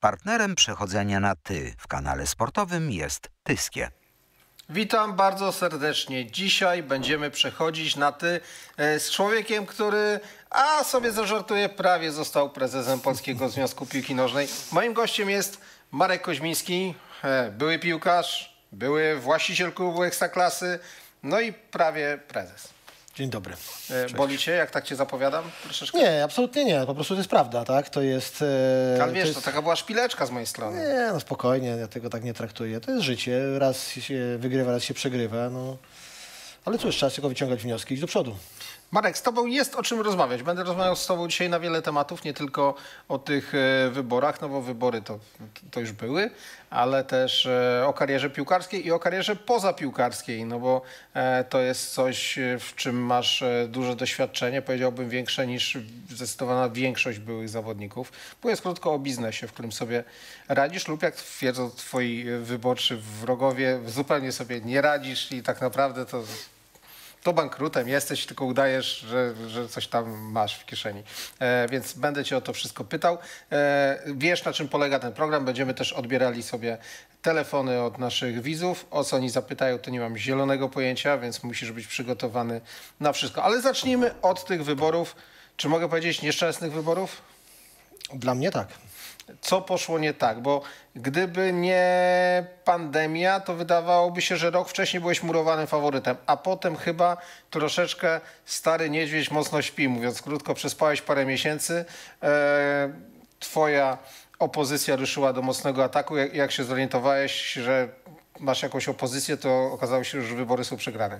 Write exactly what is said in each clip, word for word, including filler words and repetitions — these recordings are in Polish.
Partnerem przechodzenia na ty w kanale sportowym jest Tyskie. Witam bardzo serdecznie. Dzisiaj będziemy przechodzić na ty z człowiekiem, który, a sobie zażartuję, prawie został prezesem Polskiego Związku Piłki Nożnej. Moim gościem jest Marek Koźmiński, były piłkarz, były właściciel klubu Ekstraklasy, no i prawie prezes. Dzień dobry. Cześć. Boli cię, jak tak cię zapowiadam? Troszeczkę? Nie, absolutnie nie. Po prostu to jest prawda, tak? To jest... E, Ale wiesz, to, jest... to taka była szpileczka z mojej strony. Nie, no spokojnie, ja tego tak nie traktuję. To jest życie. Raz się wygrywa, raz się przegrywa. No. Ale cóż, trzeba tylko wyciągać wnioski i iść do przodu. Marek, z tobą jest o czym rozmawiać. Będę rozmawiał z tobą dzisiaj na wiele tematów, nie tylko o tych e, wyborach, no bo wybory to, to już były, ale też e, o karierze piłkarskiej i o karierze pozapiłkarskiej, no bo e, to jest coś, w czym masz e, duże doświadczenie, powiedziałbym większe niż zdecydowana większość byłych zawodników. Mówiąc krótko o biznesie, w którym sobie radzisz lub, jak twierdzą twoi wyborczy wrogowie, zupełnie sobie nie radzisz i tak naprawdę to... To bankrutem jesteś, tylko udajesz, że, że coś tam masz w kieszeni. E, więc będę cię o to wszystko pytał. E, wiesz, na czym polega ten program. Będziemy też odbierali sobie telefony od naszych widzów. O co oni zapytają, to nie mam zielonego pojęcia, więc musisz być przygotowany na wszystko. Ale zacznijmy od tych wyborów. Czy mogę powiedzieć nieszczęsnych wyborów? Dla mnie tak. Co poszło nie tak? Bo gdyby nie pandemia, to wydawałoby się, że rok wcześniej byłeś murowanym faworytem, a potem chyba troszeczkę stary niedźwiedź mocno śpi, mówiąc krótko, przespałeś parę miesięcy. E, twoja opozycja ruszyła do mocnego ataku. Jak, jak się zorientowałeś, że masz jakąś opozycję, to okazało się, że wybory są przegrane.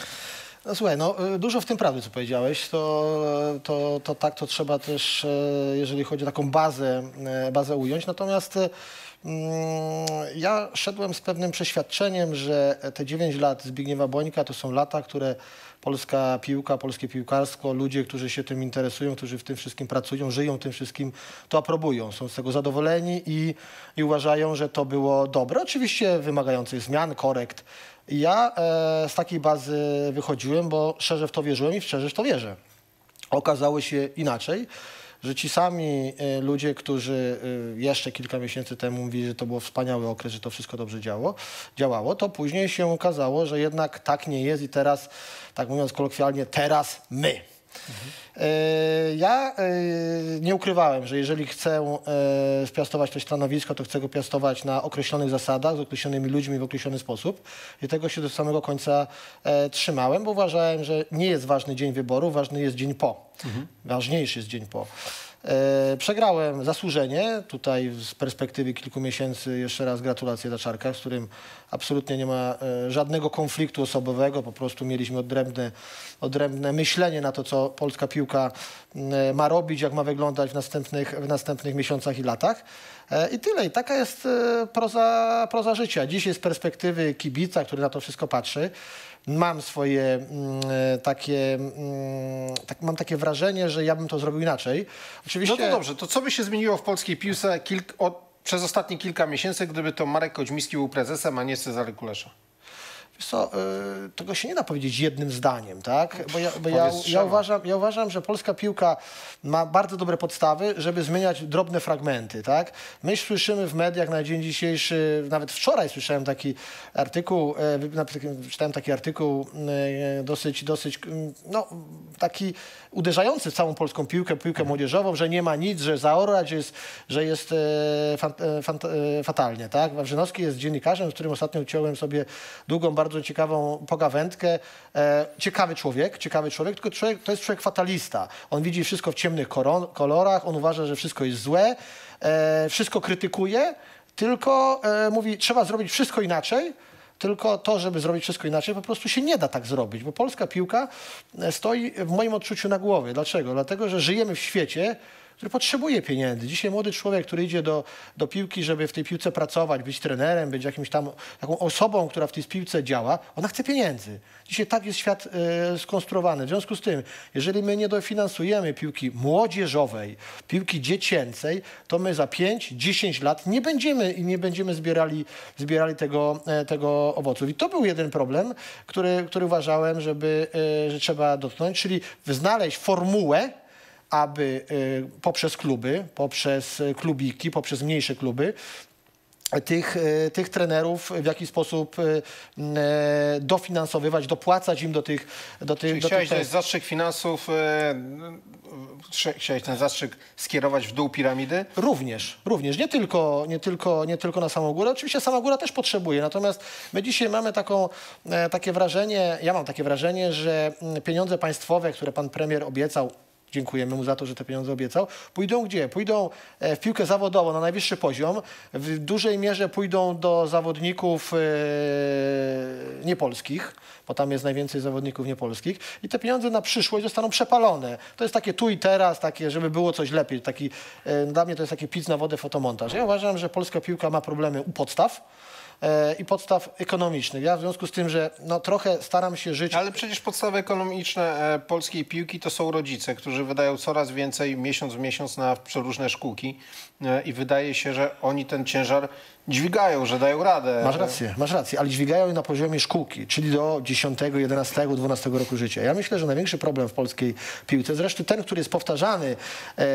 No słuchaj, no dużo w tym prawdy, co powiedziałeś, to, to, to tak, to trzeba też, jeżeli chodzi o taką bazę, bazę ująć. Natomiast mm, ja szedłem z pewnym przeświadczeniem, że te dziewięć lat Zbigniewa Bońka to są lata, które polska piłka, polskie piłkarstwo, ludzie, którzy się tym interesują, którzy w tym wszystkim pracują, żyją tym wszystkim, to aprobują. Są z tego zadowoleni i, i uważają, że to było dobre. Oczywiście wymagających zmian, korekt. I ja e, z takiej bazy wychodziłem, bo szczerze w to wierzyłem i szczerze w to wierzę. Okazało się inaczej, że ci sami e, ludzie, którzy e, jeszcze kilka miesięcy temu mówili, że to był wspaniały okres, że to wszystko dobrze działo, działało, to później się okazało, że jednak tak nie jest i teraz, tak mówiąc kolokwialnie, teraz my. Mhm. E, ja e, nie ukrywałem, że jeżeli chcę e, spiastować to stanowisko, to chcę go piastować na określonych zasadach, z określonymi ludźmi w określony sposób i tego się do samego końca e, trzymałem, bo uważałem, że nie jest ważny dzień wyborów, ważny jest dzień po. Mhm. Ważniejszy jest dzień po. E, przegrałem zasłużenie, tutaj z perspektywy kilku miesięcy jeszcze raz gratulacje dla Czarka, z którym absolutnie nie ma e, żadnego konfliktu osobowego, po prostu mieliśmy odrębne, odrębne myślenie na to, co polska piłka e, ma robić, jak ma wyglądać w następnych, w następnych miesiącach i latach. E, I tyle. I taka jest e, proza, proza życia. Dziś z perspektywy kibica, który na to wszystko patrzy, mam swoje mm, takie, mm, tak, mam takie wrażenie, że ja bym to zrobił inaczej. Oczywiście... No to dobrze, to co by się zmieniło w polskiej piłce kilk, od, przez ostatnie kilka miesięcy, gdyby to Marek Koźmiński był prezesem, a nie Cezary Kulesza? Wiesz co, y, tego się nie da powiedzieć jednym zdaniem, tak? Bo, ja, bo ja, ja, uważam, ja uważam, że polska piłka ma bardzo dobre podstawy, żeby zmieniać drobne fragmenty, tak? My słyszymy w mediach na dzień dzisiejszy, nawet wczoraj słyszałem taki artykuł, y, czytałem taki artykuł y, dosyć, dosyć, no, taki uderzający w całą polską piłkę, piłkę młodzieżową, że nie ma nic, że zaorać jest, że jest e, fan, e, fan, e, fatalnie, tak? Wawrzynowski jest dziennikarzem, z którym ostatnio uciąłem sobie długą, bardzo ciekawą pogawędkę. E, ciekawy człowiek, ciekawy człowiek, tylko człowiek, to jest człowiek fatalista. On widzi wszystko w ciemnych koron, kolorach, on uważa, że wszystko jest złe, e, wszystko krytykuje, tylko e, mówi, trzeba zrobić wszystko inaczej. Tylko to, żeby zrobić wszystko inaczej, po prostu się nie da tak zrobić, bo polska piłka stoi w moim odczuciu na głowie. Dlaczego? Dlatego, że żyjemy w świecie, który potrzebuje pieniędzy. Dzisiaj młody człowiek, który idzie do, do piłki, żeby w tej piłce pracować, być trenerem, być jakimś tam taką osobą, która w tej piłce działa, ona chce pieniędzy. Dzisiaj tak jest świat e, skonstruowany. W związku z tym, jeżeli my nie dofinansujemy piłki młodzieżowej, piłki dziecięcej, to my za pięć, dziesięć lat nie będziemy i nie będziemy zbierali, zbierali tego, e, tego owoców. I to był jeden problem, który, który uważałem, żeby, e, że trzeba dotknąć, czyli znaleźć formułę, aby poprzez kluby, poprzez klubiki, poprzez mniejsze kluby, Tych, tych trenerów w jakiś sposób dofinansowywać, dopłacać im do tych... Do tych, Czyli do chciałeś tych... ten zastrzyk finansów, e, chciałeś ten zastrzyk skierować w dół piramidy? Również, również. Nie tylko, nie, tylko, nie tylko na samą górę. Oczywiście sama góra też potrzebuje, natomiast my dzisiaj mamy taką, e, takie wrażenie, ja mam takie wrażenie, że pieniądze państwowe, które pan premier obiecał, dziękujemy mu za to, że te pieniądze obiecał. Pójdą gdzie? Pójdą w piłkę zawodową na najwyższy poziom. W dużej mierze pójdą do zawodników e, niepolskich, bo tam jest najwięcej zawodników niepolskich. I te pieniądze na przyszłość zostaną przepalone. To jest takie tu i teraz, takie, żeby było coś lepiej. Taki, e, dla mnie to jest taki pic na wodę fotomontaż. Ja uważam, że polska piłka ma problemy u podstaw i podstaw ekonomicznych. Ja w związku z tym, że no, trochę staram się żyć... Ale przecież podstawy ekonomiczne polskiej piłki to są rodzice, którzy wydają coraz więcej miesiąc w miesiąc na przeróżne szkółki i wydaje się, że oni ten ciężar dźwigają, że dają radę. Masz rację, masz rację, ale dźwigają je na poziomie szkółki, czyli do dziesiątego, jedenastego, dwunastego roku życia. Ja myślę, że największy problem w polskiej piłce, zresztą ten, który jest powtarzany e,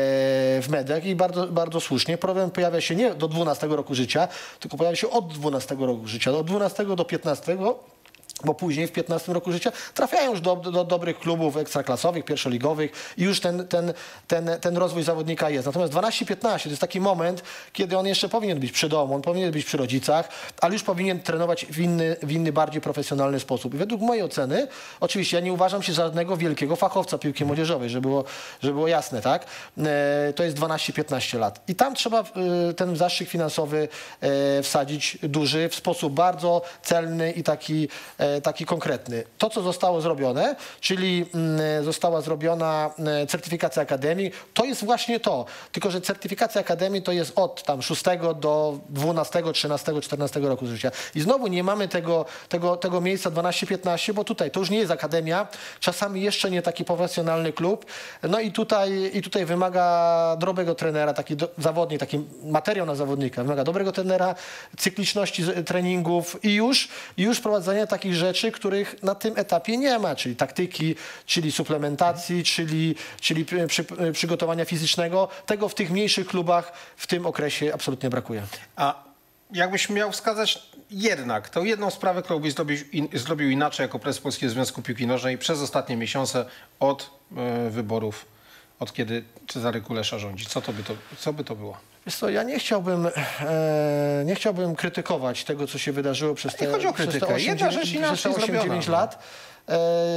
w mediach i bardzo, bardzo słusznie, problem pojawia się nie do dwunastego roku życia, tylko pojawia się od dwunastego roku życia, od dwunastego do piętnastego, bo później w piętnastym roku życia trafiają już do, do, do dobrych klubów ekstraklasowych, pierwszoligowych i już ten, ten, ten, ten rozwój zawodnika jest. Natomiast dwanaście piętnaście to jest taki moment, kiedy on jeszcze powinien być przy domu, on powinien być przy rodzicach, ale już powinien trenować w inny, w inny bardziej profesjonalny sposób. I według mojej oceny, oczywiście ja nie uważam się za żadnego wielkiego fachowca piłki młodzieżowej, żeby było, żeby było jasne, tak? E, to jest dwanaście piętnaście lat. I tam trzeba e, ten zastrzyk finansowy e, wsadzić duży, w sposób bardzo celny i taki e, taki konkretny. To, co zostało zrobione, czyli mm, została zrobiona mm, certyfikacja akademii, to jest właśnie to. Tylko że certyfikacja akademii to jest od tam szóstego do dwunastego, trzynastego, czternastego roku życia. I znowu nie mamy tego, tego, tego miejsca dwanaście piętnaście, bo tutaj to już nie jest akademia, czasami jeszcze nie taki profesjonalny klub. No i tutaj, i tutaj wymaga dobrego trenera, taki do, zawodnik, taki materiał na zawodnika, wymaga dobrego trenera, cykliczności treningów i już, i już prowadzenia takich rzeczy, których na tym etapie nie ma, czyli taktyki, czyli suplementacji, czyli, czyli przy, przygotowania fizycznego. Tego w tych mniejszych klubach w tym okresie absolutnie brakuje. A jakbyś miał wskazać jednak tą jedną sprawę, którą byś zrobił, in, zrobił inaczej jako prezes Polskiego Związku Piłki Nożnej przez ostatnie miesiące od e, wyborów, od kiedy Cezary Kulesza rządzi. Co to by to, co by to było? Wiesz co, ja nie chciałbym, e, nie chciałbym krytykować tego, co się wydarzyło przez te, nie chodzi o krytykę. osiem, Jedna rzecz inaczej zrobiona. dziewięć lat, e,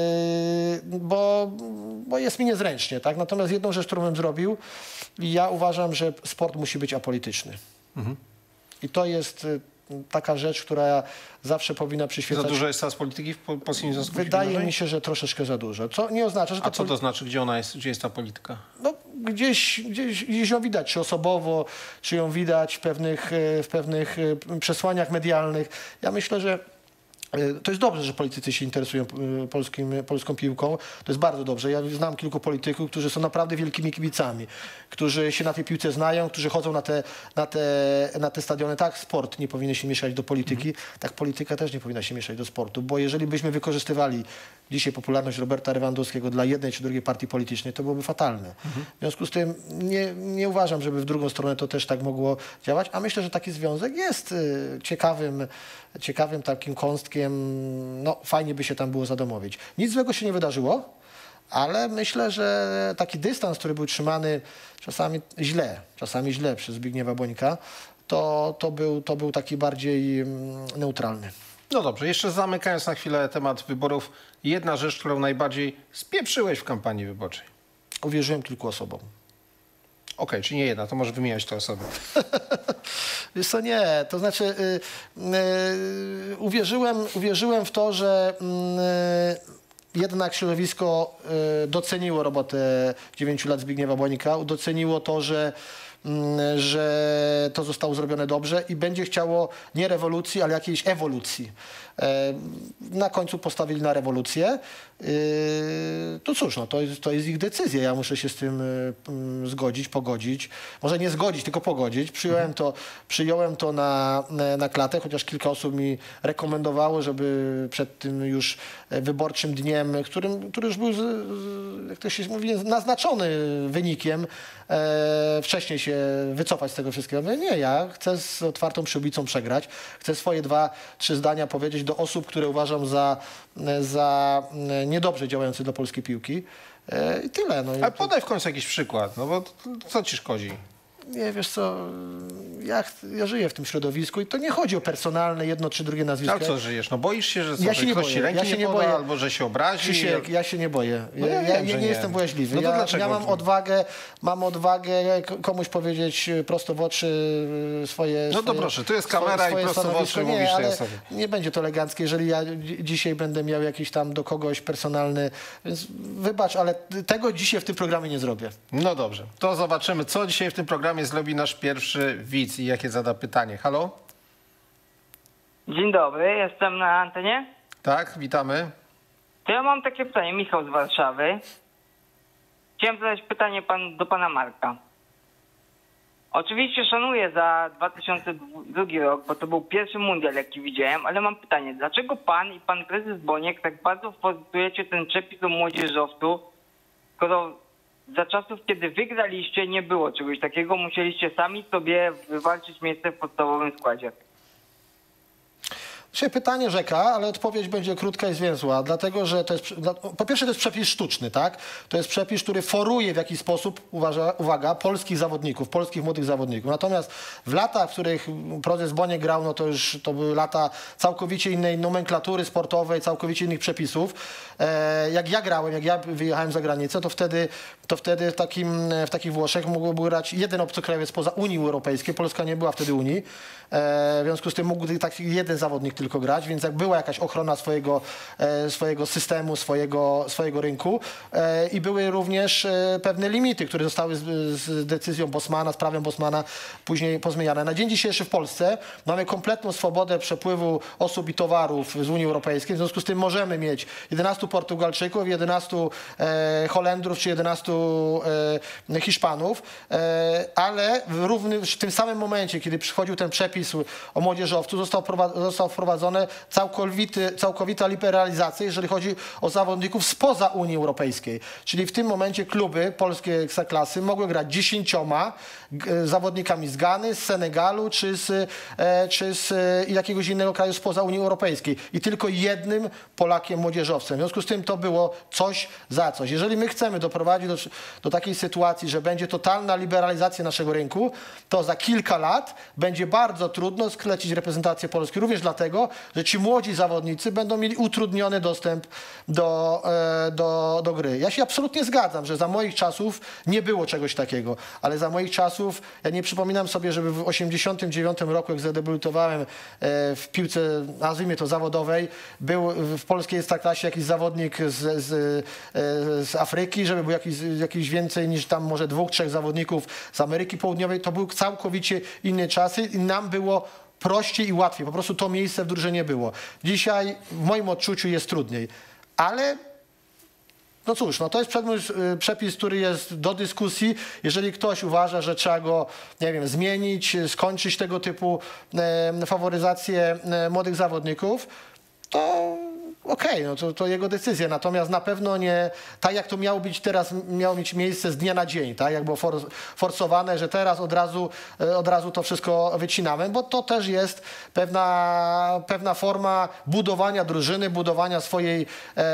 bo, bo jest mi niezręcznie, tak? Natomiast jedną rzecz, którą bym zrobił, ja uważam, że sport musi być apolityczny. Mhm. I to jest taka rzecz, która zawsze powinna przyświecać... Za dużo jest teraz polityki w Polskim Związku Piłki Wydaje Nożnej? mi się, że troszeczkę za dużo. Co nie oznacza, że... A co to znaczy? Gdzie ona jest? Gdzie jest ta polityka? No, gdzieś, gdzieś, gdzieś ją widać, czy osobowo, czy ją widać w pewnych, w pewnych przesłaniach medialnych. Ja myślę, że to jest dobrze, że politycy się interesują polskim, polską piłką. To jest bardzo dobrze. Ja znam kilku polityków, którzy są naprawdę wielkimi kibicami, którzy się na tej piłce znają, którzy chodzą na te, na te, na te stadiony. Tak, sport nie powinien się mieszać do polityki, mm. tak polityka też nie powinna się mieszać do sportu, bo jeżeli byśmy wykorzystywali dzisiaj popularność Roberta Lewandowskiego dla jednej czy drugiej partii politycznej, to byłoby fatalne. Mm. W związku z tym nie, nie uważam, żeby w drugą stronę to też tak mogło działać, a myślę, że taki związek jest y, ciekawym, ciekawym takim kąstkiem. No, fajnie by się tam było zadomowić. Nic złego się nie wydarzyło, ale myślę, że taki dystans, który był trzymany czasami źle, czasami źle przez Zbigniewa Bońka, to, to, był, to był taki bardziej mm, neutralny. No dobrze, jeszcze zamykając na chwilę temat wyborów, jedna rzecz, którą najbardziej spieprzyłeś w kampanii wyborczej. Uwierzyłem kilku osobom. Okej, okay, czyli nie jedna, to może wymieniać te osoby. Wiesz co, nie, to znaczy y, y, uwierzyłem, uwierzyłem w to, że y, jednak środowisko y, doceniło robotę dziewięciu lat Zbigniewa Bońka, doceniło to, że że to zostało zrobione dobrze i będzie chciało nie rewolucji, ale jakiejś ewolucji. Na końcu postawili na rewolucję to cóż, no to, jest, to jest ich decyzja. Ja muszę się z tym zgodzić, pogodzić. Może nie zgodzić, tylko pogodzić. Przyjąłem to, przyjąłem to na, na klatę, chociaż kilka osób mi rekomendowało, żeby przed tym już wyborczym dniem, którym, który już był, jak to się mówi, naznaczony wynikiem, e, wcześniej się wycofać z tego wszystkiego. Mówię, nie, ja chcę z otwartą przyłbicą przegrać. Chcę swoje dwa, trzy zdania powiedzieć do osób, które uważam za, za niedobrze działające dla polskiej piłki. E, I tyle. No, Ale podaj w końcu jakiś przykład, no bo co ci szkodzi? Nie, wiesz co, ja, ja żyję w tym środowisku i to nie chodzi o personalne jedno czy drugie nazwisko. A co żyjesz? No boisz się, że, co, ja się że nie ktoś boję. ci ręki Ja się nie nie poda, boję. albo że się obrazi? Krzysiek, ja się nie boję. No ja ja, wiem, ja że nie, nie nie. jestem bojaźliwy. No to ja, dlaczego? ja mam odwagę, mam odwagę komuś powiedzieć prosto w oczy swoje... No to swoje, proszę, tu jest swoje, kamera swoje i prosto w stanowisko. oczy nie, mówisz tej ale osobie. nie będzie to eleganckie, jeżeli ja dzi- dzisiaj będę miał jakiś tam do kogoś personalny, więc wybacz, ale tego dzisiaj w tym programie nie zrobię. No dobrze, to zobaczymy, co dzisiaj w tym programie zrobi nasz pierwszy widz i jakie zada pytanie. Halo? Dzień dobry, jestem na antenie. Tak, witamy. To ja mam takie pytanie, Michał z Warszawy. Chciałem zadać pytanie pan, do pana Marka. Oczywiście szanuję za dwa tysiące drugi rok, bo to był pierwszy mundial, jaki widziałem, ale mam pytanie, dlaczego pan i pan prezes Boniek tak bardzo forsujecie ten przepis o młodzieżowcu, skoro za czasów, kiedy wygraliście, nie było czegoś takiego, musieliście sami sobie wywalczyć miejsce w podstawowym składzie? Dzisiaj pytanie rzeka, ale odpowiedź będzie krótka i zwięzła, dlatego że to jest, po pierwsze to jest przepis sztuczny, tak? To jest przepis, który foruje w jakiś sposób, uważa, uwaga, polskich zawodników, polskich młodych zawodników. Natomiast w latach, w których prezes Boniek grał, no to już to były lata całkowicie innej nomenklatury sportowej, całkowicie innych przepisów. E, jak ja grałem, jak ja wyjechałem za granicę, to wtedy, to wtedy w, takim, w takich Włoszech mógł grać jeden obcokrajowiec spoza Unii Europejskiej. Polska nie była wtedy Unii. E, w związku z tym mógł taki jeden zawodnik tylko grać, więc jak była jakaś ochrona swojego, e, swojego systemu, swojego, swojego rynku e, i były również e, pewne limity, które zostały z, z decyzją Bosmana, z prawem Bosmana później pozmieniane. Na dzień dzisiejszy w Polsce mamy kompletną swobodę przepływu osób i towarów z Unii Europejskiej, w związku z tym możemy mieć jedenastu Portugalczyków, jedenastu e, Holendrów czy jedenastu e, Hiszpanów, e, ale w, równym, w tym samym momencie, kiedy przychodził ten przepis o młodzieżowcu, został, został wprowadzony całkowity, całkowita liberalizacja, jeżeli chodzi o zawodników spoza Unii Europejskiej. Czyli w tym momencie kluby polskie ekstraklasy mogły grać dziesięcioma zawodnikami z Gany, z Senegalu czy z, e, czy z e, jakiegoś innego kraju spoza Unii Europejskiej. I tylko jednym Polakiem młodzieżowcem. W związku z tym to było coś za coś. Jeżeli my chcemy doprowadzić do, do takiej sytuacji, że będzie totalna liberalizacja naszego rynku, to za kilka lat będzie bardzo trudno sklecić reprezentację Polski. Również dlatego, że ci młodzi zawodnicy będą mieli utrudniony dostęp do, e, do, do gry. Ja się absolutnie zgadzam, że za moich czasów nie było czegoś takiego, ale za moich czasów, ja nie przypominam sobie, żeby w osiemdziesiątym dziewiątym roku, jak zadebiutowałem e, w piłce, nazwijmy to zawodowej, był w polskiej ekstraklasie jakiś zawodnik z, z, e, z Afryki, żeby był jakiś, jakiś więcej niż tam może dwóch, trzech zawodników z Ameryki Południowej. To były całkowicie inne czasy i nam było prościej i łatwiej. Po prostu to miejsce w drużynie było. Dzisiaj w moim odczuciu jest trudniej. Ale no cóż, no to jest przepis, który jest do dyskusji. Jeżeli ktoś uważa, że trzeba go, nie wiem, zmienić, skończyć tego typu e, faworyzację e, młodych zawodników, to okej, okay, no to, to jego decyzja. Natomiast na pewno nie tak, jak to miało być teraz, miało mieć miejsce z dnia na dzień, tak? Jak było for, forsowane, że teraz od razu, od razu to wszystko wycinamy, bo to też jest pewna, pewna forma budowania drużyny, budowania swojej,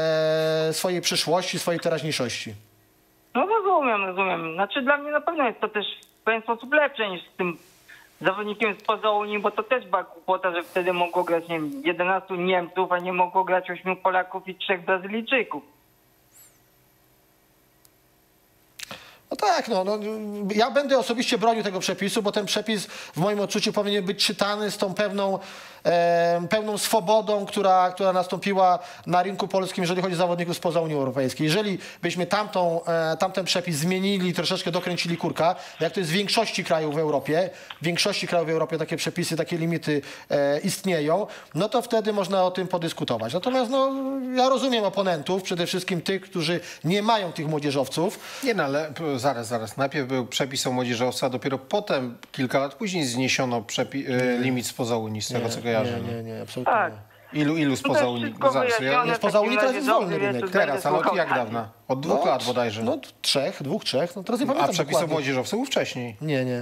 e, swojej przyszłości, swojej teraźniejszości. No rozumiem, rozumiem. Znaczy dla mnie na pewno jest to też w pewien sposób lepsze niż z tym zawodnikiem spoza Unii, bo to też była głupota, że wtedy mogło grać, nie wiem, jedenastu Niemców, a nie mogło grać ośmiu Polaków i trzech Brazylijczyków. No tak, no, no, ja będę osobiście bronił tego przepisu, bo ten przepis w moim odczuciu powinien być czytany z tą pewną, e, pełną swobodą, która, która nastąpiła na rynku polskim, jeżeli chodzi o zawodników spoza Unii Europejskiej. Jeżeli byśmy tamtą, e, tamten przepis zmienili, troszeczkę dokręcili kurka, jak to jest w większości krajów w Europie, w większości krajów w Europie takie przepisy, takie limity e, istnieją, no to wtedy można o tym podyskutować. Natomiast no, ja rozumiem oponentów, przede wszystkim tych, którzy nie mają tych młodzieżowców. Nie, no ale zaraz, zaraz. Najpierw był przepis o młodzieżowcu, a dopiero potem, kilka lat później zniesiono przepi- limit spoza Unii, z tego Nie, co kojarzę. Nie, nie, nie, absolutnie Tak. nie. Ilu, ilu No spoza to Unii? wszystko Zaraz, ja- wyjaśnione jest w poza takim Unią, teraz razie. jest wolny Dobrze, rynek. więc Teraz, ale od słuchał jak pani. dawna? Od dwóch No, lat bodajże. No trzech, dwóch, trzech, no teraz nie A pamiętam przepis o dokładnie. młodzieżowcu był wcześniej. Nie, nie.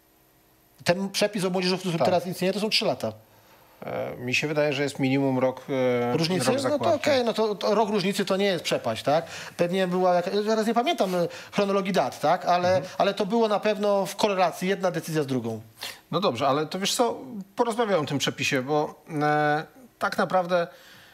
Ten przepis o młodzieżowcu, który Tak. teraz istnieje, to są trzy lata. E, mi się wydaje, że jest minimum rok, e, Różnicy? rok No to zakładki. okej, no to, to rok różnicy to nie jest przepaść, tak? Pewnie była, jak, teraz nie pamiętam e, chronologii dat, tak? Ale, Mhm. ale to było na pewno w korelacji jedna decyzja z drugą. No dobrze, ale to wiesz co, porozmawiamy o tym przepisie, bo e, tak naprawdę,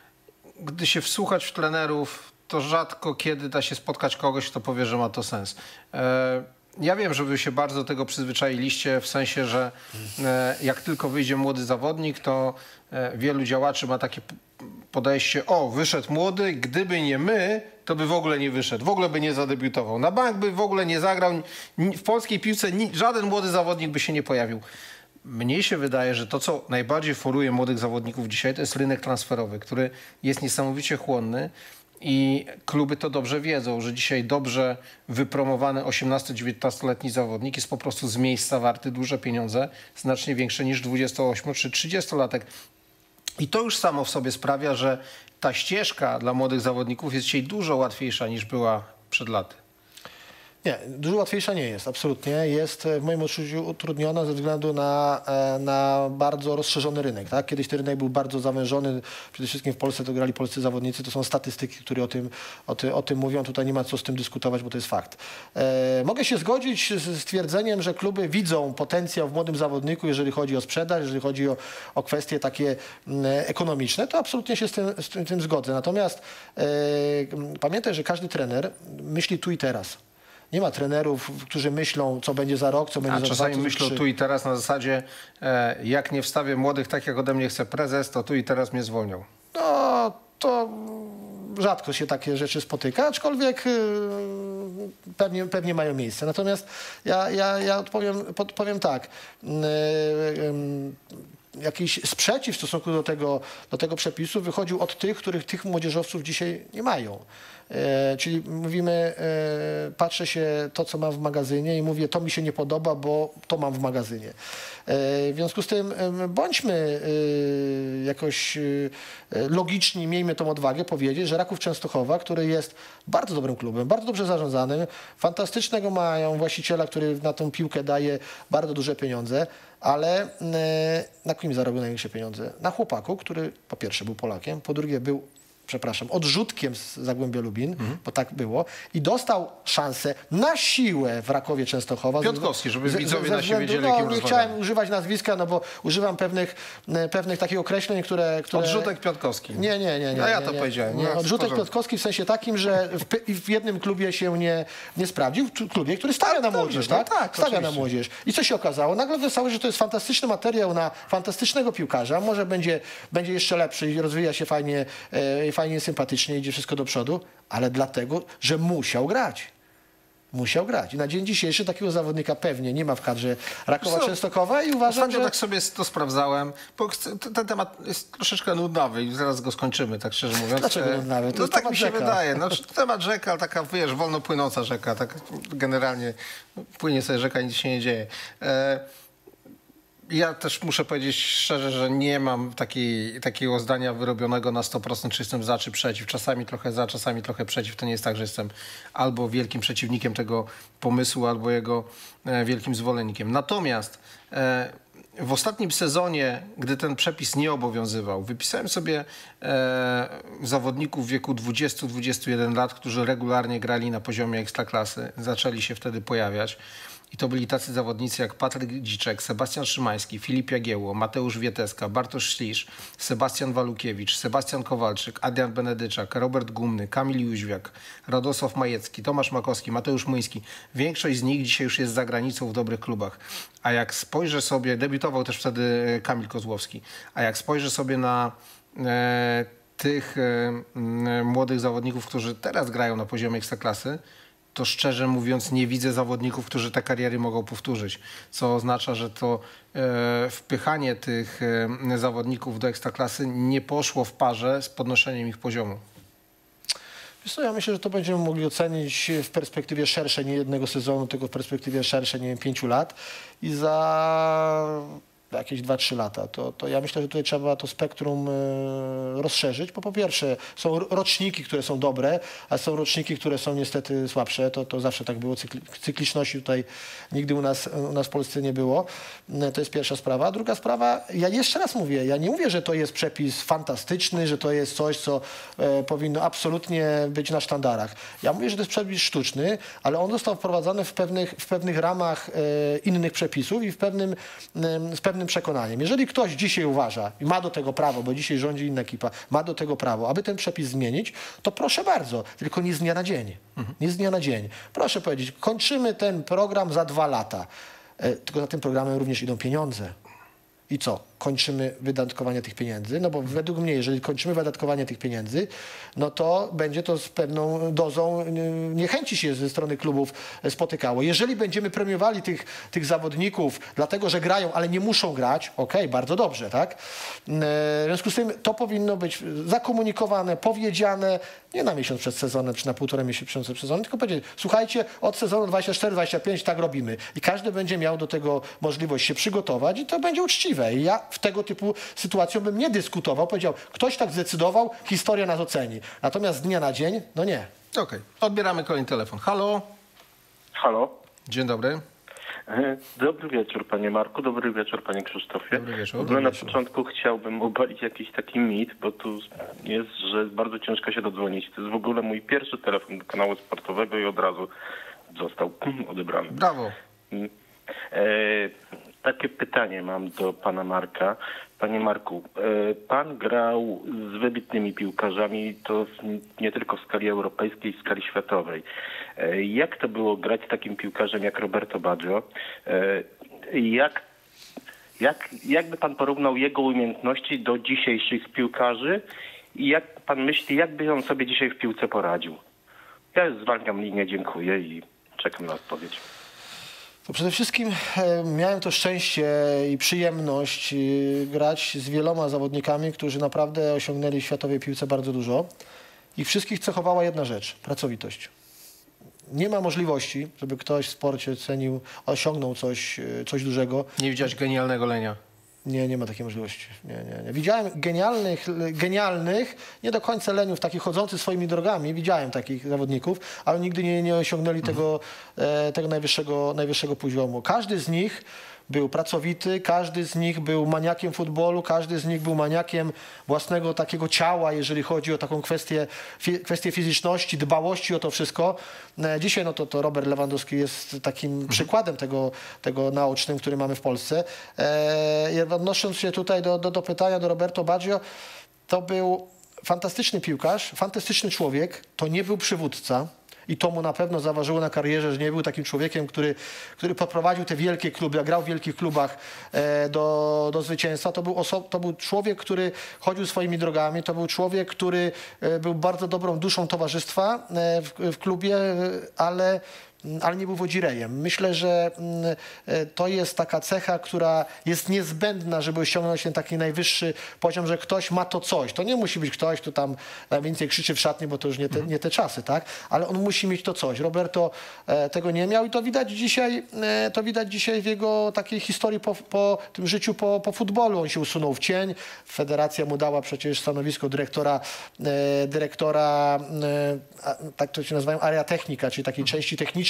gdy się wsłuchać w trenerów, to rzadko kiedy da się spotkać kogoś, kto powie, że ma to sens. E, ja wiem, że wy się bardzo do tego przyzwyczailiście, w sensie, że e, jak tylko wyjdzie młody zawodnik, to e, wielu działaczy ma takie p- podejście, o, wyszedł młody, gdyby nie my, to by w ogóle nie wyszedł, w ogóle by nie zadebiutował. Na bank by w ogóle nie zagrał, Ni- w polskiej piłce ni- żaden młody zawodnik by się nie pojawił. Mnie się wydaje, że to, co najbardziej foruje młodych zawodników dzisiaj, to jest rynek transferowy, który jest niesamowicie chłonny i kluby to dobrze wiedzą, że dzisiaj dobrze wypromowany osiemnasto-dziewiętnastoletni zawodnik jest po prostu z miejsca warty duże pieniądze, znacznie większe niż dwudziesto-ośmiu czy trzydziestolatek. I to już samo w sobie sprawia, że ta ścieżka dla młodych zawodników jest dzisiaj dużo łatwiejsza niż była przed laty. Nie, dużo łatwiejsza nie jest, absolutnie. Jest w moim odczuciu utrudniona ze względu na, e, na bardzo rozszerzony rynek. Tak? Kiedyś ten rynek był bardzo zawężony, przede wszystkim w Polsce to grali polscy zawodnicy, to są statystyki, które o tym, o, ty, o tym mówią, tutaj nie ma co z tym dyskutować, bo to jest fakt. E, mogę się zgodzić z stwierdzeniem, że kluby widzą potencjał w młodym zawodniku, jeżeli chodzi o sprzedaż, jeżeli chodzi o, o kwestie takie m, ekonomiczne, to absolutnie się z tym, z tym, tym zgodzę. Natomiast e, pamiętaj, że każdy trener myśli tu i teraz. Nie ma trenerów, którzy myślą, co będzie za rok, co będzie A za dwa, czasami co za myślą trzy. tu i teraz na zasadzie, e, jak nie wstawię młodych tak, jak ode mnie chce prezes, to tu i teraz mnie zwolnią. No, to rzadko się takie rzeczy spotyka, aczkolwiek yy, pewnie, pewnie mają miejsce. Natomiast ja, ja, ja odpowiem, podpowiem tak. Yy, yy, jakiś sprzeciw w stosunku do tego, do tego przepisu wychodził od tych, których tych młodzieżowców dzisiaj nie mają. E, czyli mówimy, e, patrzę się to, co mam w magazynie i mówię, to mi się nie podoba, bo to mam w magazynie. E, w związku z tym e, bądźmy e, jakoś e, logiczni, miejmy tą odwagę powiedzieć, że Raków Częstochowa, który jest bardzo dobrym klubem, bardzo dobrze zarządzanym, fantastycznego mają właściciela, który na tą piłkę daje bardzo duże pieniądze, ale e, na kim zarobił największe pieniądze? Na chłopaku, który po pierwsze był Polakiem, po drugie był przepraszam, odrzutkiem z Zagłębia Lubin, mhm. bo tak było, i dostał szansę na siłę w Rakowie Częstochowa. Piątkowski, żeby ze- widzowie ze na siebie względu- wiedzieli, no, jakim nie rozmawiamy. chciałem używać nazwiska, no bo używam pewnych, e, pewnych takich określeń, które... które... Odrzutek Piątkowski. Nie, nie, nie. nie A ja nie, to nie, powiedziałem. Nie, No, odrzutek porządku. Piotkowski w sensie takim, że w, p- w jednym klubie się nie, nie sprawdził, w klubie, który stawia na dobrze, młodzież, no tak? tak, Stawia na oczywiście. młodzież. I co się okazało? Nagle okazało się, że to jest fantastyczny materiał na fantastycznego piłkarza. Może będzie, będzie jeszcze lepszy i rozwija się fajnie, e, fajnie, sympatycznie, idzie wszystko do przodu, ale dlatego, że musiał grać. Musiał grać. I na dzień dzisiejszy takiego zawodnika pewnie nie ma w kadrze Rakowa Co? Częstochowa i uważam, Ostatnio że... tak sobie to sprawdzałem, bo chcę- ten temat jest troszeczkę nudnawy i zaraz go skończymy, tak szczerze mówiąc. Dlaczego E, nudnawy? To No jest tak temat mi się rzeka. wydaje. No, temat rzeka, ale taka, wiesz, wolno płynąca rzeka, tak generalnie płynie sobie rzeka, nic się nie dzieje. E, Ja też muszę powiedzieć szczerze, że nie mam takiej, takiego zdania wyrobionego na sto procent, czy jestem za, czy przeciw. Czasami trochę za, czasami trochę przeciw. To nie jest tak, że jestem albo wielkim przeciwnikiem tego pomysłu, albo jego e, wielkim zwolennikiem. Natomiast e, w ostatnim sezonie, gdy ten przepis nie obowiązywał, wypisałem sobie e, zawodników w wieku dwudziestu do dwudziestu jeden lat, którzy regularnie grali na poziomie ekstraklasy. Zaczęli się wtedy pojawiać. I to byli tacy zawodnicy jak Patryk Dziczek, Sebastian Szymański, Filip Jagiełło, Mateusz Wieteska, Bartosz Ślisz, Sebastian Walukiewicz, Sebastian Kowalczyk, Adrian Benedyczak, Robert Gumny, Kamil Jóźwiak, Radosław Majecki, Tomasz Makowski, Mateusz Myński. Większość z nich dzisiaj już jest za granicą w dobrych klubach. A jak spojrzę sobie, debiutował też wtedy Kamil Kozłowski, a jak spojrzę sobie na e, tych e, młodych zawodników, którzy teraz grają na poziomie ekstraklasy, to szczerze mówiąc nie widzę zawodników, którzy te kariery mogą powtórzyć. Co oznacza, że to e, wpychanie tych e, zawodników do ekstraklasy nie poszło w parze z podnoszeniem ich poziomu. Wiesz co, ja myślę, że to będziemy mogli ocenić w perspektywie szerszej, nie jednego sezonu, tylko w perspektywie szerszej, nie wiem, pięciu lat. I za jakieś dwa trzy lata, to, to ja myślę, że tutaj trzeba to spektrum y, rozszerzyć, bo po pierwsze są roczniki, które są dobre, a są roczniki, które są niestety słabsze. To, to zawsze tak było. Cykli, cykliczności tutaj nigdy u nas, u nas w Polsce nie było. Y, to jest pierwsza sprawa. Druga sprawa, ja jeszcze raz mówię, ja nie mówię, że to jest przepis fantastyczny, że to jest coś, co y, powinno absolutnie być na sztandarach. Ja mówię, że to jest przepis sztuczny, ale on został wprowadzony w pewnych, w pewnych ramach y, innych przepisów i w pewnym, y, z pewnym przekonaniem. Jeżeli ktoś dzisiaj uważa i ma do tego prawo, bo dzisiaj rządzi inna ekipa, ma do tego prawo, aby ten przepis zmienić, to proszę bardzo, tylko nie z dnia na dzień. Mhm. Nie z dnia na dzień. Proszę powiedzieć, kończymy ten program za dwa lata. E, tylko za tym programem również idą pieniądze. I co? Kończymy wydatkowanie tych pieniędzy? No bo według mnie, jeżeli kończymy wydatkowanie tych pieniędzy, no to będzie to z pewną dozą niechęci się ze strony klubów spotykało. Jeżeli będziemy premiowali tych, tych zawodników dlatego, że grają, ale nie muszą grać, okej, okay, bardzo dobrze, tak? W związku z tym to powinno być zakomunikowane, powiedziane, nie na miesiąc przed sezonem, czy na półtora miesiąca przed sezonem, tylko powiedzieć, słuchajcie, od sezonu dwadzieścia cztery dwadzieścia pięć tak robimy. I każdy będzie miał do tego możliwość się przygotować i to będzie uczciwe. I ja w tego typu sytuacją bym nie dyskutował. Powiedział, ktoś tak zdecydował, historia nas oceni. Natomiast z dnia na dzień, no nie. Okej, okay. Odbieramy kolejny telefon. Halo? Halo? Dzień dobry. Dobry wieczór, panie Marku, dobry wieczór, panie Krzysztofie. Dobry wieczór. W ogóle na wieczór. początku chciałbym obalić jakiś taki mit, bo tu jest, że bardzo ciężko się dodzwonić. To jest w ogóle mój pierwszy telefon do kanału sportowego i od razu został odebrany. Brawo. E, takie pytanie mam do pana Marka. Panie Marku, e, pan grał z wybitnymi piłkarzami, to nie tylko w skali europejskiej, w skali światowej. E, jak to było grać z takim piłkarzem jak Roberto Baggio? E, jak, jak, jakby pan porównał jego umiejętności do dzisiejszych piłkarzy i jak pan myśli, jakby on sobie dzisiaj w piłce poradził? Ja zwalniam linię, dziękuję i czekam na odpowiedź. To przede wszystkim e, miałem to szczęście i przyjemność e, grać z wieloma zawodnikami, którzy naprawdę osiągnęli w światowej piłce bardzo dużo. Ich wszystkich cechowała jedna rzecz – pracowitość. Nie ma możliwości, żeby ktoś w sporcie cenił, osiągnął coś, e, coś dużego. Nie widziałeś genialnego Lenia? Nie, nie ma takiej możliwości. Nie, nie, nie. Widziałem genialnych, genialnych, nie do końca leniów, takich chodzących swoimi drogami. Widziałem takich zawodników, ale nigdy nie, nie osiągnęli mhm. tego, e, tego najwyższego, najwyższego poziomu. Każdy z nich był pracowity, każdy z nich był maniakiem futbolu, każdy z nich był maniakiem własnego takiego ciała, jeżeli chodzi o taką kwestię, fi, kwestię fizyczności, dbałości o to wszystko. Dzisiaj no to, to Robert Lewandowski jest takim mhm. przykładem tego, tego naocznym, który mamy w Polsce. E, odnosząc się tutaj do, do, do pytania do Roberto Baggio, to był fantastyczny piłkarz, fantastyczny człowiek, to nie był przywódca. I to mu na pewno zaważyło na karierze, że nie był takim człowiekiem, który, który poprowadził te wielkie kluby, a grał w wielkich klubach e, do, do zwycięstwa. To był, oso- to był człowiek, który chodził swoimi drogami. To był człowiek, który e, był bardzo dobrą duszą towarzystwa e, w, w klubie, e, ale... ale nie był wodzirejem. Myślę, że to jest taka cecha, która jest niezbędna, żeby osiągnąć ten taki najwyższy poziom, że ktoś ma to coś. To nie musi być ktoś, kto tam najwięcej krzyczy w szatni, bo to już nie te, nie te czasy, tak? Ale on musi mieć to coś. Roberto tego nie miał i to widać dzisiaj, to widać dzisiaj w jego takiej historii po, po tym życiu po, po futbolu. On się usunął w cień. Federacja mu dała przecież stanowisko dyrektora, dyrektora tak to się nazywają, area technika, czyli takiej części technicznej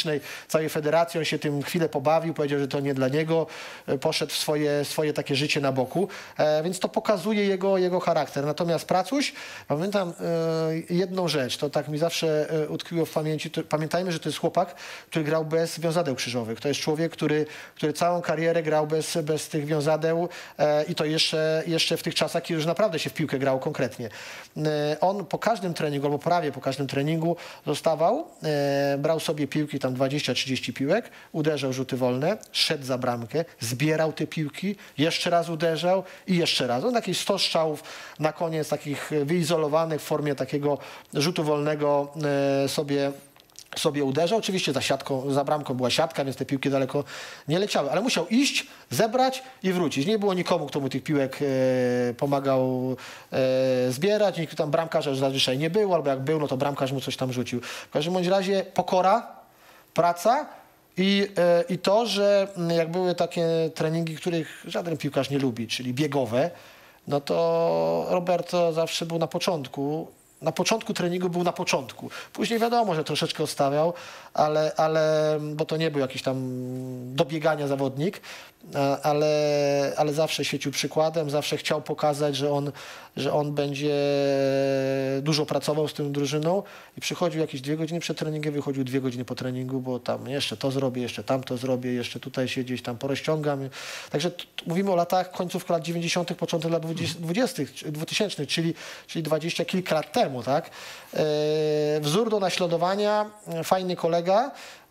politycznej całej federacji. On się tym chwilę pobawił, powiedział, że to nie dla niego. Poszedł w swoje, swoje takie życie na boku. E, więc to pokazuje jego, jego charakter. Natomiast Pracuś, pamiętam e, jedną rzecz, to tak mi zawsze e, utkwiło w pamięci. To, pamiętajmy, że to jest chłopak, który grał bez wiązadeł krzyżowych. To jest człowiek, który, który całą karierę grał bez, bez tych wiązadeł e, i to jeszcze, jeszcze w tych czasach, kiedy już naprawdę się w piłkę grało konkretnie. E, on po każdym treningu, albo prawie po każdym treningu zostawał, e, brał sobie piłki, tam dwadzieścia trzydzieści piłek, uderzał rzuty wolne, szedł za bramkę, zbierał te piłki, jeszcze raz uderzał i jeszcze raz. On jakieś sto strzałów na koniec, takich wyizolowanych w formie takiego rzutu wolnego e, sobie sobie uderzał. Oczywiście za siatką, za bramką była siatka, więc te piłki daleko nie leciały, ale musiał iść, zebrać i wrócić. Nie było nikomu, kto mu tych piłek e, pomagał e, zbierać. Nikt tam bramkarza zazwyczaj nie było, albo jak był, no to bramkarz mu coś tam rzucił. W każdym bądź razie pokora, praca i, e, i to, że jak były takie treningi, których żaden piłkarz nie lubi, czyli biegowe, no to Roberto zawsze był na początku. Na początku treningu był na początku. Później wiadomo, że troszeczkę odstawiał, ale, ale, bo to nie był jakiś tam do biegania zawodnik, ale, ale zawsze świecił przykładem, zawsze chciał pokazać, że on, że on będzie dużo pracował z tą drużyną i przychodził jakieś dwie godziny przed treningiem, wychodził dwie godziny po treningu, bo tam jeszcze to zrobię, jeszcze tamto zrobię, jeszcze tutaj się gdzieś tam porozciągam. Także mówimy o latach, końcówka lat dziewięćdziesiątych, początek lat dwudziestych, dwutysięcznych, czyli, czyli dwadzieścia kilka lat temu, tak? E, wzór do naśladowania, fajny kolega,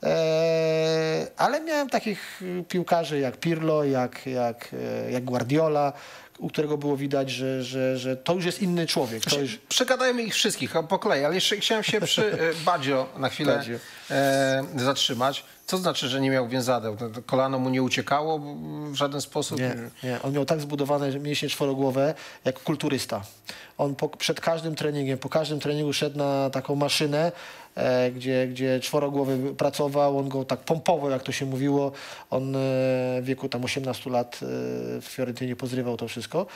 e, ale miałem takich piłkarzy jak Pirlo, jak, jak, jak Guardiola, u którego było widać, że, że, że to już jest inny człowiek. To już... Przegadajmy ich wszystkich po kolei, ale jeszcze chciałem się przy Badzio na chwilę e, zatrzymać. Co znaczy, że nie miał więzadeł? To kolano mu nie uciekało w żaden sposób? Nie, nie. On miał tak zbudowane mięśnie czworogłowe jak kulturysta. On po, przed każdym treningiem, po każdym treningu szedł na taką maszynę, e, gdzie, gdzie czworogłowy pracował, on go tak pompował, jak to się mówiło. On e, w wieku tam osiemnastu lat e, w Fiorentynie pozrywał to wszystko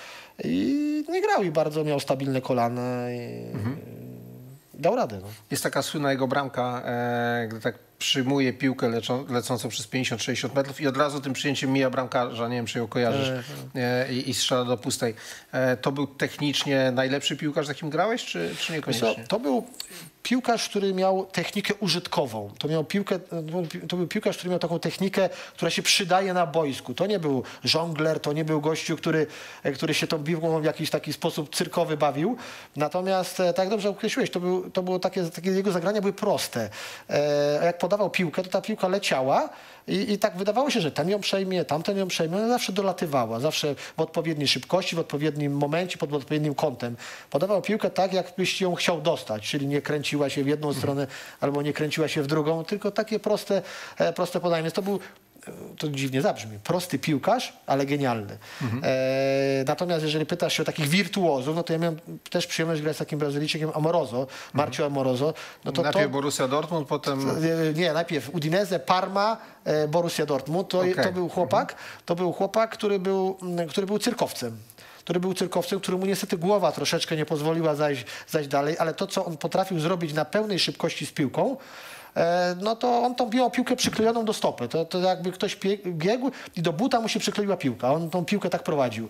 i nie grał i bardzo miał stabilne kolana i mhm. dał radę. No. Jest taka słynna jego bramka, e, gdy tak przyjmuje piłkę leczą, lecącą przez pięćdziesiąt sześćdziesiąt metrów i od razu tym przyjęciem mija bramkarza, nie wiem, czy ją kojarzysz, e, i, i strzela do pustej. E, to był technicznie najlepszy piłkarz, z jakim grałeś, czy, czy niekoniecznie? To, to był piłkarz, który miał technikę użytkową. To, miał piłkę, to był piłkarz, który miał taką technikę, która się przydaje na boisku. To nie był żongler, to nie był gościu, który, który się tą piłką w jakiś taki sposób cyrkowy bawił. Natomiast, tak jak dobrze określiłeś, to, był, to było takie, takie, jego zagrania były proste. E, jak podawał piłkę, to ta piłka leciała i, i tak wydawało się, że ten ją przejmie, tamten ją przejmie. Ona zawsze dolatywała, zawsze w odpowiedniej szybkości, w odpowiednim momencie, pod odpowiednim kątem. Podawał piłkę tak, jakbyś ją chciał dostać, czyli nie kręciła się w jedną stronę albo nie kręciła się w drugą, tylko takie proste, proste podanie. Więc to był, to dziwnie zabrzmi, prosty piłkarz, ale genialny. Mhm. E, natomiast jeżeli pytasz się o takich wirtuozów, no to ja miałem też przyjemność grać z takim Brazylijczykiem Amoroso, Marcio mhm. Amoroso. No to najpierw to, Borussia Dortmund, potem... Nie, najpierw Udinese, Parma, e, Borussia Dortmund. To, okay. to był chłopak, mhm. to był chłopak, który był, który był cyrkowcem. który był cyrkowcem, któremu niestety głowa troszeczkę nie pozwoliła zajść, zajść dalej, ale to, co on potrafił zrobić na pełnej szybkości z piłką, e, no to on tą miał piłkę przyklejoną do stopy. To, to jakby ktoś biegł i do buta mu się przykleiła piłka. On tą piłkę tak prowadził.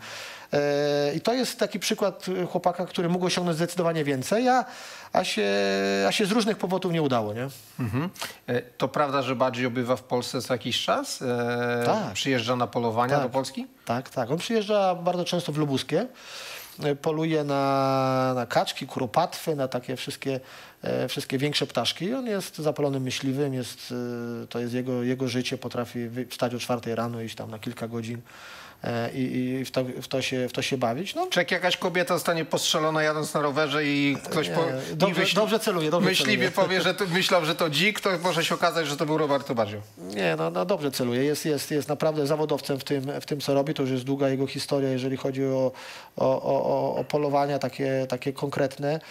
E, I to jest taki przykład chłopaka, który mógł osiągnąć zdecydowanie więcej, a, a, się, a się z różnych powodów nie udało. Nie? Mhm. E, to prawda, że Badzio bywa w Polsce co jakiś czas? E, tak. Przyjeżdża na polowania tak. do Polski? Tak, tak. On przyjeżdża bardzo często w Lubuskie. Poluje na, na kaczki, kuropatwy, na takie wszystkie, e, wszystkie większe ptaszki. On jest zapalonym myśliwym, jest, e, to jest jego, jego życie, potrafi wstać o czwartej rano, iść tam na kilka godzin e, i, i w, to, w, to się, w to się bawić. No. Czy jak jakaś kobieta zostanie postrzelona jadąc na rowerze i ktoś Nie, po, dobrze, myśli, dobrze celuje. Dobrze myśliwie celuje. powie, że to, myślał, że to dzik, to może się okazać, że to był Roberto Badzio. Nie, no, no dobrze celuje. Jest, jest, jest naprawdę zawodowcem w tym, w tym, co robi. To już jest długa jego historia, jeżeli chodzi o, o, o, o polowania takie, takie konkretne.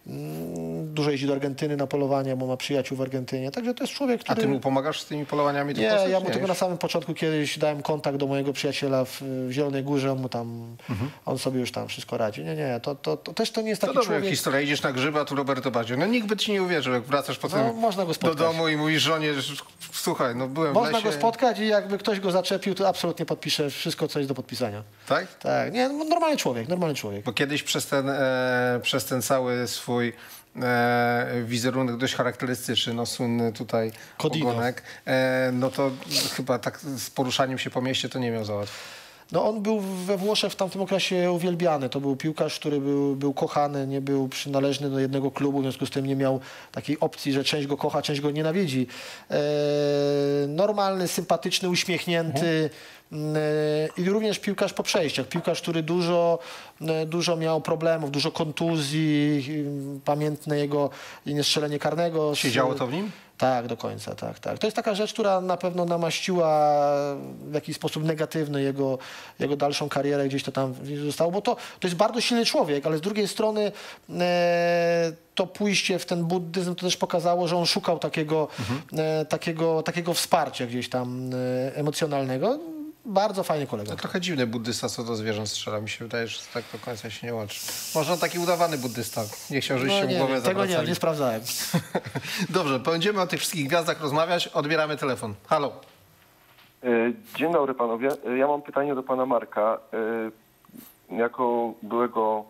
Dużo jeździ do Argentyny na polowania, bo ma przyjaciół w Argentynie. Także to jest człowiek, który... A ty mu pomagasz z tymi polowaniami? Nie, ja mu tylko na samym początku kiedyś dałem kontakt do mojego przyjaciela w, w Zielonej Górze, on mu tam, mhm. on sobie już tam wszystko radzi. Nie, nie, to, to, to też to nie jest taki to dobra człowiek... historia, idziesz na grzyba, tu Roberto Badzio. No nikt by ci nie uwierzył, jak wracasz potem no, można go do domu i mówisz żonie, Słuchaj, no byłem Można w lesie. go spotkać i jakby ktoś go zaczepił, to absolutnie podpisze wszystko, co jest do podpisania. Tak? Tak, nie, no, normalny człowiek, normalny człowiek. Bo kiedyś przez ten, e, przez ten cały swój e, wizerunek dość charakterystyczny, no słynny tutaj Codino. ogonek, e, no to chyba tak z poruszaniem się po mieście to nie miał załatwić. No on był we Włoszech w tamtym okresie uwielbiany. To był piłkarz, który był, był kochany, nie był przynależny do jednego klubu, w związku z tym nie miał takiej opcji, że część go kocha, część go nienawidzi. E, normalny, sympatyczny, uśmiechnięty e, i również piłkarz po przejściach. Piłkarz, który dużo, e, dużo miał problemów, dużo kontuzji, e, pamiętne jego niestrzelenie karnego. Siedziało to w nim? Tak, do końca, tak, tak. To jest taka rzecz, która na pewno namaściła w jakiś sposób negatywny jego, jego dalszą karierę, gdzieś to tam zostało, bo to, to jest bardzo silny człowiek, ale z drugiej strony e, to pójście w ten buddyzm to też pokazało, że on szukał takiego, mhm. e, takiego, takiego wsparcia gdzieś tam e, emocjonalnego. Bardzo fajny kolega. To trochę dziwny buddysta co do zwierząt strzela. Mi się wydaje, że tak do końca się nie łączy. Może taki udawany buddysta. Nie chciał, żebyście No, mu nie, głowę nie, tego zawracali. nie, nie sprawdzałem. Dobrze, będziemy o tych wszystkich gwiazdach rozmawiać. Odbieramy telefon. Halo. Dzień dobry panowie. Ja mam pytanie do pana Marka. Jako byłego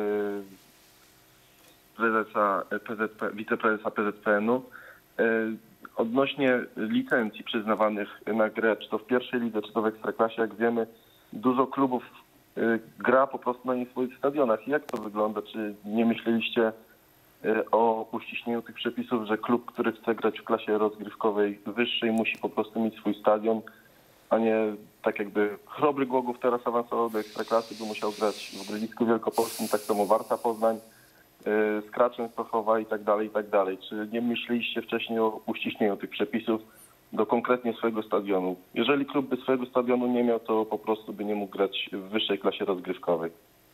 prezesa P Z P, wiceprezesa P Z P N-u odnośnie licencji przyznawanych na grę, czy to w pierwszej lidze, czy to w Ekstraklasie, jak wiemy, dużo klubów gra po prostu na nie swoich stadionach. Jak to wygląda? Czy nie myśleliście o uściśnieniu tych przepisów, że klub, który chce grać w klasie rozgrywkowej wyższej, musi po prostu mieć swój stadion, a nie tak jakby Chrobry Głogów teraz awansował do Ekstraklasy, by musiał grać w Grodzisku Wielkopolskim, tak samo Warta Poznań, Skra Częstochowa i tak dalej, i tak dalej. Czy nie myśleliście wcześniej o uściśnieniu tych przepisów do konkretnie swojego stadionu? Jeżeli klub by swojego stadionu nie miał, to po prostu by nie mógł grać w wyższej klasie rozgrywkowej.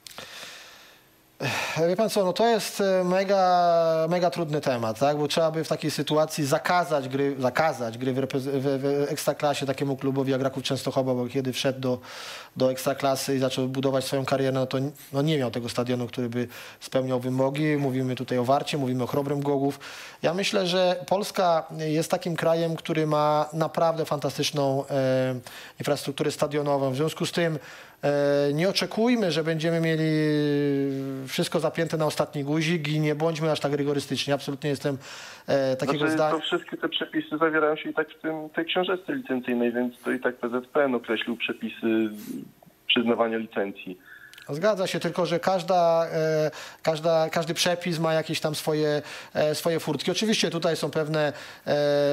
Wie pan co, no to jest mega, mega trudny temat, tak? Bo trzeba by w takiej sytuacji zakazać gry, zakazać gry w, w, w Ekstraklasie takiemu klubowi jak Raków Częstochowa, bo kiedy wszedł do, do Ekstraklasy i zaczął budować swoją karierę, no to no nie miał tego stadionu, który by spełniał wymogi. Mówimy tutaj o Warcie, mówimy o Chrobrym Głogów. Ja myślę, że Polska jest takim krajem, który ma naprawdę fantastyczną e, infrastrukturę stadionową. W związku z tym nie oczekujmy, że będziemy mieli wszystko zapięte na ostatni guzik i nie bądźmy aż tak rygorystyczni. Absolutnie jestem e, takiego znaczy, zdania. To wszystkie te przepisy zawierają się i tak w tym, tej książeczce licencyjnej, więc to i tak P Z P N określił przepisy przyznawania licencji. Zgadza się, tylko że każda, e, każda, każdy przepis ma jakieś tam swoje, e, swoje furtki. Oczywiście tutaj są pewne, e,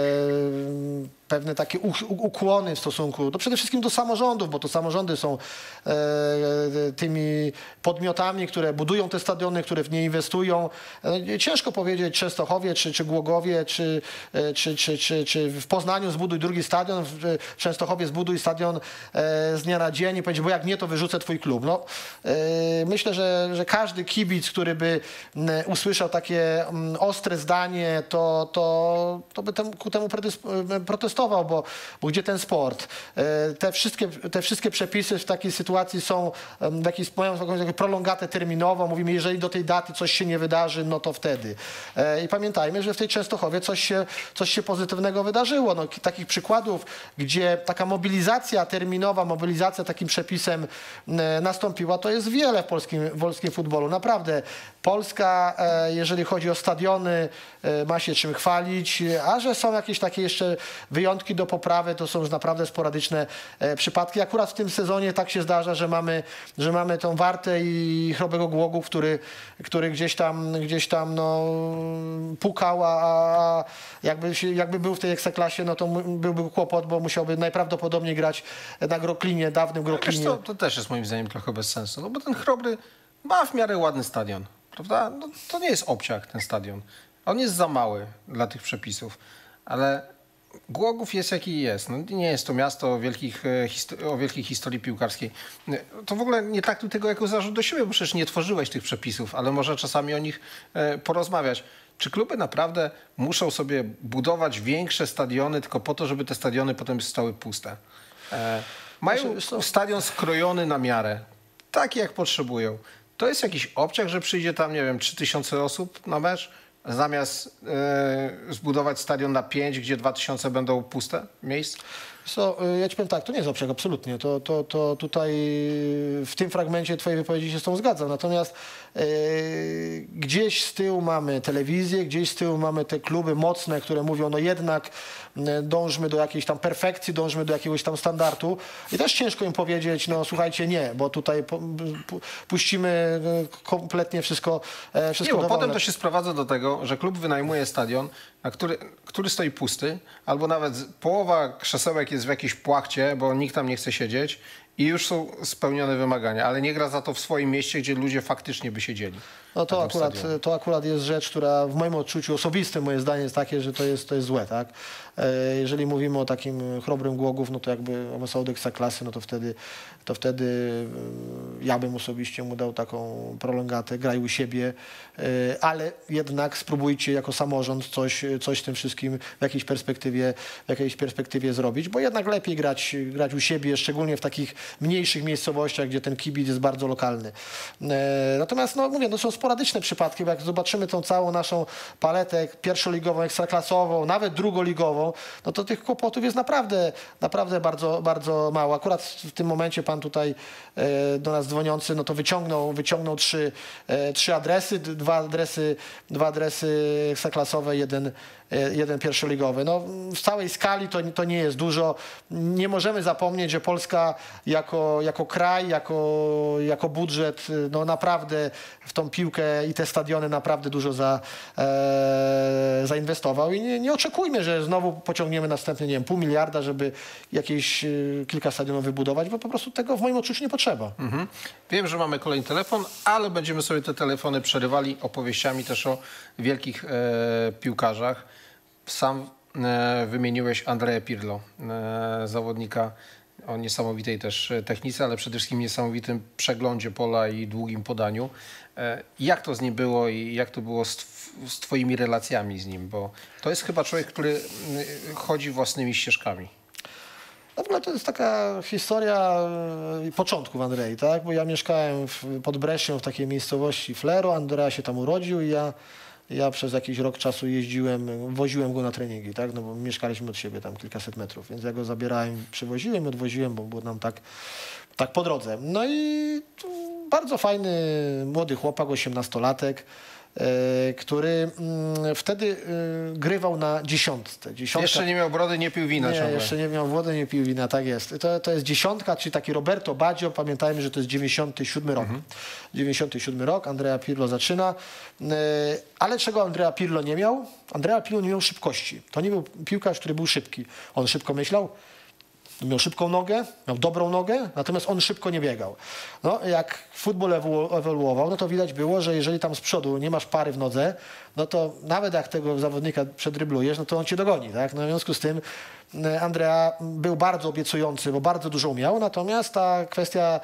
pewne takie u, u, ukłony w stosunku do, przede wszystkim do samorządów, bo to samorządy są e, tymi podmiotami, które budują te stadiony, które w nie inwestują. E, ciężko powiedzieć Częstochowie, czy, czy Głogowie, czy, czy, czy, czy, czy w Poznaniu zbuduj drugi stadion, w Częstochowie zbuduj stadion e, z dnia na dzień i powiedzieć, bo jak nie, to wyrzucę twój klub. No, myślę, że, że każdy kibic, który by usłyszał takie ostre zdanie, to, to, to by tem, ku temu protestował, bo, bo gdzie ten sport? Te wszystkie, te wszystkie przepisy w takiej sytuacji są w jakiś, mają jakąś prolongatę terminową. Mówimy, jeżeli do tej daty coś się nie wydarzy, no to wtedy. I pamiętajmy, że w tej Częstochowie coś się, coś się pozytywnego wydarzyło. No, takich przykładów, gdzie taka mobilizacja terminowa, mobilizacja takim przepisem nastąpiła, to jest wiele w polskim, w polskim futbolu. Naprawdę Polska, jeżeli chodzi o stadiony, ma się czym chwalić, a że są jakieś takie jeszcze wyjątki do poprawy, to są już naprawdę sporadyczne przypadki. Akurat w tym sezonie tak się zdarza, że mamy, że mamy tą Wartę i Chrobrego Głogów, który, który gdzieś tam, gdzieś tam no, pukał, a jakby, się, jakby był w tej Ekstraklasie, no to byłby kłopot, bo musiałby najprawdopodobniej grać na Groklinie, dawnym Groklinie. To, to też jest moim zdaniem trochę bez sensu, no bo ten Chrobry ma w miarę ładny stadion, prawda? No, to nie jest obciach ten stadion. On jest za mały dla tych przepisów, ale Głogów jest jaki jest. No, nie jest to miasto o, wielkich, o wielkiej historii piłkarskiej. To w ogóle nie traktuj tego jako zarzut do siebie, bo przecież nie tworzyłeś tych przepisów, ale może czasami o nich porozmawiać. Czy kluby naprawdę muszą sobie budować większe stadiony tylko po to, żeby te stadiony potem zostały puste? E, mają stadion skrojony na miarę, taki jak potrzebują. To jest jakiś obciach, że przyjdzie tam, nie wiem, trzy tysiące osób na mecz, zamiast e, zbudować stadion na pięć, gdzie dwa tysiące będą puste miejsc? So, ja ci powiem tak, to nie jest obszar, absolutnie. To, to, to tutaj w tym fragmencie twojej wypowiedzi się z tą zgadzam. Natomiast e, gdzieś z tyłu mamy telewizję, gdzieś z tyłu mamy te kluby mocne, które mówią, no jednak e, dążmy do jakiejś tam perfekcji, dążmy do jakiegoś tam standardu. I też ciężko im powiedzieć, no słuchajcie, nie, bo tutaj po, pu, puścimy kompletnie wszystko, e, wszystko nie, bo dowolne. potem to się sprowadza do tego, że klub wynajmuje stadion, na który, który stoi pusty, albo nawet połowa krzesełek jest w jakiejś płachcie, bo nikt tam nie chce siedzieć i już są spełnione wymagania, ale nie gra za to w swoim mieście, gdzie ludzie faktycznie by siedzieli. No to akurat, to akurat jest rzecz, która w moim odczuciu osobistym, moje zdanie jest takie, że to jest, to jest złe, tak? Jeżeli mówimy o takim Chrobrym Głogów, no to jakby o Wesołych Ekstraklasy, no to wtedy, to wtedy ja bym osobiście mu dał taką prolongatę, graj u siebie, ale jednak spróbujcie jako samorząd coś, coś z tym wszystkim w jakiejś perspektywie, w jakiejś perspektywie zrobić, bo jednak lepiej grać, grać u siebie, szczególnie w takich mniejszych miejscowościach, gdzie ten kibic jest bardzo lokalny. Natomiast, no mówię, to są sporadyczne przypadki, bo jak zobaczymy tą całą naszą paletę pierwszoligową, ekstraklasową, nawet drugoligową, no to tych kłopotów jest naprawdę, naprawdę bardzo, bardzo mało. Akurat w tym momencie pan tutaj e, do nas dzwoniący, no to wyciągnął, wyciągnął trzy, e, trzy adresy, dwa adresy, dwa adresy ekstraklasowe, jeden, e, jeden pierwszoligowy. No, w całej skali to, to nie jest dużo. Nie możemy zapomnieć, że Polska jako, jako kraj, jako, jako budżet, no naprawdę w tą piłkę i te stadiony naprawdę dużo za, e, zainwestował i nie, nie oczekujmy, że znowu pociągniemy następnie, nie wiem, pół miliarda, żeby jakieś e, kilka stadionów wybudować, bo po prostu tego w moim odczuciu nie potrzeba. Mhm. Wiem, że mamy kolejny telefon, ale będziemy sobie te telefony przerywali opowieściami też o wielkich e, piłkarzach. Sam e, wymieniłeś Andrea Pirlo, e, zawodnika o niesamowitej też technice, ale przede wszystkim niesamowitym przeglądzie pola i długim podaniu. E, jak to z nim było i jak to było z, z twoimi relacjami z nim? Bo to jest chyba człowiek, który chodzi własnymi ścieżkami. No w ogóle to jest taka historia początków Andrei, tak? Bo ja mieszkałem w, pod Brescią w takiej miejscowości Flero, Andrea się tam urodził i ja, ja przez jakiś rok czasu jeździłem, woziłem go na treningi, tak? No bo mieszkaliśmy od siebie tam kilkaset metrów, więc ja go zabierałem, przywoziłem i odwoziłem, bo było nam tak, tak po drodze. No i bardzo fajny młody chłopak, osiemnastolatek, który wtedy grywał na dziesiątce. Dziesiątka... Jeszcze nie miał brody, nie pił wina Nie, ciągle. jeszcze nie miał wody, nie pił wina, tak jest. To, to jest dziesiątka, czyli taki Roberto Baggio, pamiętajmy, że to jest dziewięćdziesiąty siódmy rok. Mhm. dziewięćdziesiąty siódmy rok, Andrea Pirlo zaczyna. Ale czego Andrea Pirlo nie miał? Andrea Pirlo nie miał szybkości. To nie był piłkarz, który był szybki. On szybko myślał, miał szybką nogę, miał dobrą nogę, natomiast on szybko nie biegał. No, jak futbol ewolu ewoluował, no to widać było, że jeżeli tam z przodu nie masz pary w nodze, no to nawet jak tego zawodnika przedryblujesz, no to on cię dogoni, tak? No w związku z tym Andrea był bardzo obiecujący, bo bardzo dużo umiał, natomiast ta kwestia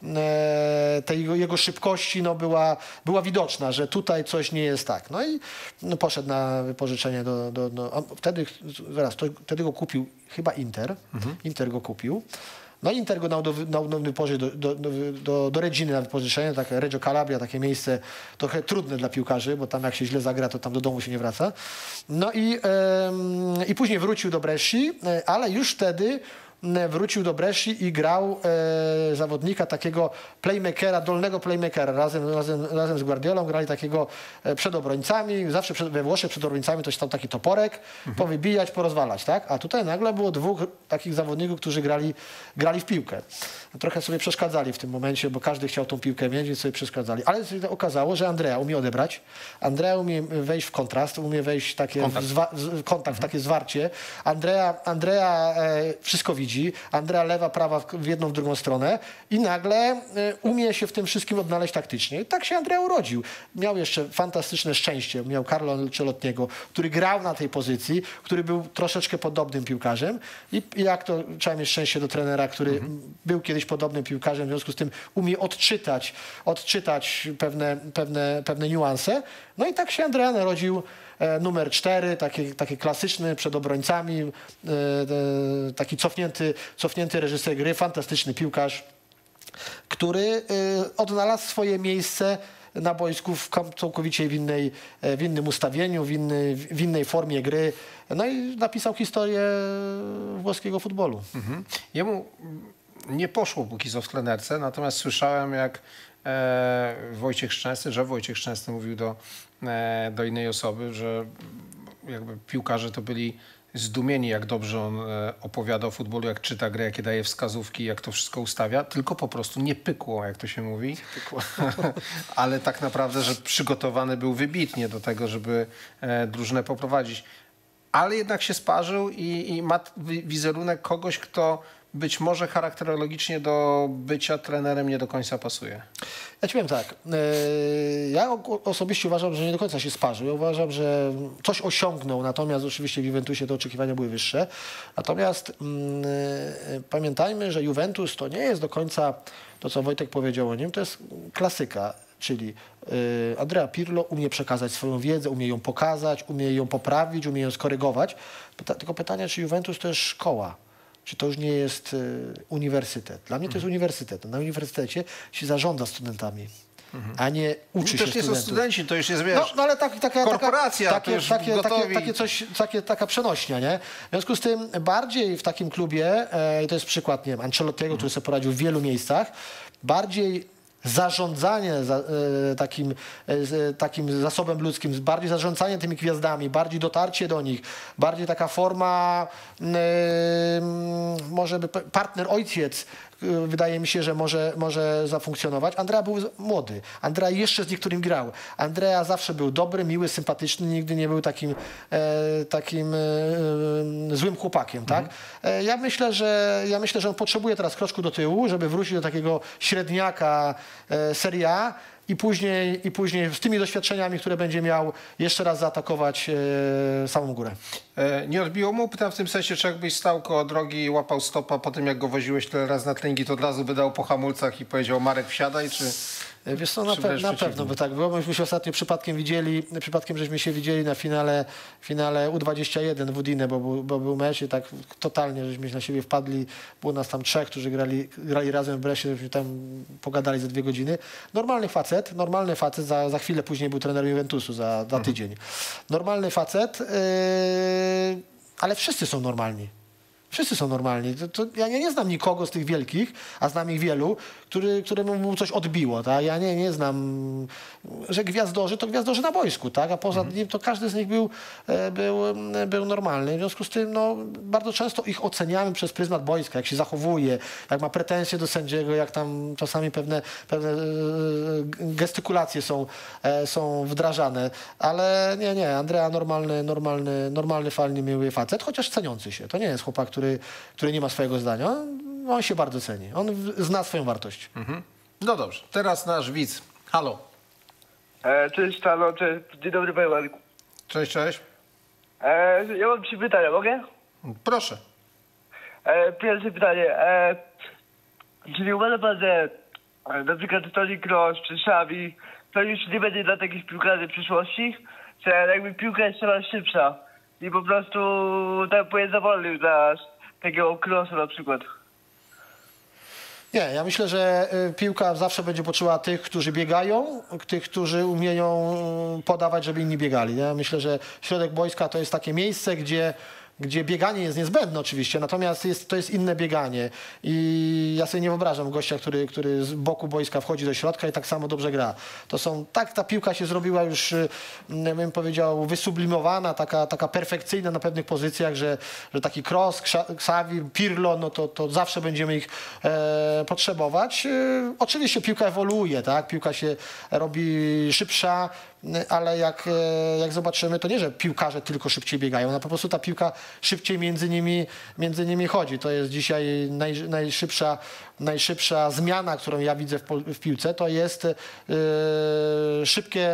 e, tej jego, jego szybkości no, była, była widoczna, że tutaj coś nie jest tak. No i no, poszedł na wypożyczenie do... do, do wtedy, zaraz, to, wtedy go kupił chyba Inter. Mhm. Inter go kupił. No Inter go dał do, do, do, do, do, do, do Reginy na wypożyczenie, tak, Reggio Calabria, takie miejsce trochę trudne dla piłkarzy, bo tam jak się źle zagra, to tam do domu się nie wraca. No i, yy, i później wrócił do Bresci, ale już wtedy wrócił do Bresci i grał e, zawodnika, takiego playmakera, dolnego playmakera. Razem, razem, razem z Guardiolą grali takiego e, przed obrońcami. Zawsze przed, we Włoszech przed obrońcami to się tam taki toporek, mhm. powybijać, porozwalać, tak? A tutaj nagle było dwóch takich zawodników, którzy grali, grali w piłkę. Trochę sobie przeszkadzali w tym momencie, bo każdy chciał tą piłkę mieć, więc sobie przeszkadzali. Ale się okazało, że Andrea umie odebrać. Andrea umie wejść w kontrast, umie wejść w takie kontakt, w, zwa, w, kontakt, mhm. w takie zwarcie. Andrea, Andrea e, wszystko widzi. Andrea lewa, prawa w jedną, w drugą stronę i nagle umie się w tym wszystkim odnaleźć taktycznie. I tak się Andrea urodził. Miał jeszcze fantastyczne szczęście. Miał Carlo Ancelottiego, który grał na tej pozycji, który był troszeczkę podobnym piłkarzem i, i jak to trzeba mieć szczęście do trenera, który mhm. był kiedyś podobnym piłkarzem, w związku z tym umie odczytać, odczytać pewne, pewne, pewne niuanse. No i tak się Andrea narodził. Numer cztery, taki, taki klasyczny przed obrońcami, e, e, taki cofnięty, cofnięty reżyser gry, fantastyczny piłkarz, który e, odnalazł swoje miejsce na boisku w całkowicie w, innej, w innym ustawieniu, w, inny, w innej formie gry. No i napisał historię włoskiego futbolu. Mhm. Jemu nie poszło póki co w trenerce, natomiast słyszałem, jak e, Wojciech Szczęsny, że Wojciech Szczęsny mówił do, e, do innej osoby, że jakby piłkarze to byli zdumieni, jak dobrze on e, opowiada o futbolu, jak czyta grę, jakie daje wskazówki, jak to wszystko ustawia, tylko po prostu nie pykło, jak to się mówi. Ale tak naprawdę, że przygotowany był wybitnie do tego, żeby e, drużynę poprowadzić. Ale jednak się sparzył i, i ma wizerunek kogoś, kto być może charakterologicznie do bycia trenerem nie do końca pasuje. Ja ci powiem tak, ja osobiście uważam, że nie do końca się sparzył. Ja uważam, że coś osiągnął, natomiast oczywiście w Juventusie te oczekiwania były wyższe. Natomiast mm, pamiętajmy, że Juventus to nie jest do końca to, co Wojtek powiedział o nim, to jest klasyka. Czyli y, Andrea Pirlo umie przekazać swoją wiedzę, umie ją pokazać, umie ją poprawić, umie ją skorygować. Pyta, tylko pytanie, czy Juventus to jest szkoła? Czy to już nie jest y, uniwersytet? Dla mnie to jest uniwersytet. Na uniwersytecie się zarządza studentami, a nie uczy to się już nie studentów. są studenci, to już jest, wiesz, No, no ale tak, taka, korporacja, taka, to takie, już takie, takie, gotowi. takie coś, takie, taka przenośnia, nie? W związku z tym bardziej w takim klubie, e, i to jest przykład, nie wiem, Ancelottiego, który sobie poradził w wielu miejscach, bardziej zarządzanie za, e, takim, e, takim zasobem ludzkim, bardziej zarządzanie tymi gwiazdami, bardziej dotarcie do nich, bardziej taka forma, e, może by partner, ojciec, e, wydaje mi się, że może, może zafunkcjonować. Andrea był młody. Andrea jeszcze z niektórym grał. Andrea zawsze był dobry, miły, sympatyczny, nigdy nie był takim, e, takim e, złym chłopakiem. Tak? E, ja, myślę, że, ja myślę, że on potrzebuje teraz kroczku do tyłu, żeby wrócić do takiego średniaka e, Serie A i później, i później z tymi doświadczeniami, które będzie miał, jeszcze raz zaatakować e, samą górę. E, nie odbiło mu? Pytam w tym sensie, czy jakbyś stał koło drogi i łapał stopa po tym, jak go woziłeś tyle razy na treningi, to od razu by dał po hamulcach i powiedział: Marek, wsiadaj, czy... Wiesz co, na, pe na pewno by tak było. Myśmy się ostatnio przypadkiem widzieli, przypadkiem żeśmy się widzieli na finale, finale U dwadzieścia jeden w Udine, bo, był- bo był mecz i tak totalnie żeśmy na siebie wpadli. Było nas tam trzech, którzy grali, grali razem w Brescie, żeśmy tam pogadali za dwie godziny. Normalny facet, normalny facet, za, za chwilę później był trenerem Juventusu, za, za tydzień. Normalny facet, yy, ale wszyscy są normalni. Wszyscy są normalni. To, to ja nie, nie znam nikogo z tych wielkich, a znam ich wielu, który, któremu mu coś odbiło. Tak? Ja nie, nie znam, że gwiazdorzy to gwiazdorzy na boisku, tak? A poza nim to każdy z nich był, e, był, e, był normalny. W związku z tym no, bardzo często ich oceniamy przez pryzmat boiska, jak się zachowuje, jak ma pretensje do sędziego, jak tam czasami pewne, pewne e, gestykulacje są, e, są wdrażane. Ale nie, nie, Andrea normalny, normalny, normalny, fajny, miły facet, chociaż ceniący się. To nie jest chłopak, który, który nie ma swojego zdania. On, on się bardzo ceni. On w- zna swoją wartość. Mhm. No dobrze, teraz nasz widz. Halo. E, cześć, halo, cześć. Dzień dobry, panie Marku. Cześć, cześć. E, ja mam trzy pytania, mogę? Proszę. E, pierwsze pytanie. E, czy nie uważa pan, że e, na przykład Toni Kroos czy Xavi to już nie będzie dla takich piłkarzy przyszłości? Że jakby piłka jest coraz szybsza i po prostu tempo jest za wolny dla takiego Kroosa na przykład. Nie, ja myślę, że y, piłka zawsze będzie potrzebowała tych, którzy biegają, tych, którzy umieją y, podawać, żeby inni biegali. Ja myślę, że środek boiska to jest takie miejsce, gdzie, gdzie bieganie jest niezbędne oczywiście, natomiast jest, to jest inne bieganie. I ja sobie nie wyobrażam gościa, który, który z boku boiska wchodzi do środka i tak samo dobrze gra. To są, tak ta piłka się zrobiła już, y, bym powiedział, wysublimowana, taka, taka perfekcyjna na pewnych pozycjach, że, że taki Kroos, Krza- Xavi, Pirlo, no to, to zawsze będziemy ich e, potrzebować. E, oczywiście piłka ewoluuje, tak? Piłka się robi szybsza, ale jak, e, jak zobaczymy, to nie, że piłkarze tylko szybciej biegają, no po prostu ta piłka szybciej między nimi, między nimi chodzi. To jest dzisiaj naj, najszybsza, najszybsza zmiana, którą ja widzę w, pol- w piłce, to jest e, szybkie,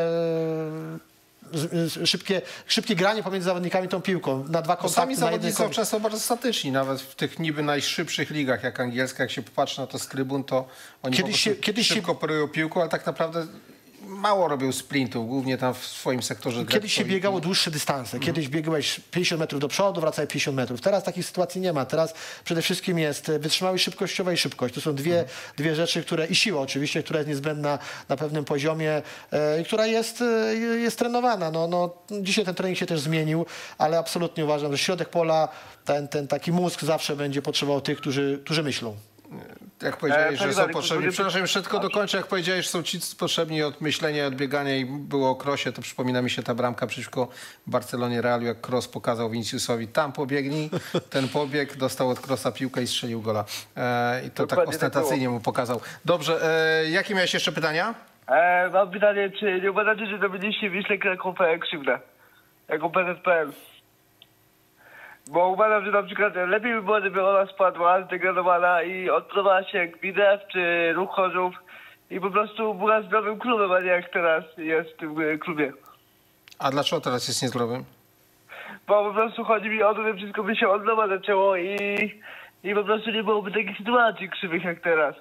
z- z- szybkie, szybkie granie pomiędzy zawodnikami tą piłką na dwa Bo kontakty, sami na jednej zawodnicy są kon- często bardzo statyczni, nawet w tych niby najszybszych ligach, jak angielska, jak się popatrzy na to z trybun, to oni Kiedyś po się- prostu kiedyś się- szybko operują piłką, ale tak naprawdę mało robił sprintów, głównie tam w swoim sektorze. Kiedyś się i- biegało dłuższe dystanse. Kiedyś biegłeś pięćdziesiąt metrów do przodu, wracaj pięćdziesiąt metrów. Teraz takiej sytuacji nie ma. Teraz przede wszystkim jest wytrzymałość szybkościowa i szybkość. To są dwie, dwie rzeczy, które i siła oczywiście, która jest niezbędna na pewnym poziomie e, i która jest, e, jest trenowana. No, no, dzisiaj ten trening się też zmienił, ale absolutnie uważam, że środek pola, ten, ten taki mózg zawsze będzie potrzebował tych, którzy, którzy myślą. Jak powiedziałeś, E, że tak są dalej, potrzebni. to- Przepraszam, jeszcze tylko dokończę. Jak powiedziałeś, że są ci potrzebni od myślenia, od biegania i było o krosie, to przypomina mi się ta bramka przeciwko Barcelonie Realu, jak Kroos pokazał Viniciusowi, tam pobiegnij, ten pobieg, dostał od Krosa piłkę i strzelił gola. E, I to tak Dokładnie tak ostentacyjnie mu pokazał. Dobrze, e, jakie miałeś jeszcze pytania? E, mam pytanie, czy nie uważacie, że zrobiliście Wiśle Kraków krzywdę? Jako P Z P N? Bo uważam, że na przykład lepiej by było, gdyby ona spadła, zdegradowana i odprowadzała się jak Bidew czy Ruch Chorzów i po prostu była zdrowym klubem, a nie jak teraz jest w tym e, klubie. A dlaczego teraz jest niezdrowym? Bo po prostu chodzi mi o to, że wszystko by się od nowa zaczęło i, i po prostu nie byłoby takich sytuacji krzywych jak teraz.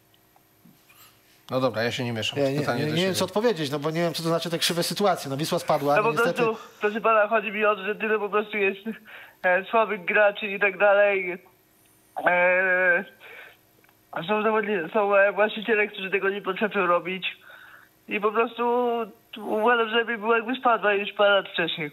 No dobra, ja się nie mieszam. Ja nie, Pytanie nie, do nie wiem, siebie. co odpowiedzieć, no bo nie wiem, co to znaczy te krzywe sytuacje. No Wisła spadła, No no po niestety... prostu, proszę pana, chodzi mi o to, że tyle po prostu jest e, słabych graczy i tak dalej. E, są zawodni- są e, właściciele, którzy tego nie potrafią robić. I po prostu uważam, że lepiej było, jakby spadła już parę lat wcześniej.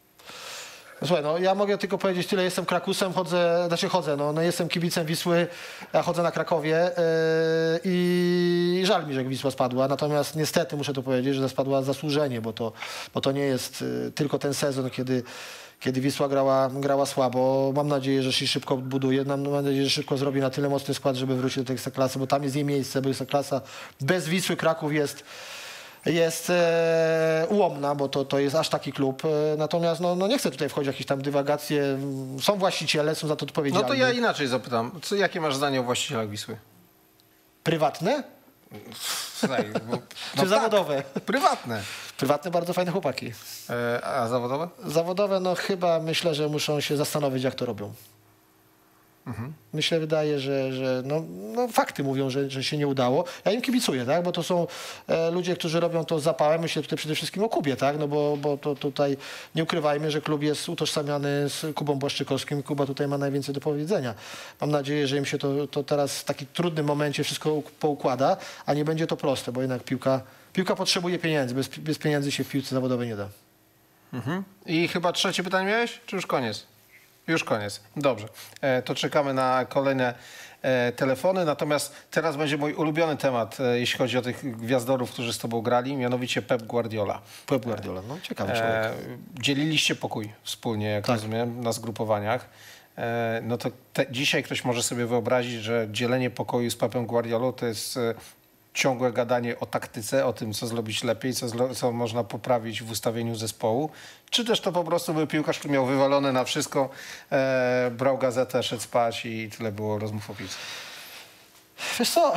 Słuchaj, no ja mogę tylko powiedzieć tyle, jestem Krakusem, chodzę, znaczy chodzę, no, no jestem kibicem Wisły, ja chodzę na Krakowie yy, i żal mi, że Wisła spadła, natomiast niestety muszę to powiedzieć, że spadła zasłużenie, bo to, bo to nie jest yy, tylko ten sezon, kiedy, kiedy Wisła grała, grała słabo. Mam nadzieję, że się szybko buduje, mam nadzieję, że szybko zrobi na tyle mocny skład, żeby wrócić do tej Ekstraklasy, bo tam jest jej miejsce, bo Ekstraklasa bez Wisły Kraków jest jest e, ułomna, bo to, to jest aż taki klub. E, natomiast no, no nie chcę tutaj wchodzić w jakieś tam dywagacje. Są właściciele, są za to No odpowiedzialni. to ja inaczej zapytam. Co, jakie masz zdanie o właścicielach Wisły? Prywatne Słuchaj, bo, czy no zawodowe? tak, prywatne. Prywatne bardzo fajne chłopaki. E, a zawodowe? Zawodowe, no chyba myślę, że muszą się zastanowić, jak to robią. Mhm. Myślę, wydaje, że, że no, no fakty mówią, że, że się nie udało. Ja im kibicuję, tak? Bo to są e, ludzie, którzy robią to z zapałem. Myślę tutaj przede wszystkim o Kubie, tak? No bo, bo to tutaj nie ukrywajmy, że klub jest utożsamiany z Kubą Błaszczykowskim. Kuba tutaj ma najwięcej do powiedzenia. Mam nadzieję, że im się to, to teraz w takim trudnym momencie wszystko poukłada, a nie będzie to proste, bo jednak piłka, piłka potrzebuje pieniędzy. Bez, bez pieniędzy się w piłce zawodowej nie da. Mhm. I chyba trzecie pytanie miałeś? Czy już koniec? Już koniec. Dobrze. E, to czekamy na kolejne e, telefony. Natomiast teraz będzie mój ulubiony temat, e, jeśli chodzi o tych gwiazdorów, którzy z tobą grali, mianowicie Pep Guardiola. Pep Guardiola, no ciekawy człowiek. E, dzieliliście pokój wspólnie, jak Tak. rozumiem, na zgrupowaniach. E, no to te, dzisiaj ktoś może sobie wyobrazić, że dzielenie pokoju z Pepem Guardiolą to jest e, ciągłe gadanie o taktyce, o tym, co zrobić lepiej, co, zlo, co można poprawić w ustawieniu zespołu. Czy też to po prostu był piłkarz, który miał wywalone na wszystko, e, brał gazetę, szedł spać i tyle było rozmów o piłce. Wiesz co, e,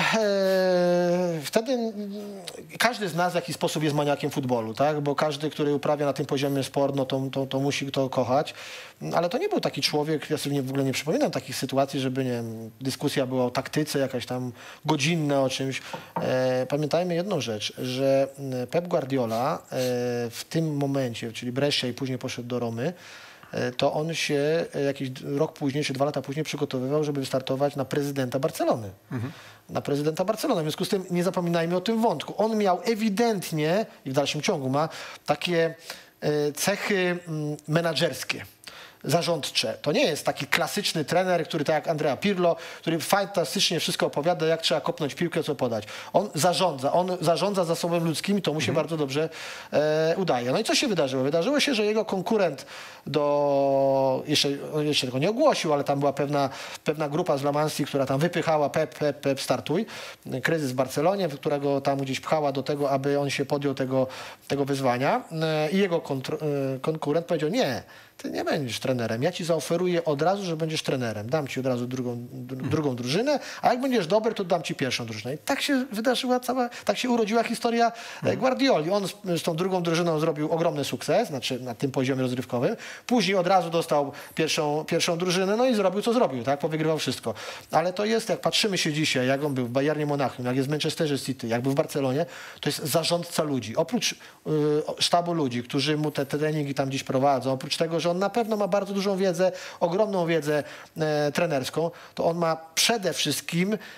wtedy mm, każdy z nas w jakiś sposób jest maniakiem futbolu, tak? Bo każdy, który uprawia na tym poziomie sport, no to, to, to musi to kochać. Ale to nie był taki człowiek, ja sobie nie, w ogóle nie przypominam takich sytuacji, żeby nie wiem, dyskusja była o taktyce, jakaś tam godzinna o czymś. E, pamiętajmy jedną rzecz, że Pep Guardiola e, w tym momencie, czyli Brescia i później poszedł do Romy, to on się jakiś rok później, czy dwa lata później przygotowywał, żeby wystartować na prezydenta Barcelony. Mhm. Na prezydenta Barcelony. W związku z tym nie zapominajmy o tym wątku. On miał ewidentnie, i w dalszym ciągu ma, takie cechy menadżerskie, zarządcze. To nie jest taki klasyczny trener, który tak jak Andrea Pirlo, który fantastycznie wszystko opowiada, jak trzeba kopnąć piłkę, co podać. On zarządza, on zarządza zasobem ludzkim i to mu się mhm. bardzo dobrze e, udaje. No i co się wydarzyło? Wydarzyło się, że jego konkurent do... Jeszcze, jeszcze tego nie ogłosił, ale tam była pewna, pewna grupa z La Mansii, która tam wypychała Pep, Pep, Pep, startuj. Kryzys w Barcelonie, którego tam gdzieś pchała do tego, aby on się podjął tego, tego wyzwania. E, I jego kontr- e, konkurent powiedział, nie, ty nie będziesz trenerem. Ja ci zaoferuję od razu, że będziesz trenerem. Dam ci od razu drugą, drugą drużynę, a jak będziesz dobry, to dam ci pierwszą drużynę. I tak się wydarzyła cała, tak się urodziła historia Guardioli. On z, z tą drugą drużyną zrobił ogromny sukces, znaczy na tym poziomie rozrywkowym. Później od razu dostał pierwszą, pierwszą drużynę, no i zrobił, co zrobił, tak? Powygrywał wszystko. Ale to jest, jak patrzymy się dzisiaj, jak on był w Bayernie Monachium, jak jest w Manchesterze City, jak był w Barcelonie, to jest zarządca ludzi. Oprócz y, sztabu ludzi, którzy mu te treningi tam gdzieś prowadzą, oprócz tego, że on na pewno ma bardzo dużą wiedzę, ogromną wiedzę e, trenerską, to on ma przede wszystkim e,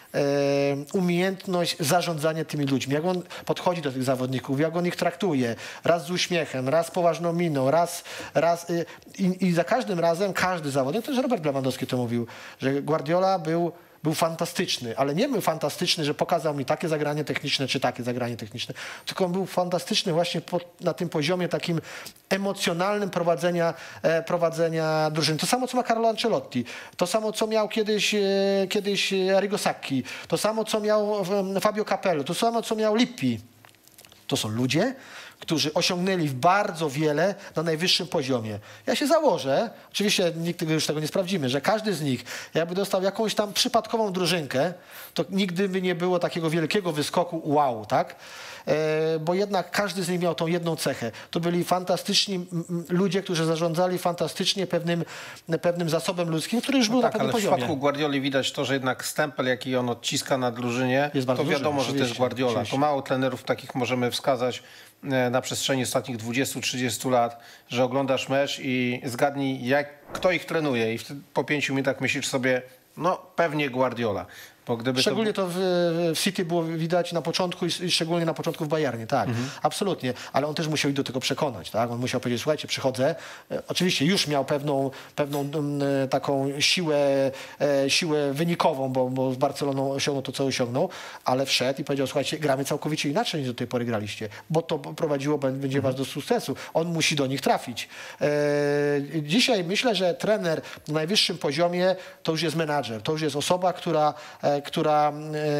umiejętność zarządzania tymi ludźmi. Jak on podchodzi do tych zawodników, jak on ich traktuje, raz z uśmiechem, raz z poważną miną, raz, raz y, i, i za każdym razem każdy zawodnik, też Robert Lewandowski to mówił, że Guardiola był Był fantastyczny, ale nie był fantastyczny, że pokazał mi takie zagranie techniczne, czy takie zagranie techniczne, tylko on był fantastyczny właśnie po, na tym poziomie takim emocjonalnym prowadzenia, e, prowadzenia drużyny. To samo, co ma Carlo Ancelotti, to samo, co miał kiedyś, e, kiedyś Arrigo Sacchi, to samo, co miał e, Fabio Capello, to samo, co miał Lippi. To są ludzie, którzy osiągnęli bardzo wiele na najwyższym poziomie. Ja się założę, oczywiście nigdy już tego nie sprawdzimy, że każdy z nich jakby dostał jakąś tam przypadkową drużynkę, to nigdy by nie było takiego wielkiego wyskoku wow, tak? E, bo jednak każdy z nich miał tą jedną cechę. To byli fantastyczni ludzie, którzy zarządzali fantastycznie pewnym, pewnym zasobem ludzkim, który już był no na tak, pewnym ale poziomie. w przypadku Guardioli widać to, że jednak stempel, jaki on odciska na drużynie, Jest to bardzo wiadomo, duży, że to jest Guardiola. oczywiście. To mało trenerów takich możemy wskazać na przestrzeni ostatnich dwudziestu trzydziestu lat, że oglądasz mecz i zgadnij, jak, kto ich trenuje i wtedy po pięciu minutach myślisz sobie, no pewnie Guardiola. Bo gdyby Szczególnie to... to w, w City było widać na początku i, i szczególnie na początku w Bayernie, tak, mhm. absolutnie. Ale on też musiał ich do tego przekonać, tak? On musiał powiedzieć, słuchajcie, przychodzę. E, oczywiście już miał pewną, pewną e, taką siłę, e, siłę wynikową, bo, bo z Barceloną osiągnął to, co osiągnął, ale wszedł i powiedział, słuchajcie, gramy całkowicie inaczej niż do tej pory graliście, bo to prowadziło, będzie mhm. was do sukcesu. On musi do nich trafić. E, dzisiaj myślę, że trener na najwyższym poziomie to już jest menadżer, to już jest osoba, która e, która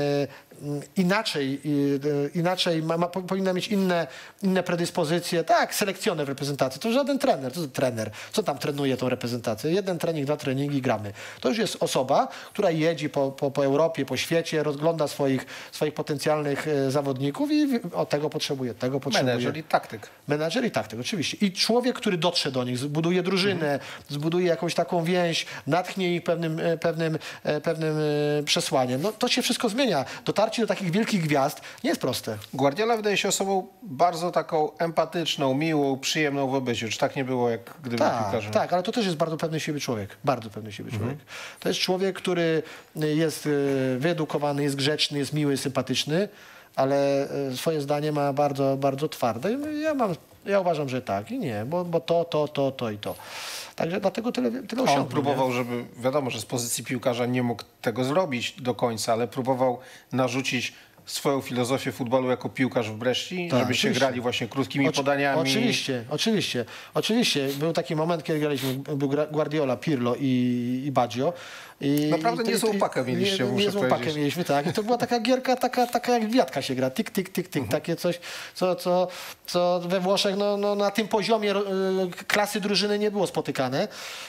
e, inaczej, e, inaczej ma, ma, powinna mieć inne, inne predyspozycje. Tak, selekcjoner w reprezentacji. To żaden trener. To trener. Co tam trenuje tą reprezentację? Jeden trening, dwa treningi, gramy. To już jest osoba, która jedzie po, po, po Europie, po świecie, rozgląda swoich, swoich potencjalnych e, zawodników i o tego potrzebuje, tego potrzebuje. Menedżer i taktyk. Menedżer i taktyk, oczywiście. I człowiek, który dotrze do nich, zbuduje drużynę, mhm. zbuduje jakąś taką więź, natchnie ich pewnym, pewnym, pewnym przesłaniem. No, to się wszystko zmienia. Dotarcie do takich wielkich gwiazd nie jest proste. Guardiola wydaje się osobą bardzo taką empatyczną, miłą, przyjemną w obyciu. Czy tak nie było, jak gdyby Tak, piłkarzem? tak, ale to też jest bardzo pewny siebie człowiek. Bardzo pewny siebie Mhm. człowiek. To jest człowiek, który jest wyedukowany, jest grzeczny, jest miły, sympatyczny, ale swoje zdanie ma bardzo, bardzo twarde. Ja, mam, ja uważam, że tak i nie, bo, bo to, to, to, to i to. Także dlatego tyle, tyle osiągnął. On próbował, nie? żeby, wiadomo, że z pozycji piłkarza nie mógł tego zrobić do końca, ale próbował narzucić swoją filozofię futbolu jako piłkarz w Breszci, Tak, żeby się oczywiście. grali właśnie krótkimi Oczy, podaniami. Oczywiście, oczywiście, oczywiście. Był taki moment, kiedy graliśmy, był Guardiola, Pirlo i, i Baggio. I, Naprawdę i, niezłą pakę mieliście, nie, muszę niezłą powiedzieć. pakę mieliśmy, tak. I to była taka gierka, taka, taka jak w wiatka się gra. Tik, tik, tik, tik. Mhm. Takie coś, co, co, co we Włoszech no, no, na tym poziomie y, klasy drużyny nie było spotykane.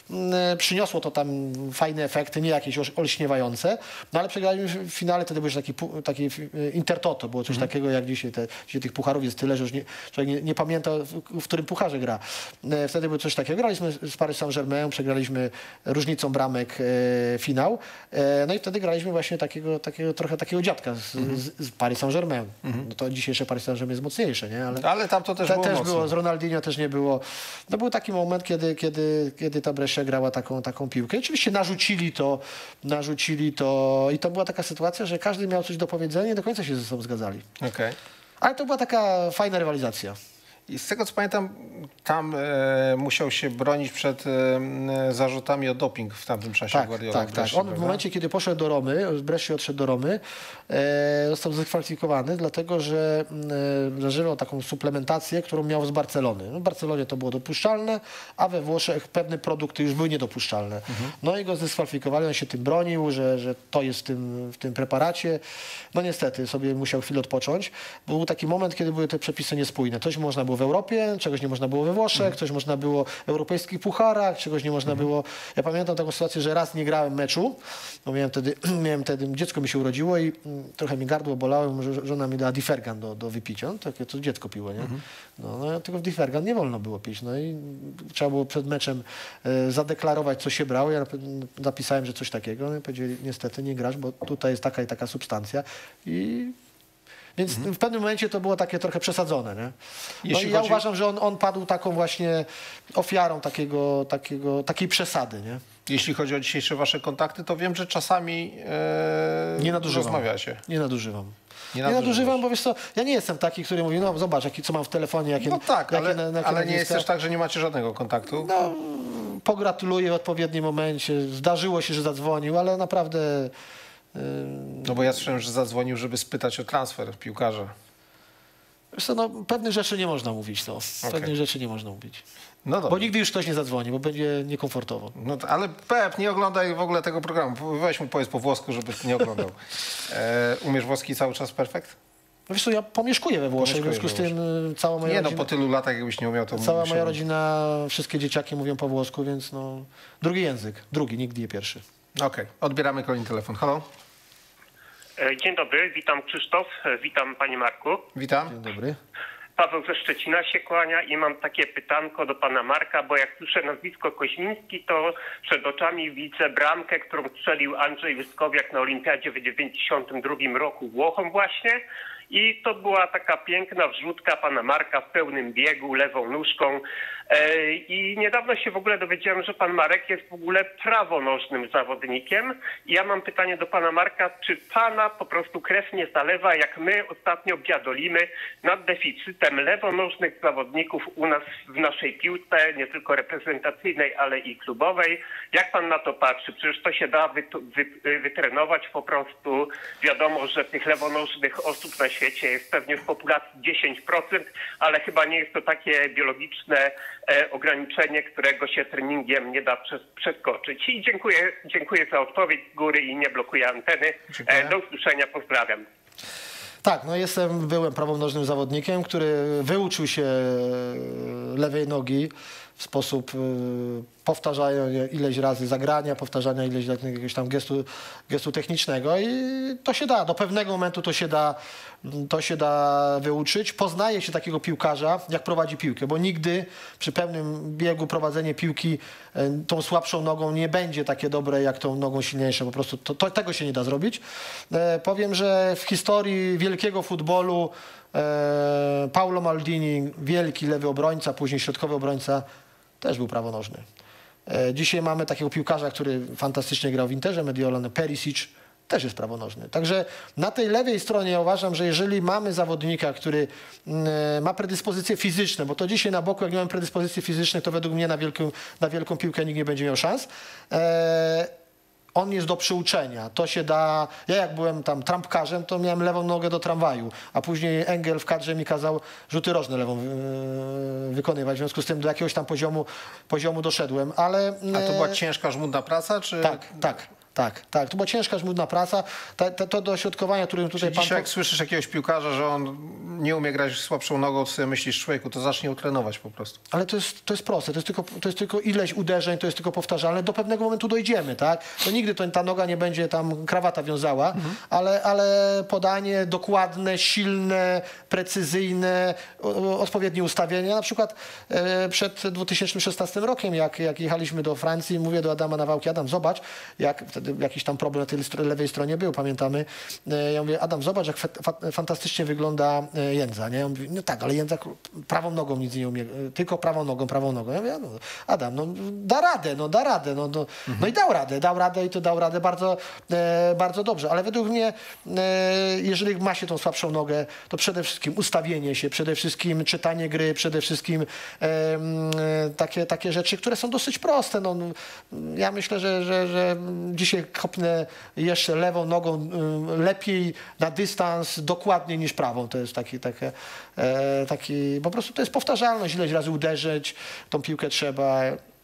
Y, przyniosło to tam fajne efekty, nie jakieś olśniewające. No ale przegraliśmy w finale, wtedy był już taki, taki y, Intertoto. Było coś mhm. takiego jak dzisiaj. Te, dzisiaj tych pucharów jest tyle, że już nie, człowiek nie, nie pamięta, w, w którym pucharze gra. Y, wtedy było coś takiego. Graliśmy z Paris Saint-Germain, przegraliśmy różnicą bramek y, finał. No i wtedy graliśmy właśnie takiego, takiego trochę takiego dziadka z, mm -hmm. z, z Paris Saint-Germain. Mm -hmm. No to dzisiejsze Paris Saint-Germain jest mocniejsze, nie? Ale, Ale tam to też te, było też mocno. było. Z Ronaldinho też nie było. To był taki moment, kiedy, kiedy, kiedy ta Brescia grała taką, taką piłkę. I oczywiście narzucili to, narzucili to i to była taka sytuacja, że każdy miał coś do powiedzenia i do końca się ze sobą zgadzali. Okay. Ale to była taka fajna rywalizacja. I z tego co pamiętam, tam e, musiał się bronić przed e, zarzutami o doping w tamtym czasie. Tak, Guardiola tak, w tak. Bresci, On w prawda? momencie, kiedy poszedł do Romy, z Bresci odszedł do Romy, e, został zdyskwalifikowany, dlatego że e, zażywał taką suplementację, którą miał z Barcelony. No, w Barcelonie to było dopuszczalne, a we Włoszech pewne produkty już były niedopuszczalne. Mhm. No i go zdyskwalifikowali, on się tym bronił, że, że to jest w tym, w tym preparacie. No niestety sobie musiał chwilę odpocząć. Był taki moment, kiedy były te przepisy niespójne. Coś można było w Europie, czegoś nie można było we Włoszech, mm. coś można było w europejskich pucharach, czegoś nie można mm. było... Ja pamiętam taką sytuację, że raz nie grałem meczu, bo miałem wtedy, miałem wtedy dziecko mi się urodziło i mm, trochę mi gardło bolało, że żona mi dała Differgan do, do wypicia. No, takie to dziecko piło, nie? Mm. No, no, tylko w Differgan nie wolno było pić. No i trzeba było przed meczem e, zadeklarować, co się brało. Ja napisałem, że coś takiego. No i powiedzieli, niestety nie grasz, bo tutaj jest taka i taka substancja. I... Więc mhm. w pewnym momencie to było takie trochę przesadzone. Nie? No Jeśli i ja chodzi... uważam, że on, on padł taką właśnie ofiarą takiego, takiego, takiej przesady. Nie? Jeśli chodzi o dzisiejsze wasze kontakty, to wiem, że czasami e, nie nadużywam. rozmawiacie. Nie nadużywam. Nie, nie nadużywam, bo wiesz co, ja nie jestem taki, który mówi, no zobacz, jaki, co mam w telefonie, jakie... No tak, jakie, ale, na, na ale nie jest też tak, że nie macie żadnego kontaktu? No, pogratuluję w odpowiednim momencie. Zdarzyło się, że zadzwonił, ale naprawdę... No bo ja słyszałem, że zadzwonił, żeby spytać o transfer piłkarza. Wiesz co, no, pewnych rzeczy nie można mówić. No. Okay. Pewnych rzeczy nie można mówić. No bo nigdy już ktoś nie zadzwoni, bo będzie niekomfortowo. No, ale Pep, nie oglądaj w ogóle tego programu. Weź mu powiedz po włosku, żeby nie oglądał. E, umiesz włoski cały czas perfekt? No wiesz co, ja pomieszkuję we Włoszech, w związku z tym cała moja nie, rodzina... no po tylu latach jakbyś nie umiał, to... Cała moja rodzina, wszystkie dzieciaki mówią po włosku, więc no... Drugi język, drugi, nigdy nie pierwszy. Okej, okay. Odbieramy kolejny telefon. Halo? Dzień dobry, witam Krzysztof, witam panie Marku. Witam. Dzień dobry. Paweł ze Szczecina się kłania i mam takie pytanko do pana Marka, bo jak słyszę nazwisko Koźmiński, to przed oczami widzę bramkę, którą strzelił Andrzej Wyskowiak na Olimpiadzie w dziewięćdziesiątym drugim roku Włochom właśnie. I to była taka piękna wrzutka pana Marka w pełnym biegu, lewą nóżką. I niedawno się w ogóle dowiedziałem, że pan Marek jest w ogóle prawonożnym zawodnikiem. I ja mam pytanie do pana Marka, czy pana po prostu krew nie zalewa, jak my ostatnio biadolimy nad deficytem lewonożnych zawodników u nas w naszej piłce, nie tylko reprezentacyjnej, ale i klubowej. Jak pan na to patrzy? Przecież to się da wy, wy, wytrenować po prostu. Wiadomo, że tych lewonożnych osób na świecie jest pewnie w populacji dziesięć procent, ale chyba nie jest to takie biologiczne e, ograniczenie, którego się treningiem nie da przez, przeskoczyć. I dziękuję, dziękuję za odpowiedź z góry i nie blokuję anteny. E, do usłyszenia, pozdrawiam. Tak, no jestem, byłem prawonożnym zawodnikiem, który wyuczył się lewej nogi w sposób powtarzania ileś razy zagrania, powtarzania ileś jakiegoś tam gestu, gestu technicznego i to się da, do pewnego momentu to się da, to się da wyuczyć. Poznaje się takiego piłkarza, jak prowadzi piłkę, bo nigdy przy pełnym biegu prowadzenie piłki tą słabszą nogą nie będzie takie dobre, jak tą nogą silniejszą. Po prostu to, to, tego się nie da zrobić. E, powiem, że w historii wielkiego futbolu e, Paolo Maldini, wielki lewy obrońca, później środkowy obrońca, też był prawonożny. E, dzisiaj mamy takiego piłkarza, który fantastycznie grał w Interze Mediolan, Perisic, też jest prawonożny. Także na tej lewej stronie ja uważam, że jeżeli mamy zawodnika, który e, ma predyspozycje fizyczne, bo to dzisiaj na boku, jak nie mamy predyspozycji fizycznych, to według mnie na wielką, na wielką piłkę nikt nie będzie miał szans. E, on jest do przyuczenia. To się da... Ja jak byłem tam trampkarzem, to miałem lewą nogę do tramwaju, a później Engel w kadrze mi kazał rzuty rożne lewą yy, wykonywać. W związku z tym do jakiegoś tam poziomu, poziomu doszedłem, ale... Yy... A to była ciężka, żmudna praca, czy... Tak, tak. Tak, tak. To była ciężka, żmudna praca. To, to, to dośrodkowanie, którym tutaj Czyli pan... dzisiaj jak słyszysz jakiegoś piłkarza, że on nie umie grać słabszą nogą, to sobie myślisz, człowieku, to zacznie utrenować po prostu. Ale to jest, to jest proste. To jest, tylko, to jest tylko ileś uderzeń, to jest tylko powtarzalne. Do pewnego momentu dojdziemy, tak? To nigdy to, ta noga nie będzie tam krawata wiązała, mhm. ale, ale podanie dokładne, silne, precyzyjne, odpowiednie ustawienie. Na przykład e, przed dwa tysiące szesnastym rokiem, jak, jak jechaliśmy do Francji, mówię do Adama Nawałki, Adam, zobacz, jak wtedy jakiś tam problem na tej lewej stronie był, pamiętamy. Ja mówię, Adam, zobacz, jak fantastycznie wygląda Jędza, nie? On mówi, no tak, ale Jędza prawą nogą nic nie umie, tylko prawą nogą, prawą nogą. Ja mówię, no, Adam, no da radę, no da radę, no, no, mhm. no i dał radę, dał radę i to dał radę bardzo, e, bardzo dobrze, ale według mnie, e, jeżeli ma się tą słabszą nogę, to przede wszystkim ustawienie się, przede wszystkim czytanie gry, przede wszystkim e, e, takie, takie rzeczy, które są dosyć proste. No, ja myślę, że, że, że dzisiaj kopnę jeszcze lewą nogą lepiej na dystans, dokładniej niż prawą. To jest taki, takie, taki po prostu to jest powtarzalność. Ileś razy uderzyć, tą piłkę trzeba.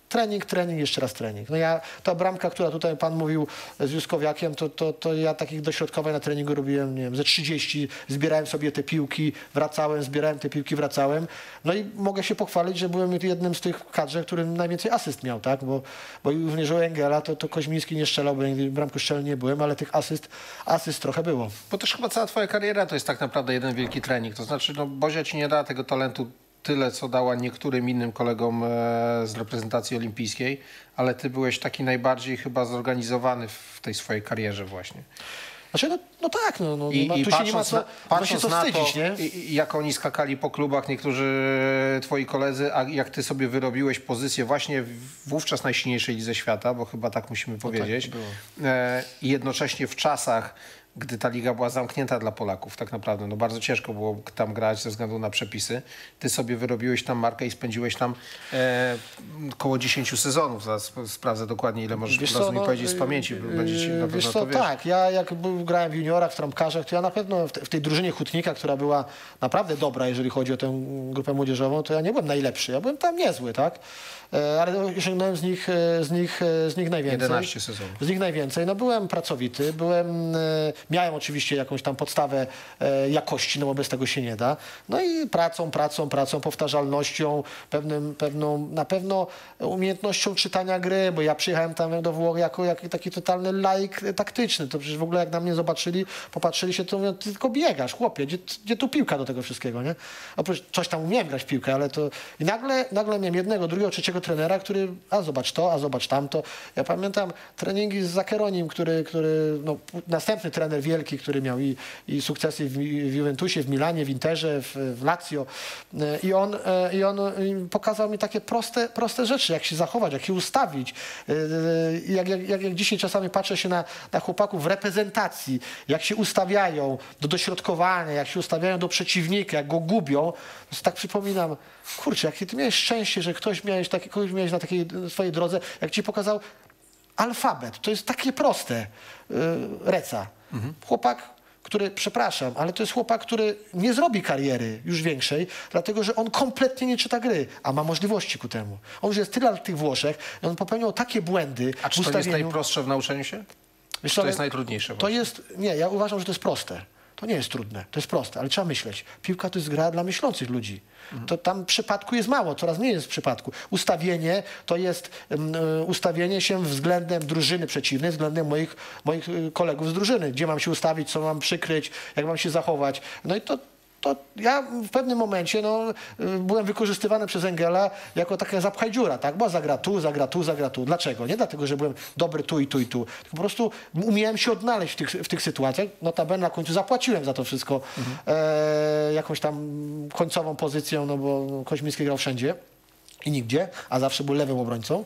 trening, trening, jeszcze raz trening. No ja, ta bramka, która tutaj pan mówił z Juskowiakiem, to, to, to ja takich dośrodkowań na treningu robiłem, nie wiem, ze trzydzieści, zbierałem sobie te piłki, wracałem, zbierałem te piłki, wracałem. No i mogę się pochwalić, że byłem jednym z tych kadrze, którym najwięcej asyst miał, tak? Bo, bo również u Engela to, to Koźmiński nie strzelał, bo bramkostrzelny nie byłem, ale tych asyst, asyst trochę było. Bo też chyba cała twoja kariera to jest tak naprawdę jeden wielki trening. To znaczy, no Bozia ci nie da tego talentu tyle, co dała niektórym innym kolegom z reprezentacji olimpijskiej, ale ty byłeś taki najbardziej chyba zorganizowany w tej swojej karierze właśnie. Znaczy, no, no tak, no, no, I, nie ma, i tu się nie ma co, na, ma się co na wstydzić, to, nie? i, jak oni skakali po klubach, niektórzy twoi koledzy, a jak ty sobie wyrobiłeś pozycję właśnie wówczas najsilniejszej lidze świata, bo chyba tak musimy powiedzieć, no tak, było. E, i jednocześnie w czasach, gdy ta liga była zamknięta dla Polaków, tak naprawdę, no bardzo ciężko było tam grać ze względu na przepisy. Ty sobie wyrobiłeś tam markę i spędziłeś tam e, około dziesięciu sezonów. Zaraz sprawdzę dokładnie, ile możesz Wiesz teraz co, mi no, powiedzieć z pamięci. Yy, Będzie ci na wiesz pewno co, to wiesz. tak, ja jak był, grałem w juniorach, w trąbkarzach, to ja na pewno w, te, w tej drużynie Hutnika, która była naprawdę dobra, jeżeli chodzi o tę grupę młodzieżową, to ja nie byłem najlepszy, ja byłem tam niezły, tak? Ale osiągnąłem z nich, z nich, z nich najwięcej. jedenaście sezonów. Z nich najwięcej. No byłem pracowity, byłem, miałem oczywiście jakąś tam podstawę jakości, no bo bez tego się nie da. No i pracą, pracą, pracą, powtarzalnością, pewnym, pewną, na pewno umiejętnością czytania gry, bo ja przyjechałem tam do Włoch jako, jako taki totalny laik taktyczny. To przecież w ogóle jak na mnie zobaczyli, popatrzyli się, to mówią, ty tylko biegasz, chłopie, gdzie, gdzie tu piłka do tego wszystkiego, nie? Oprócz coś tam umiałem grać w piłkę, ale to... I nagle, nagle miałem jednego, drugiego, trzeciego trenera, który, a zobacz to, a zobacz tamto. Ja pamiętam treningi z Zaccheronim, który, który no, następny trener wielki, który miał i, i sukcesy w, w Juventusie, w Milanie, w Interze, w, w Lazio. I on, i on pokazał mi takie proste, proste rzeczy, jak się zachować, jak się ustawić. Jak, jak, jak, jak dzisiaj czasami patrzę się na, na chłopaków w reprezentacji, jak się ustawiają do dośrodkowania, jak się ustawiają do przeciwnika, jak go gubią, to tak przypominam, kurczę, jakie ty miałeś szczęście, że ktoś miałeś, taki, kogoś miałeś na takiej swojej drodze, jak ci pokazał alfabet. To jest takie proste. Yy, Reca. Mhm. Chłopak, który, przepraszam, ale to jest chłopak, który nie zrobi kariery już większej, dlatego że on kompletnie nie czyta gry, a ma możliwości ku temu. On już jest tyle lat w tych Włoszech i on popełniał takie błędy. A czy w to jest najprostsze w nauczeniu się? Wiesz, to jest najtrudniejsze? To właśnie? jest, nie, ja uważam, że to jest proste. To nie jest trudne, to jest proste, ale trzeba myśleć. Piłka to jest gra dla myślących ludzi. Mhm. To tam przypadku jest mało, coraz mniej jest w przypadku. Ustawienie to jest um, ustawienie się względem drużyny przeciwnej, względem moich, moich kolegów z drużyny. Gdzie mam się ustawić, co mam przykryć, jak mam się zachować. No i to to ja w pewnym momencie no, byłem wykorzystywany przez Engela jako taka zapchaj dziura, tak? Bo zagra tu, zagra tu, zagra tu. Dlaczego? Nie dlatego, że byłem dobry tu i tu i tu. Tylko po prostu umiałem się odnaleźć w tych, w tych sytuacjach. Notabene na końcu zapłaciłem za to wszystko mhm. e, jakąś tam końcową pozycją, no bo Koźmiński grał wszędzie i nigdzie, a zawsze był lewym obrońcą.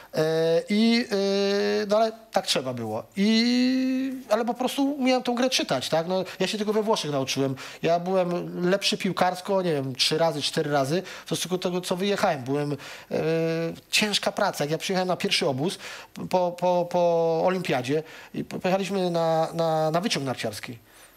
I, no ale tak trzeba było. I, ale po prostu umiałem tą grę czytać, tak? No, ja się tego we Włoszech nauczyłem. Ja byłem lepszy piłkarsko, nie wiem, trzy razy, cztery razy w stosunku do tego, co wyjechałem. Byłem e, ciężka praca. Jak ja przyjechałem na pierwszy obóz po, po, po olimpiadzie i pojechaliśmy na, na, na wyciąg narciarski.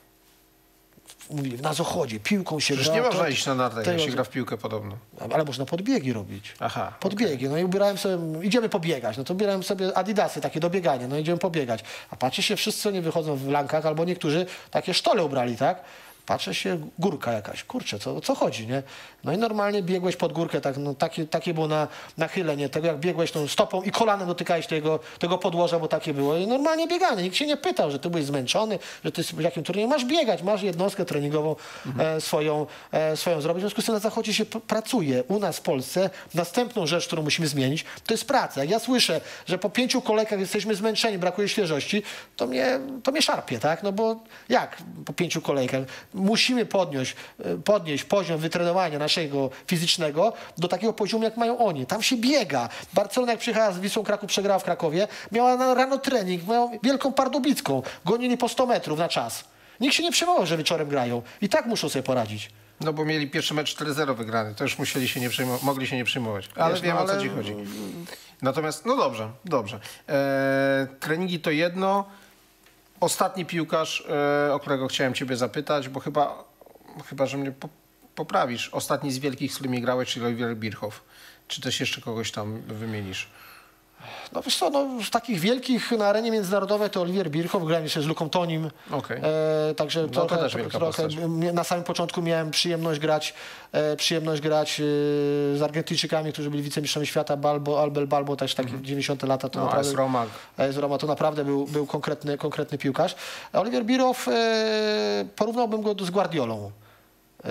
Mówili, na zachodzie, piłką się Przecież gra. nie można to, iść na nartę, jak tego, się gra w piłkę podobno. Ale można podbiegi robić. Aha. Podbiegi. No i ubierałem sobie, idziemy pobiegać. No to ubierałem sobie adidasy, takie do biegania. No idziemy pobiegać. A patrzcie się, wszyscy oni wychodzą w lankach, albo niektórzy takie sztole ubrali, tak? Patrzę się, górka jakaś. Kurczę, co, o co chodzi, nie? No i normalnie biegłeś pod górkę, tak, no, takie, takie było na, nachylenie tego, jak biegłeś tą stopą i kolanem dotykałeś tego, tego podłoża, bo takie było. I normalnie bieganie. Nikt się nie pytał, że ty byłeś zmęczony, że ty w jakim turnieju masz biegać, masz jednostkę treningową mhm. e, swoją, e, swoją zrobić. W związku z tym na zachodzie się pracuje. U nas w Polsce następną rzecz, którą musimy zmienić, to jest praca. Jak ja słyszę, że po pięciu kolejkach jesteśmy zmęczeni, brakuje świeżości, to mnie, to mnie szarpie, tak? No bo jak po pięciu kolejkach? Musimy podnieść, podnieść poziom wytrenowania naszego fizycznego do takiego poziomu, jak mają oni. Tam się biega. Barcelona, jak przyjechała z Wisłą Kraków, przegrała w Krakowie, miała na rano trening, miała wielką pardubicką. Gonili po sto metrów na czas. Nikt się nie przejmował, że wieczorem grają. I tak muszą sobie poradzić. No bo mieli pierwszy mecz cztery zero wygrany. To już musieli się nie przejmować, mogli się nie przejmować. Ale Wiesz, wiem, no, ale... o co ci chodzi. Natomiast, no dobrze, dobrze. Eee, treningi to jedno. Ostatni piłkarz, e, o którego chciałem ciebie zapytać, bo chyba, chyba że mnie po, poprawisz. Ostatni z wielkich, z którymi grałeś, czyli Oliver Bierhoff. Czy też jeszcze kogoś tam wymienisz? No wiesz co, no, z takich wielkich na arenie międzynarodowej to Olivier Bierhoff, grałem jeszcze z Luką Tonim. Okay. E, także no, trochę, to też wielka trochę na samym początku miałem przyjemność grać, e, przyjemność grać e, z Argentyńczykami, którzy byli wicemistrzami świata, Balbo, Albel Balbo, też takie mm. dziewięćdziesiąte lata. To no, naprawdę, S. Roma. S. Roma to naprawdę był, był konkretny, konkretny piłkarz. A Olivier Bierhoff, e, porównałbym go z Guardiolą. E,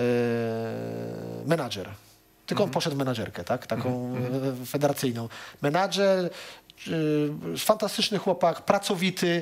menadżer. Tylko on poszedł w menadżerkę, tak? Taką mm-hmm. federacyjną. Menadżer, y, fantastyczny chłopak, pracowity.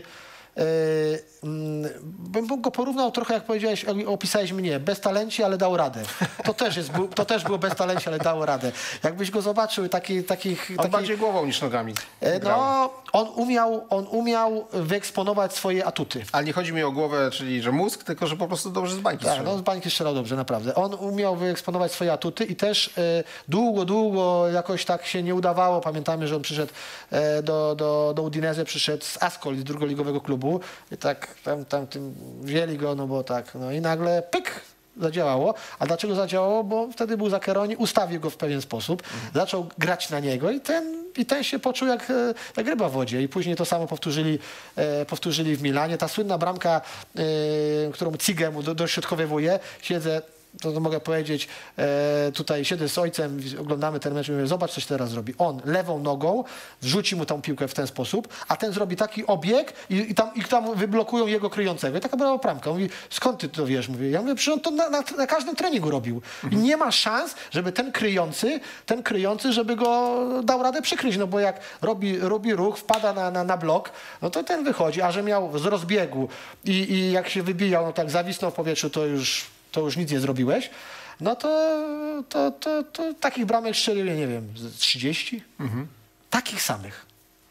Y, bym go porównał trochę, jak powiedziałeś, opisałeś mnie, bez talenci, ale dał radę. To też, jest, to też było bez talenci, ale dało radę. Jakbyś go zobaczył, taki, takich... On taki, bardziej głową niż nogami. No, on umiał, on umiał wyeksponować swoje atuty. Ale nie chodzi mi o głowę, czyli że mózg, tylko że po prostu dobrze z bańki Tak, strzelał. no z bańki strzelał dobrze, naprawdę. On umiał wyeksponować swoje atuty i też e, długo, długo jakoś tak się nie udawało. Pamiętamy, że on przyszedł e, do, do, do Udinese, przyszedł z Ascoli, z drugoligowego klubu i tak tam, tam tym wzięli go, no bo tak, no i nagle pyk, zadziałało. A dlaczego zadziałało? Bo wtedy był Zaccheroni, ustawił go w pewien sposób, mhm. zaczął grać na niego i ten, i ten się poczuł jak, jak ryba w wodzie. I później to samo powtórzyli, e, powtórzyli w Milanie. Ta słynna bramka, e, którą Cigę mu do, dośrodkowywuje, siedzę, to, to mogę powiedzieć, e, tutaj siedzę z ojcem, oglądamy ten mecz i mówię, zobacz, coś teraz robi. On lewą nogą wrzuci mu tą piłkę w ten sposób, a ten zrobi taki obieg i, i, tam, i tam wyblokują jego kryjącego. I taka była bramka. On mówi, skąd ty to wiesz? Mówię, ja mówię, przecież on to na, na, na każdym treningu robił. I nie ma szans, żeby ten kryjący, ten kryjący, żeby go dał radę przykryć, no bo jak robi, robi ruch, wpada na, na, na blok, no to ten wychodzi, a że miał z rozbiegu i, i jak się wybijał, no tak zawisnął w powietrzu, to już to już nic nie zrobiłeś, no to, to, to, to takich bramek strzelił, nie wiem, trzydzieści? Mhm. Takich samych.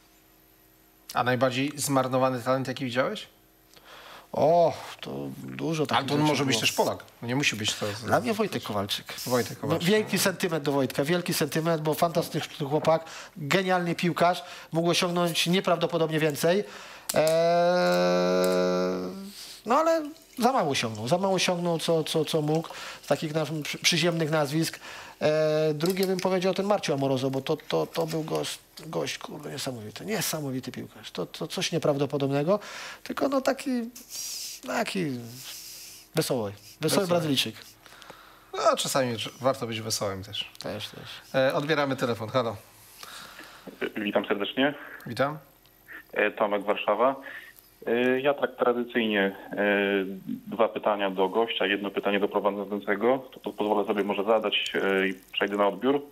A najbardziej zmarnowany talent, jaki widziałeś? O, to dużo takich. Ale to on może być też Polak. Nie musi być to. Dla mnie Wojtek Kowalczyk. Wojtek Kowalczyk. No, wielki sentyment do Wojtka, wielki sentyment, bo fantastyczny chłopak, genialny piłkarz, mógł osiągnąć nieprawdopodobnie więcej. Eee, no ale za mało osiągnął, za mało osiągnął, co, co, co mógł, z takich przyziemnych nazwisk. E, drugie bym powiedział ten Marcio Amoroso, bo to, to, to był gość, gość, kurde, niesamowity, niesamowity piłkarz. To, to coś nieprawdopodobnego, tylko no taki, taki wesoły, wesoły Brazylijczyk. No czasami warto być wesołym też. Też, też. E, odbieramy telefon, halo. Witam serdecznie. Witam. Tomek, Warszawa. Ja tak tradycyjnie dwa pytania do gościa, jedno pytanie do prowadzącego. To, to pozwolę sobie może zadać i przejdę na odbiór.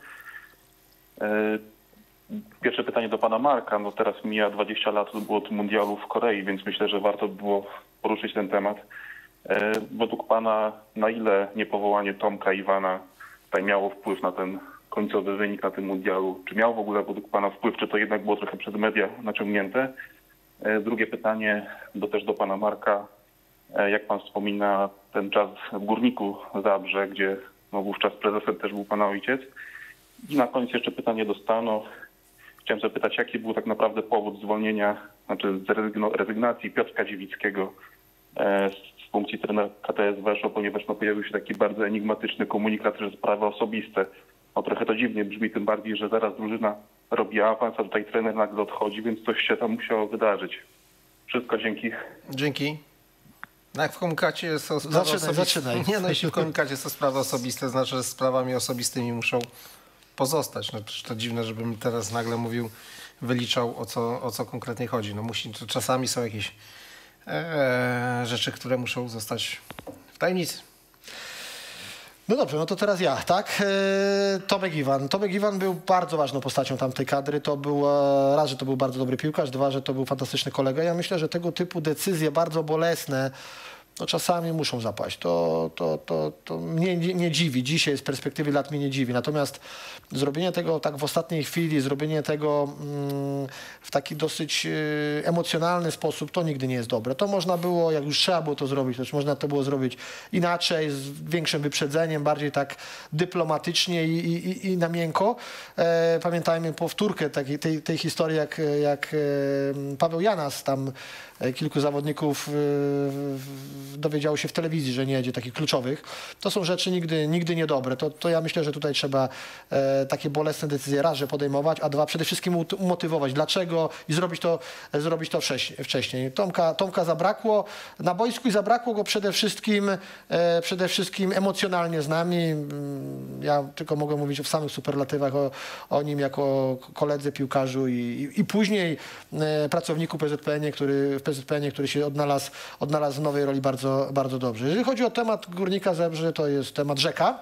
Pierwsze pytanie do pana Marka. No teraz mija dwadzieścia lat od mundialu w Korei, więc myślę, że warto było poruszyć ten temat. Według pana, na ile niepowołanie Tomka Iwana tutaj miało wpływ na ten końcowy wynik na tym mundialu? Czy miał w ogóle według pana wpływ, czy to jednak było trochę przez media naciągnięte? Drugie pytanie do, też do pana Marka. Jak pan wspomina ten czas w Górniku Zabrze, gdzie no, wówczas prezesem też był pana ojciec. I na koniec jeszcze pytanie do Stanu. Chciałem zapytać, jaki był tak naprawdę powód zwolnienia, znaczy rezygnacji Piotrka Dziewickiego z funkcji trenera K T S Weszło, ponieważ no, pojawił się taki bardzo enigmatyczny komunikat, że sprawy osobiste. No trochę to dziwnie brzmi, tym bardziej, że zaraz drużyna robi awans, a tutaj trener nagle odchodzi, więc coś się tam musiało wydarzyć. Wszystko, dzięki. Dzięki. No jak w komunikacie jest to sprawa zaczynaj, osobiste. Zaczynaj. Nie, no jeśli w komunikacie jest to sprawa osobiste, znaczy, że sprawami osobistymi muszą pozostać. No to dziwne, żebym teraz nagle mówił, wyliczał o co, o co konkretnie chodzi. No musi, to czasami są jakieś e, rzeczy, które muszą zostać w tajemnicy. No dobrze, no to teraz ja, tak? Tomek Iwan. Tomek Iwan był bardzo ważną postacią tamtej kadry. To był, raz, że to był bardzo dobry piłkarz, dwa, że to był fantastyczny kolega. Ja myślę, że tego typu decyzje bardzo bolesne no czasami muszą zapaść. To, to, to, to mnie nie, nie dziwi. Dzisiaj z perspektywy lat mnie nie dziwi. Natomiast zrobienie tego tak w ostatniej chwili, zrobienie tego mm, w taki dosyć y, emocjonalny sposób, to nigdy nie jest dobre. To można było, jak już trzeba było to zrobić, to można to było zrobić inaczej, z większym wyprzedzeniem, bardziej tak dyplomatycznie i, i, i na miękko. E, pamiętajmy powtórkę takiej, tej, tej historii, jak, jak e, Paweł Janas, tam e, kilku zawodników e, dowiedziało się w telewizji, że nie jedzie takich kluczowych. To są rzeczy nigdy, nigdy niedobre. To, to ja myślę, że tutaj trzeba e, takie bolesne decyzje raz, że podejmować, a dwa przede wszystkim umotywować. Dlaczego i zrobić to, zrobić to wcześniej. wcześniej. Tomka, Tomka zabrakło na boisku i zabrakło go przede wszystkim, e, przede wszystkim emocjonalnie z nami. Ja tylko mogę mówić o samych superlatywach o, o nim jako koledze piłkarzu i, i, i później e, pracowniku P Z P N, który, w P Z P N, który się odnalazł, odnalazł w nowej roli bardzo, bardzo dobrze. Jeżeli chodzi o temat Górnika Zabrze, to jest temat rzeka.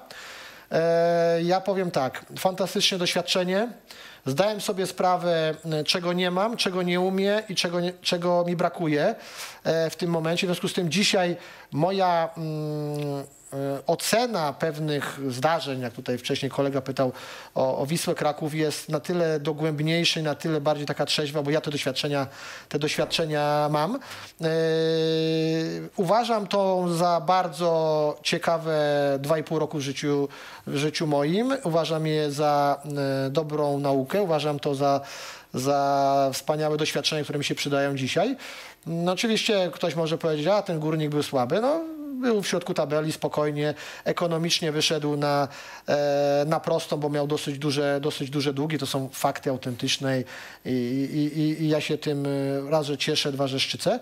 E, ja powiem tak, fantastyczne doświadczenie. Zdałem sobie sprawę, czego nie mam, czego nie umiem i czego, nie, czego mi brakuje w tym momencie. W związku z tym dzisiaj moja mm, ocena pewnych zdarzeń, jak tutaj wcześniej kolega pytał o, o Wisłę Kraków, jest na tyle dogłębniejsza i na tyle bardziej taka trzeźwa, bo ja te doświadczenia, te doświadczenia mam. Yy, uważam to za bardzo ciekawe dwa i pół roku w życiu, w życiu moim. Uważam je za yy, dobrą naukę. Uważam to za za wspaniałe doświadczenia, które mi się przydają dzisiaj. No oczywiście ktoś może powiedzieć, a ten Górnik był słaby. No, był w środku tabeli, spokojnie, ekonomicznie wyszedł na, e, na prostą, bo miał dosyć duże, dosyć duże długi. To są fakty autentyczne i, i, i, i ja się tym raz, że cieszę, dwa, że szczycę.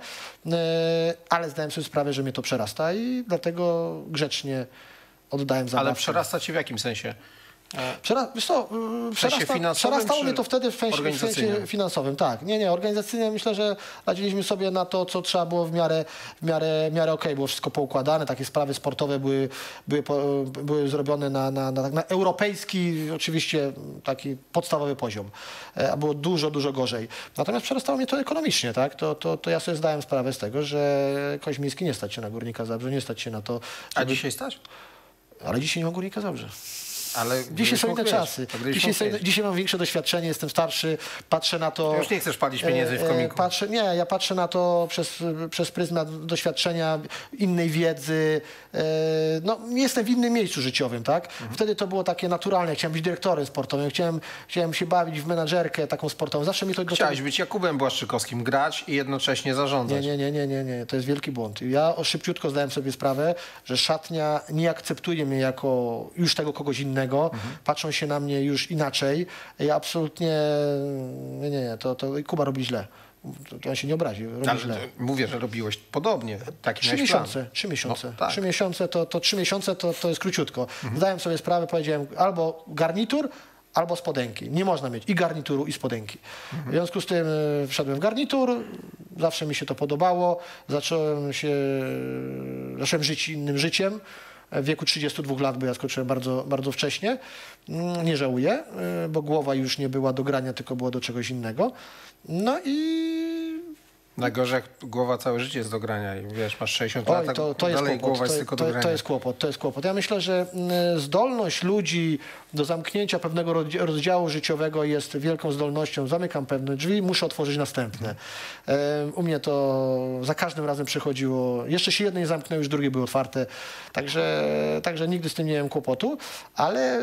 E, ale zdałem sobie sprawę, że mnie to przerasta i dlatego grzecznie oddałem zabawkę. Ale przerasta cię w jakim sensie? Przera wiesz co, przerasta, przerastało mnie to wtedy w sensie, w sensie finansowym. Tak, nie, nie, organizacyjnie myślę, że radziliśmy sobie na to, co trzeba było w miarę, w miarę, w miarę okej, było wszystko poukładane, takie sprawy sportowe były, były, były zrobione na, na, na, na europejski, oczywiście taki podstawowy poziom, a było dużo, dużo gorzej. Natomiast przerastało mnie to ekonomicznie, tak, to, to, to ja sobie zdałem sprawę z tego, że Koźmiński nie stać się na Górnika Zabrze, nie stać się na to, żeby... A dzisiaj stać? Ale dzisiaj nie ma Górnika Zabrze. Ale dzisiaj są inne czasy. Dzisiaj, są, dzisiaj mam większe doświadczenie, jestem starszy, patrzę na to... Ty już nie chcesz palić pieniędzy w komiku. Patrzę, nie, ja patrzę na to przez, przez pryzmat doświadczenia, innej wiedzy. No, jestem w innym miejscu życiowym, tak? Mhm. Wtedy to było takie naturalne. Chciałem być dyrektorem sportowym, chciałem, chciałem się bawić w menadżerkę taką sportową. Zawsze mi to... Chciałeś być Jakubem Błaszczykowskim, grać i jednocześnie zarządzać. Nie, nie, nie, nie, nie, to jest wielki błąd. Ja szybciutko zdałem sobie sprawę, że szatnia nie akceptuje mnie jako już tego kogoś innego. Mhm. Patrzą się na mnie już inaczej. Ja absolutnie... Nie, nie, nie, to, to Kuba robi źle. To on się nie obrazi, robi Ale źle. Mówię, że robiłeś podobnie. Taki Trzy miesiące, trzy miesiące. No, tak. Trzy miesiące to, to trzy miesiące to, to jest króciutko. Mhm. Zdałem sobie sprawę, powiedziałem albo garnitur, albo spodenki. Nie można mieć i garnituru, i spodenki. Mhm. W związku z tym y, wszedłem w garnitur, zawsze mi się to podobało, zacząłem się, zacząłem żyć innym życiem. W wieku trzydziestu dwóch lat, bo ja skoczyłem bardzo, bardzo wcześnie. Nie żałuję, bo głowa już nie była do grania, tylko była do czegoś innego. No i... Najgorzej, jak głowa całe życie jest do grania i wiesz, masz sześćdziesiąt Oj, lat, to, to dalej jest głowa kłopot. jest to, tylko to, do grania. To jest kłopot, to jest kłopot. Ja myślę, że zdolność ludzi do zamknięcia pewnego rozdziału życiowego jest wielką zdolnością. Zamykam pewne drzwi, muszę otworzyć następne. Hmm. U mnie to za każdym razem przychodziło. Jeszcze się jedno nie zamknęło, już drugie były otwarte. Także, także nigdy z tym nie miałem kłopotu, ale,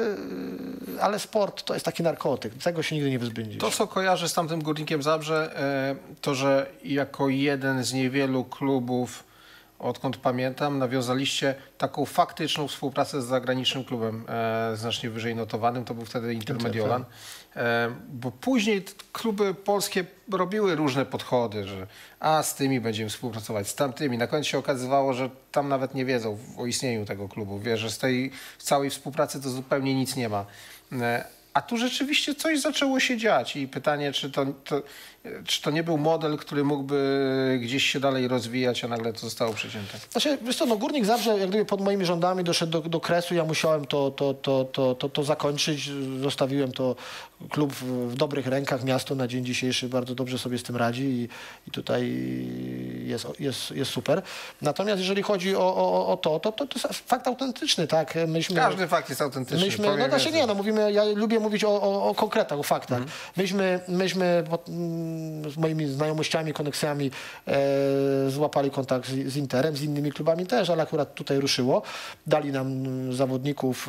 ale sport to jest taki narkotyk. Tego się nigdy nie wyzbędziesz. To, co kojarzę z tamtym Górnikiem Zabrze, to, że jako jeden z niewielu klubów, odkąd pamiętam, nawiązaliście taką faktyczną współpracę z zagranicznym klubem e, znacznie wyżej notowanym. To był wtedy Inter Mediolan. E, bo później kluby polskie robiły różne podchody, że a z tymi będziemy współpracować, z tamtymi. Na końcu się okazywało, że tam nawet nie wiedzą o istnieniu tego klubu. Wie, że z tej całej współpracy to zupełnie nic nie ma. E, A tu rzeczywiście coś zaczęło się dziać i pytanie, czy to, to, czy to nie był model, który mógłby gdzieś się dalej rozwijać, a nagle to zostało przecięte? Znaczy, wiesz co, no Górnik Zabrze, jak gdyby pod moimi rządami doszedł do, do kresu, ja musiałem to, to, to, to, to, to zakończyć. Zostawiłem to klub w, w dobrych rękach, miasto na dzień dzisiejszy bardzo dobrze sobie z tym radzi i, i tutaj jest, jest, jest super. Natomiast jeżeli chodzi o, o, o to, to, to, to jest fakt autentyczny, tak? Myśmy, Każdy fakt jest autentyczny. Myśmy, no znaczy nie, no mówimy, ja lubię mówić o, o, o konkretach, o faktach. Mhm. Myśmy, myśmy pod, z moimi znajomościami, koneksjami e, złapali kontakt z, z Interem, z innymi klubami też, ale akurat tutaj ruszyło. Dali nam zawodników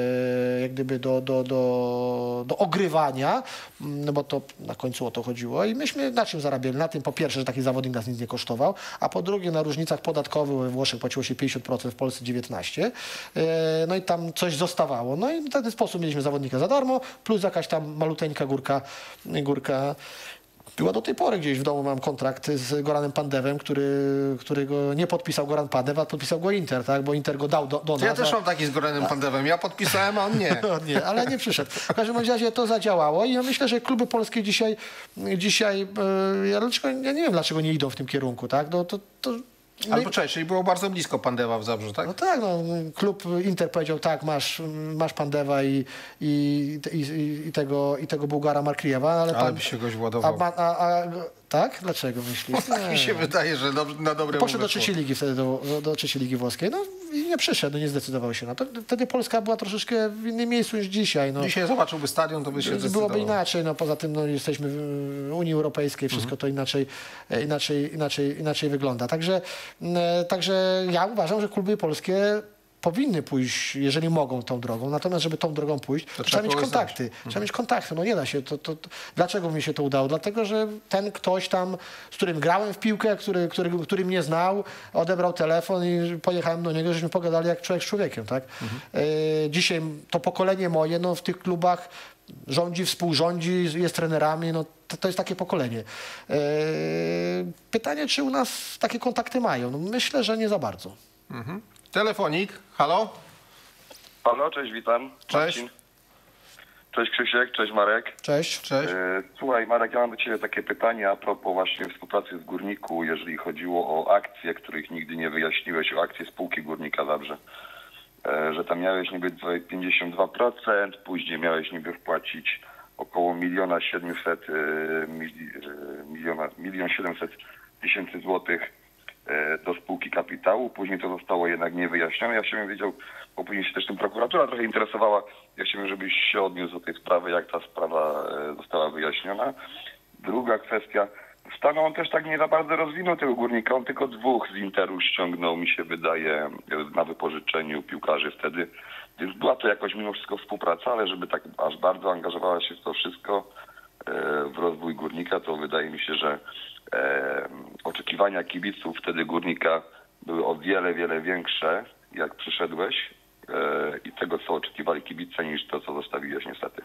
e, jak gdyby do, do, do, do ogrywania, no bo to na końcu o to chodziło i myśmy na czym zarabiali? Na tym po pierwsze, że taki zawodnik nas nic nie kosztował, a po drugie na różnicach podatkowych we Włoszech płaciło się pięćdziesiąt procent, w Polsce dziewiętnaście procent. No i tam coś zostawało. No i w ten sposób mieliśmy zawodnika za darmo, plus jakaś tam maluteńka górka, górka była do tej pory. Gdzieś w domu mam kontrakt z Goranem Pandewem, który, którego nie podpisał Goran Pandew, a podpisał go Inter, tak? Bo Inter go dał do, do nas. Ja też mam taki z Goranem Pandewem. Ja podpisałem, a on nie. On nie, ale nie przyszedł. W każdym razie to zadziałało i ja myślę, że kluby polskie dzisiaj, dzisiaj ja, dlaczego, ja nie wiem, dlaczego nie idą w tym kierunku, tak? No, to, to, Ale poczekaj, czyli było bardzo blisko Pandewa w Zabrzu, tak? No tak, no, klub Inter powiedział tak, masz, masz Pandewa i, i, i, i, tego, i tego Bułgara Markrijewa, ale, ale pan, by się goś władował. A, a, a, tak? Dlaczego myślisz? Tak mi się wydaje, że do, na dobre Poszedł do trzeciej ligi wtedy, do, do trzeciej ligi włoskiej, no i nie przyszedł, nie zdecydował się na to. Wtedy Polska była troszeczkę w innym miejscu niż dzisiaj. No. Dzisiaj zobaczyłby stadion, to by się zdecydował. Byłoby inaczej, no poza tym no, jesteśmy w Unii Europejskiej, wszystko mhm. to inaczej, inaczej, inaczej, inaczej wygląda. Także, także ja uważam, że kluby polskie powinny pójść, jeżeli mogą, tą drogą. Natomiast, żeby tą drogą pójść, to, to trzeba mieć kontakty. Znać. Trzeba mhm. mieć kontakty. No nie da się. To, to, to. Dlaczego mi się to udało? Dlatego, że ten ktoś tam, z którym grałem w piłkę, który, który, który mnie znał, odebrał telefon i pojechałem do niego, żeśmy pogadali jak człowiek z człowiekiem. Tak? Mhm. E, dzisiaj to pokolenie moje no, w tych klubach rządzi, współrządzi, jest trenerami. No, to, to jest takie pokolenie. E, pytanie, czy u nas takie kontakty mają? No, myślę, że nie za bardzo. Mhm. Telefonik, halo? Halo, cześć, witam. Cześć. Marcin. Cześć Krzysiek, cześć Marek. Cześć. Cześć. E, słuchaj Marek, ja mam do Ciebie takie pytanie a propos właśnie współpracy z Górniku, jeżeli chodziło o akcje, których nigdy nie wyjaśniłeś, o akcje spółki Górnika Zabrze. E, że tam miałeś niby pięćdziesiąt dwa procent, później miałeś niby wpłacić około miliona siedmiuset, e, mili, e, miliona, milion siedemset tysięcy złotych do spółki kapitału. Później to zostało jednak niewyjaśnione. Ja chciałbym wiedział, bo później się też tym prokuratura trochę interesowała. Ja chciałbym, żebyś się odniósł do tej sprawy, jak ta sprawa została wyjaśniona. Druga kwestia. W Stanach on też tak nie za bardzo rozwinął tego Górnika. On tylko dwóch z Interu ściągnął, mi się wydaje, na wypożyczeniu piłkarzy wtedy. Więc była to jakoś mimo wszystko współpraca, ale żeby tak aż bardzo angażowała się w to wszystko, w rozwój Górnika, to wydaje mi się, że E, oczekiwania kibiców wtedy Górnika były o wiele, wiele większe, jak przyszedłeś e, i tego, co oczekiwali kibice, niż to, co zostawiłeś niestety.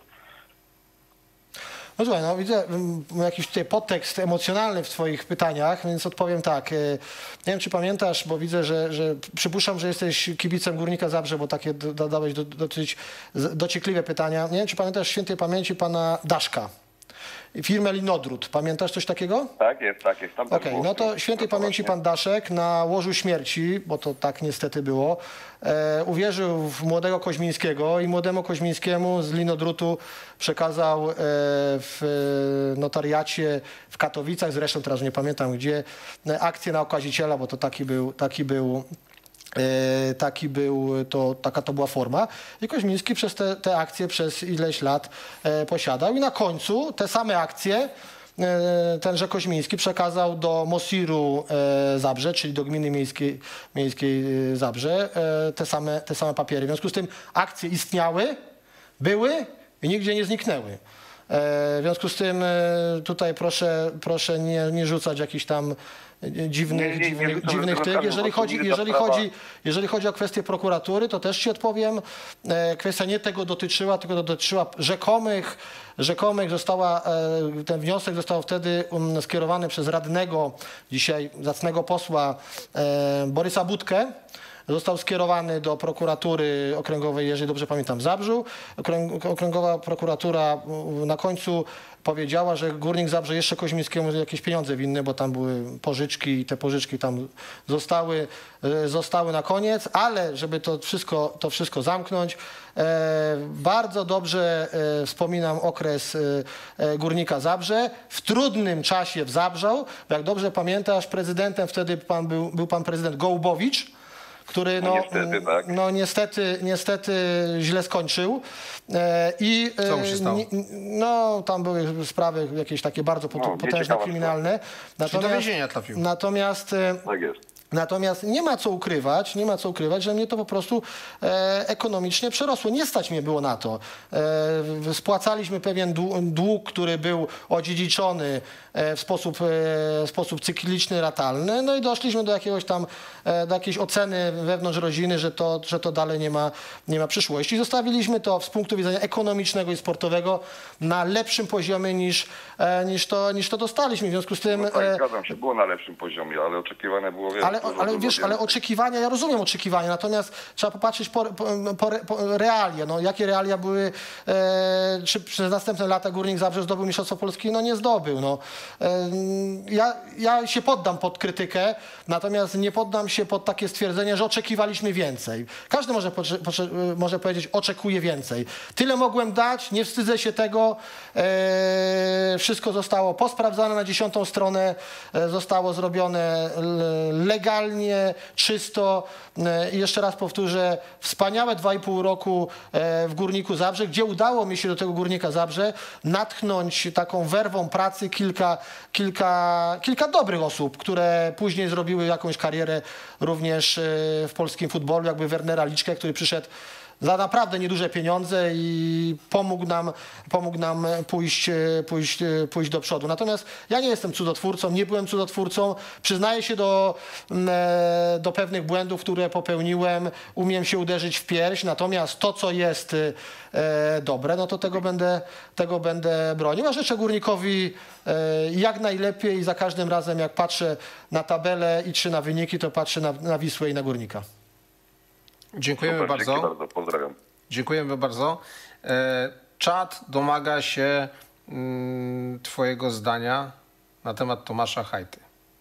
No słuchaj, no widzę jakiś tutaj podtekst emocjonalny w twoich pytaniach, więc odpowiem tak. Nie wiem, czy pamiętasz, bo widzę, że, że przypuszczam, że jesteś kibicem Górnika Zabrze, bo takie dodałeś do, dosyć dociekliwe pytania. Nie wiem, czy pamiętasz świętej pamięci pana Daszka. Firmę Linodrut. Pamiętasz coś takiego? Tak jest, tak jest. Okej, okay, no to świętej pamięci pan Daszek na łożu śmierci, bo to tak niestety było, e, uwierzył w młodego Koźmińskiego i młodemu Koźmińskiemu z Linodrutu przekazał e, w notariacie w Katowicach, zresztą teraz nie pamiętam gdzie, akcję na okaziciela, bo to taki był, taki był E, taki był, to, taka to była forma i Koźmiński przez te, te akcje przez ileś lat e, posiadał i na końcu te same akcje e, tenże Koźmiński przekazał do Mosiru e, Zabrze, czyli do gminy miejskiej, miejskiej Zabrze, e, te, same, te same papiery. W związku z tym akcje istniały, były i nigdzie nie zniknęły. W związku z tym tutaj proszę, proszę nie, nie rzucać jakichś tam dziwnych, nie, nie, dziwnych, nie dziwnych tych. Jeżeli chodzi, jeżeli, chodzi, jeżeli chodzi o kwestię prokuratury, to też ci odpowiem. Kwestia nie tego dotyczyła, tylko dotyczyła rzekomych, rzekomych została, ten wniosek został wtedy skierowany przez radnego, dzisiaj zacnego posła Borysa Budkę. Został skierowany do prokuratury okręgowej, jeżeli dobrze pamiętam, w Zabrzu. Okręgowa prokuratura na końcu powiedziała, że Górnik Zabrze jeszcze Koźmińskiemu jakieś pieniądze winny, bo tam były pożyczki i te pożyczki tam zostały, zostały na koniec, ale żeby to wszystko, to wszystko zamknąć, e, bardzo dobrze e, wspominam okres e, Górnika Zabrze. W trudnym czasie w Zabrzu, bo jak dobrze pamiętasz, prezydentem wtedy pan był, był pan prezydent Gołubowicz, który no, niestety, tak. no niestety, niestety źle skończył. E, i, Co mu się stało? No tam były sprawy jakieś takie bardzo pot, no, potężne, kryminalne. Natomiast, do więzienia trafił. Natomiast tak jest. Natomiast nie ma co ukrywać, nie ma co ukrywać, że mnie to po prostu e, ekonomicznie przerosło. Nie stać mnie było na to. E, spłacaliśmy pewien dług, który był odziedziczony e, w sposób, e, sposób cykliczny, ratalny. No i doszliśmy do jakiegoś tam, e, do jakiejś oceny wewnątrz rodziny, że to, że to dalej nie ma, nie ma przyszłości. Zostawiliśmy to z punktu widzenia ekonomicznego i sportowego na lepszym poziomie niż, e, niż, to, niż to dostaliśmy. W związku z tym... No tak, e, zgadzam się, było na lepszym poziomie, ale oczekiwane było więcej. Ale, ale wiesz, ale oczekiwania, ja rozumiem oczekiwania, natomiast trzeba popatrzeć po, po, po, po realia. No, jakie realia były, e, czy przez następne lata Górnik Zabrze zdobył Mistrzostwo Polski? No nie zdobył. No. E, ja, ja się poddam pod krytykę, natomiast nie poddam się pod takie stwierdzenie, że oczekiwaliśmy więcej. Każdy może, może powiedzieć, oczekuje więcej. Tyle mogłem dać, nie wstydzę się tego. E, wszystko zostało posprawdzane na dziesiątą stronę, e, zostało zrobione legalnie, czysto i jeszcze raz powtórzę, wspaniałe dwa i pół roku w Górniku Zabrze, gdzie udało mi się do tego Górnika Zabrze natchnąć taką werwą pracy kilka, kilka, kilka dobrych osób, które później zrobiły jakąś karierę również w polskim futbolu, jakby Wernera Liczkę, który przyszedł za naprawdę nieduże pieniądze i pomógł nam, pomógł nam pójść, pójść, pójść do przodu. Natomiast ja nie jestem cudotwórcą, nie byłem cudotwórcą. Przyznaję się do, do pewnych błędów, które popełniłem. Umiem się uderzyć w pierś, natomiast to, co jest dobre, no to tego będę, tego będę bronił. A życzę Górnikowi jak najlepiej i za każdym razem, jak patrzę na tabelę i czy na wyniki, to patrzę na, na Wisłę i na Górnika. Dziękujemy Super, bardzo. dzięki bardzo. Pozdrawiam. Dziękujemy bardzo. Czat domaga się mm, twojego zdania na temat Tomasza Hajty.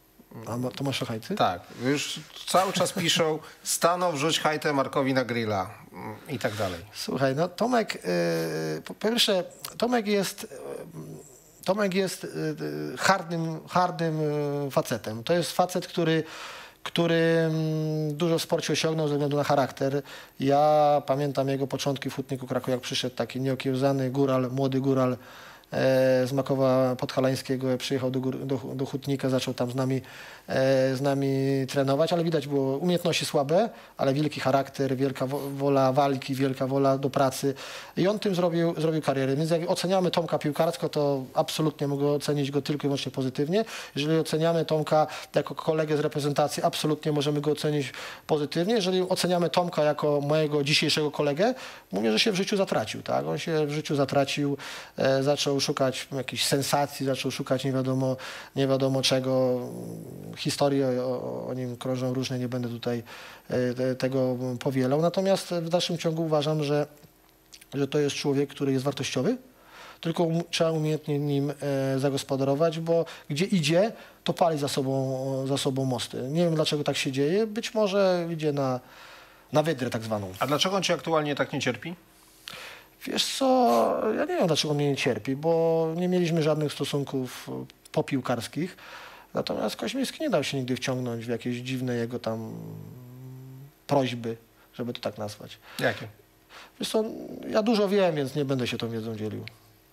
A Tomasza Hajty? Tak. Już cały czas piszą Stano, wrzuć Hajtę Markowi na grilla i tak dalej. Słuchaj, no Tomek, yy, po pierwsze, Tomek jest... Yy, Tomek jest yy, hardym, hardym yy, facetem. To jest facet, który który dużo w sporcie osiągnął ze względu na charakter. Ja pamiętam jego początki w Hutniku Kraków, jak przyszedł taki nieokiełzany góral, młody góral e, z Makowa Podhalańskiego, przyjechał do, do, do Hutnika, zaczął tam z nami, e, z nami trenować, ale widać było umiejętności słabe, ale wielki charakter, wielka wola walki, wielka wola do pracy i on tym zrobił, zrobił karierę. Więc jak oceniamy Tomka piłkarsko, to absolutnie mogę ocenić go tylko i wyłącznie pozytywnie. Jeżeli oceniamy Tomka jako kolegę z reprezentacji, absolutnie możemy go ocenić pozytywnie. Jeżeli oceniamy Tomka jako mojego dzisiejszego kolegę, mówię, że się w życiu zatracił. Tak? On się w życiu zatracił, e, zaczął szukać jakichś sensacji, zaczął szukać nie wiadomo, nie wiadomo czego. Historie o, o nim krążą różne, nie będę tutaj e, tego powielał. Natomiast w dalszym ciągu uważam, że, że to jest człowiek, który jest wartościowy, tylko um, trzeba umiejętnie nim e, zagospodarować, bo gdzie idzie, to pali za sobą, za sobą mosty. Nie wiem, dlaczego tak się dzieje. Być może idzie na, na wydrę tak zwaną. A dlaczego on cię aktualnie tak nie cierpi? Wiesz co, ja nie wiem, dlaczego mnie nie cierpi, bo nie mieliśmy żadnych stosunków popiłkarskich. Natomiast Koźmiński nie dał się nigdy wciągnąć w jakieś dziwne jego tam prośby, żeby to tak nazwać. Jakie? Wiesz co, ja dużo wiem, więc nie będę się tą wiedzą dzielił.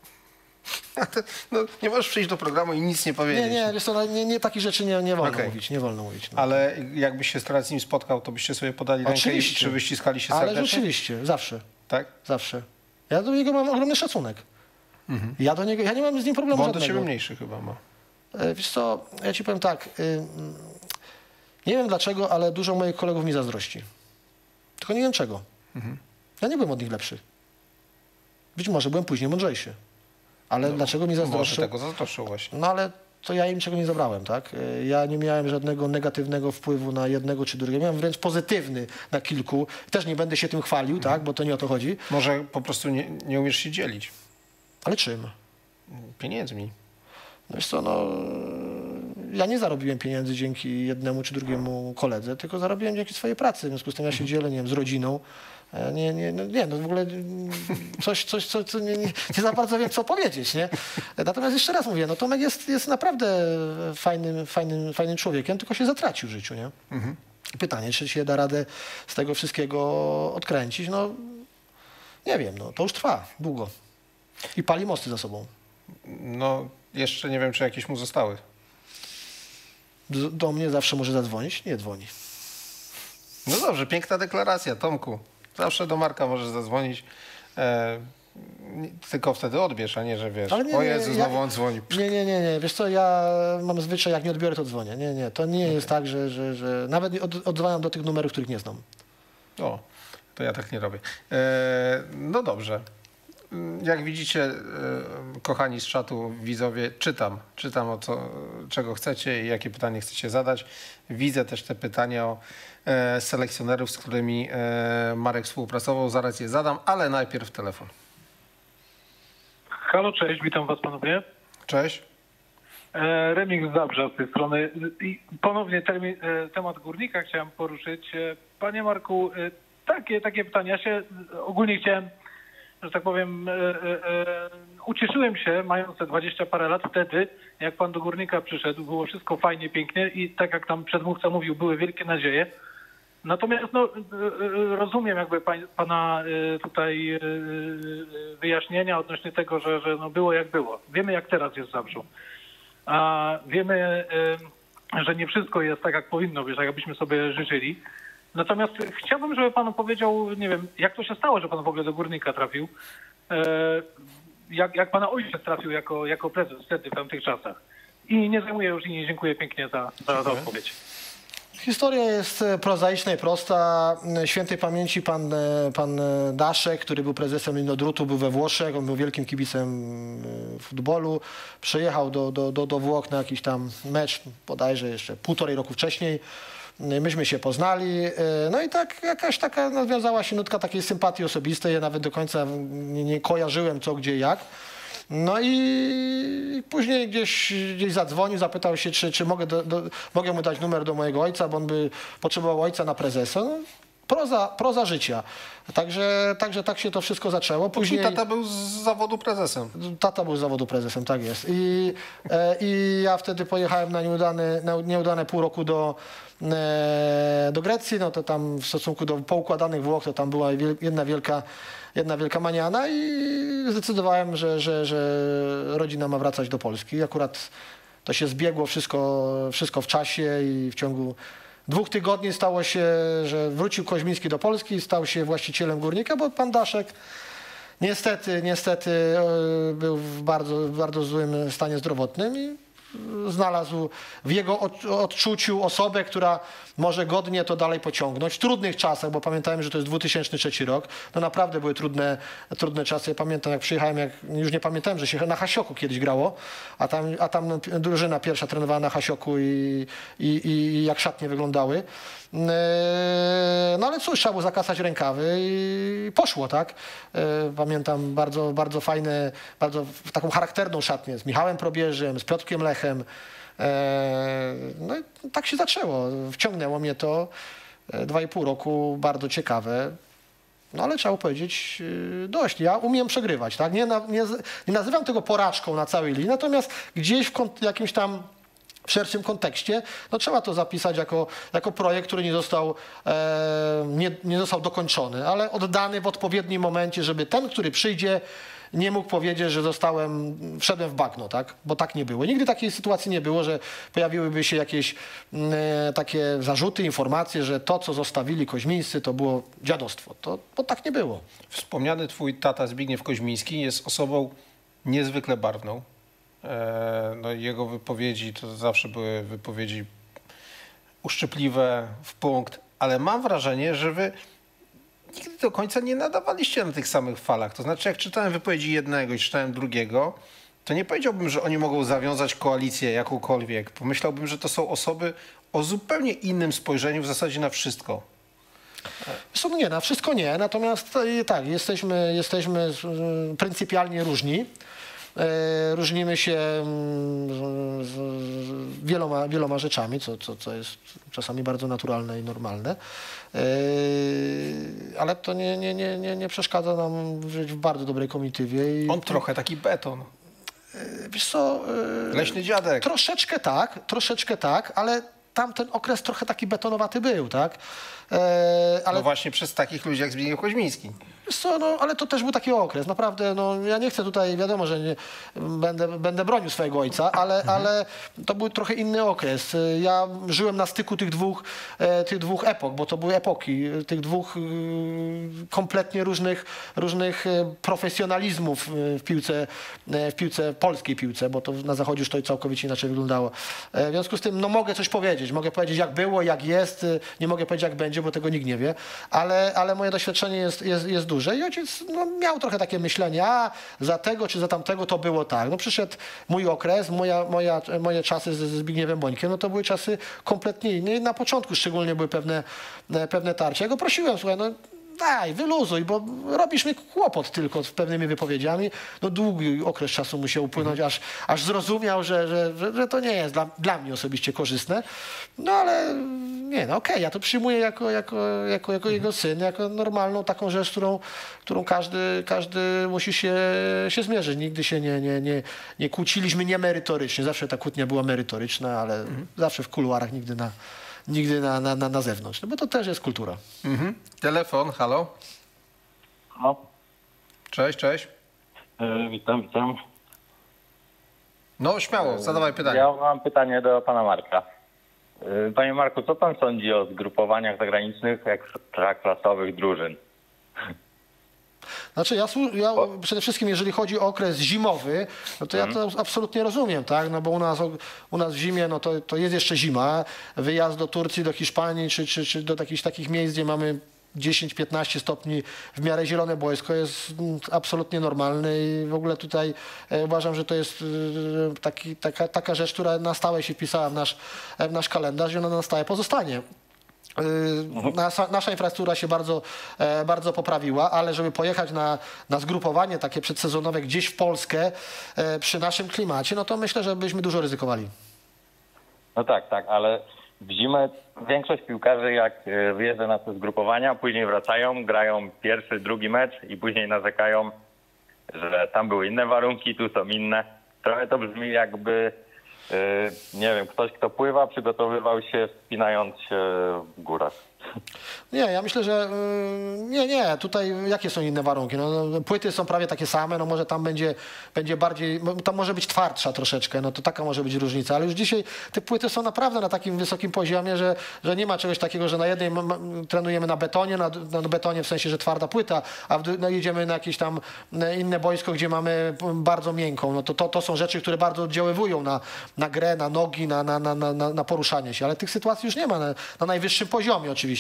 No, nie możesz przyjść do programu i nic nie powiedzieć. Nie, nie, wiesz co, nie, nie, takich rzeczy nie, nie wolno okay. mówić, nie wolno mówić. No. Ale jakbyś się teraz z nim spotkał, to byście sobie podali rękę i czy wyściskali się serdecznie? Ale rzeczywiście, zawsze. Tak? Zawsze. Ja do niego mam ogromny szacunek. Mhm. Ja do niego, ja nie mam z nim problemu Bo on żadnego. do ciebie mniejszy chyba ma. Wiesz co, ja ci powiem tak, nie wiem dlaczego, ale dużo moich kolegów mi zazdrości. Tylko nie wiem czego. Mhm. Ja nie byłem od nich lepszy. Być może byłem później mądrzejszy. Ale no, dlaczego mi zazdroszczą? Może tego zazdroszczą właśnie. No ale to ja im czego nie zabrałem, tak? Ja nie miałem żadnego negatywnego wpływu na jednego czy drugiego. Miałem wręcz pozytywny na kilku. Też nie będę się tym chwalił, mhm. tak? Bo to nie o to chodzi. Może po prostu nie, nie umiesz się dzielić. Ale czym? Pieniędzmi. Wiesz co, no, ja nie zarobiłem pieniędzy dzięki jednemu czy drugiemu koledze, tylko zarobiłem dzięki swojej pracy. W związku z tym ja się dzielę, nie wiem, z rodziną. Nie, nie, no, nie, no w ogóle coś, coś, co, co nie, nie, nie za bardzo wiem, co powiedzieć, nie? Natomiast jeszcze raz mówię, no Tomek jest, jest naprawdę fajnym, fajnym, fajnym człowiekiem, tylko się zatracił w życiu, nie? Mhm. Pytanie, czy się da radę z tego wszystkiego odkręcić? No, nie wiem, no, to już trwa długo. I pali mosty za sobą. No, jeszcze nie wiem, czy jakieś mu zostały. do, do mnie zawsze może zadzwonić, nie dzwoni. No dobrze, piękna deklaracja, Tomku. Zawsze do Marka możesz zadzwonić. E, tylko wtedy odbierz, a nie, że wiesz, Ale nie, o nie, Jezu, ja- znowu on dzwoni. Nie, nie, nie, nie. Wiesz co, ja mam zwyczaj, jak nie odbiorę, to dzwonię. Nie, nie, to nie jest tak, że, że, że nawet od, odzwaniam do tych numerów, których nie znam. O, to ja tak nie robię. E, no dobrze. Jak widzicie, e, kochani z czatu, widzowie, czytam. Czytam o co, czego chcecie i jakie pytanie chcecie zadać. Widzę też te pytania o e, selekcjonerów, z którymi e, Marek współpracował. Zaraz je zadam, ale najpierw telefon. Halo, cześć, witam was panowie. Cześć. E, Remix z Zabrza z tej strony. I ponownie termin, e, temat Górnika chciałem poruszyć. E, Panie Marku, e, takie, takie pytanie. Ja się e, ogólnie chciałem, że tak powiem, e, e, ucieszyłem się, mając te dwadzieścia parę lat wtedy, jak pan do Górnika przyszedł. Było wszystko fajnie, pięknie i tak jak tam przedmówca mówił, były wielkie nadzieje. Natomiast no, rozumiem jakby pań, pana tutaj wyjaśnienia odnośnie tego, że, że no było jak było. Wiemy jak teraz jest w Zabrzu. A wiemy, że nie wszystko jest tak jak powinno być, tak jakbyśmy sobie życzyli. Natomiast chciałbym, żeby pan powiedział, nie wiem, jak to się stało, że pan w ogóle do Górnika trafił. Jak, jak pana ojciec trafił jako, jako prezes wtedy w tamtych czasach. I nie zajmuję już i nie dziękuję pięknie za, za, za odpowiedź. Historia jest prozaiczna i prosta. Świętej pamięci pan, pan Daszek, który był prezesem Linodrutu, był we Włoszech, on był wielkim kibicem futbolu. Przyjechał do, do, do, do Włoch na jakiś tam mecz, bodajże jeszcze półtorej roku wcześniej. Myśmy się poznali, no i tak jakaś taka nawiązała się nutka takiej sympatii osobistej. Ja nawet do końca nie, nie kojarzyłem co, gdzie, jak. No i później gdzieś, gdzieś zadzwonił, zapytał się, czy, czy mogę, do, do, mogę mu dać numer do mojego ojca, bo on by potrzebował ojca na prezesa. No, proza, proza życia. Także, także tak się to wszystko zaczęło. Później tata był z zawodu prezesem. Tata był z zawodu prezesem, tak jest. I, e, i ja wtedy pojechałem na nieudane, na nieudane pół roku do, e, do Grecji. No to tam w stosunku do poukładanych Włoch, to tam była wiel, jedna wielka Jedna wielka maniana i zdecydowałem, że, że, że rodzina ma wracać do Polski. Akurat to się zbiegło wszystko, wszystko w czasie i w ciągu dwóch tygodni stało się, że wrócił Koźmiński do Polski i stał się właścicielem Górnika, bo pan Daszek niestety, niestety był w bardzo, w bardzo złym stanie zdrowotnym i znalazł w jego odczuciu osobę, która może godnie to dalej pociągnąć. W trudnych czasach, bo pamiętajmy, że to jest dwa tysiące trzeci rok, no naprawdę były trudne, trudne czasy. Ja pamiętam, jak przyjechałem, jak już nie pamiętałem, że się na Hasioku kiedyś grało, a tam, a tam drużyna pierwsza trenowała na Hasioku i, i, i jak szatnie wyglądały. No ale cóż, trzeba było zakasać rękawy i poszło, tak? Pamiętam bardzo, bardzo fajne, bardzo taką charakterną szatnię z Michałem Probierzem, z Piotrkiem Lechem. No i tak się zaczęło. Wciągnęło mnie to dwa i pół roku, bardzo ciekawe. No ale trzeba powiedzieć dość. Ja umiem przegrywać, tak? Nie, nie, nie nazywam tego porażką na całej linii, natomiast gdzieś w jakimś tam w szerszym kontekście, no trzeba to zapisać jako, jako projekt, który nie został, e, nie, nie został dokończony, ale oddany w odpowiednim momencie, żeby ten, który przyjdzie, nie mógł powiedzieć, że zostałem, wszedłem w bagno, tak? Bo tak nie było. Nigdy takiej sytuacji nie było, że pojawiłyby się jakieś e, takie zarzuty, informacje, że to, co zostawili Koźmińscy, to było dziadostwo. To, bo tak nie było. Wspomniany twój tata Zbigniew Koźmiński jest osobą niezwykle barwną. No, jego wypowiedzi to zawsze były wypowiedzi uszczypliwe, w punkt, ale mam wrażenie, że wy nigdy do końca nie nadawaliście na tych samych falach. To znaczy, jak czytałem wypowiedzi jednego i czytałem drugiego, to nie powiedziałbym, że oni mogą zawiązać koalicję jakąkolwiek. Pomyślałbym, że to są osoby o zupełnie innym spojrzeniu w zasadzie na wszystko. Zresztą nie, na wszystko nie, natomiast tak, jesteśmy, jesteśmy pryncypialnie różni. Różnimy się z wieloma, wieloma rzeczami, co, co, co jest czasami bardzo naturalne i normalne, ale to nie, nie, nie, nie, nie przeszkadza nam żyć w bardzo dobrej komitywie. I on trochę taki beton. Wiesz co? Leśny dziadek. Troszeczkę tak, troszeczkę tak, ale tamten okres trochę taki betonowaty był, tak? Ale... No właśnie przez takich ludzi jak Zbigniew Koźmiński. Wiesz co, no, ale to też był taki okres, naprawdę, no, ja nie chcę tutaj, wiadomo, że nie, będę, będę bronił swojego ojca, ale, mhm. ale to był trochę inny okres. Ja żyłem na styku tych dwóch, e, tych dwóch epok, bo to były epoki, tych dwóch e, kompletnie różnych, różnych profesjonalizmów w piłce, w piłce, polskiej piłce, bo to na zachodzie już to całkowicie inaczej wyglądało. W związku z tym, no mogę coś powiedzieć, mogę powiedzieć jak było, jak jest, nie mogę powiedzieć jak będzie, bo tego nikt nie wie, ale, ale moje doświadczenie jest, jest, jest duże i ojciec no, miał trochę takie myślenie, a za tego czy za tamtego to było tak. No przyszedł mój okres, moja, moja, moje czasy z Zbigniewem Bońkiem, no to były czasy kompletnie inne i na początku szczególnie były pewne, pewne tarcia. Ja go prosiłem, słuchaj, no daj, wyluzuj, bo robisz mi kłopot tylko z pewnymi wypowiedziami. No długi okres czasu musiał upłynąć, aż, aż zrozumiał, że, że, że, że to nie jest dla, dla mnie osobiście korzystne. No ale nie, no okej, okay, ja to przyjmuję jako, jako, jako, jako jego syn, jako normalną taką rzecz, którą, którą każdy, każdy musi się, się zmierzyć. Nigdy się nie, nie, nie, nie kłóciliśmy niemerytorycznie. Zawsze ta kłótnia była merytoryczna, ale mhm. zawsze w kuluarach, nigdy na nigdy na, na, na zewnątrz, no bo to też jest kultura. Mhm. Telefon, halo. Halo. Cześć, cześć. E, witam, witam. No śmiało, zadawaj pytanie. Ja mam pytanie do pana Marka. E, panie Marku, co pan sądzi o zgrupowaniach zagranicznych ekstraklasowych drużyn? Znaczy ja, ja przede wszystkim jeżeli chodzi o okres zimowy, no to ja to absolutnie rozumiem, tak? No bo u nas, u nas w zimie no to, to jest jeszcze zima. Wyjazd do Turcji, do Hiszpanii czy, czy, czy do jakichś takich miejsc, gdzie mamy dziesięć piętnaście stopni w miarę zielone boisko jest absolutnie normalny i w ogóle tutaj e, uważam, że to jest e, taki, taka, taka rzecz, która na stałe się wpisała w nasz, w nasz kalendarz i ona na stałe pozostanie. Nasza, nasza infrastruktura się bardzo, bardzo poprawiła, ale żeby pojechać na, na zgrupowanie takie przedsezonowe gdzieś w Polskę przy naszym klimacie, no to myślę, że byśmy dużo ryzykowali. No tak, tak, ale w zimę większość piłkarzy jak wyjeżdża na te zgrupowania, później wracają, grają pierwszy, drugi mecz i później narzekają, że tam były inne warunki, tu są inne. Trochę to brzmi jakby nie wiem, ktoś, kto pływa, przygotowywał się wspinając się w górach. Nie, ja myślę, że nie, nie, tutaj jakie są inne warunki? No, płyty są prawie takie same, no może tam będzie, będzie bardziej, tam może być twardsza troszeczkę, no to taka może być różnica, ale już dzisiaj te płyty są naprawdę na takim wysokim poziomie, że, że nie ma czegoś takiego, że na jednej trenujemy na betonie, na, na betonie w sensie, że twarda płyta, a w, no, jedziemy na jakieś tam inne boisko, gdzie mamy bardzo miękką, no to, to, to są rzeczy, które bardzo oddziaływują na, na grę, na nogi, na, na, na, na, na poruszanie się, ale tych sytuacji już nie ma na, na najwyższym poziomie oczywiście.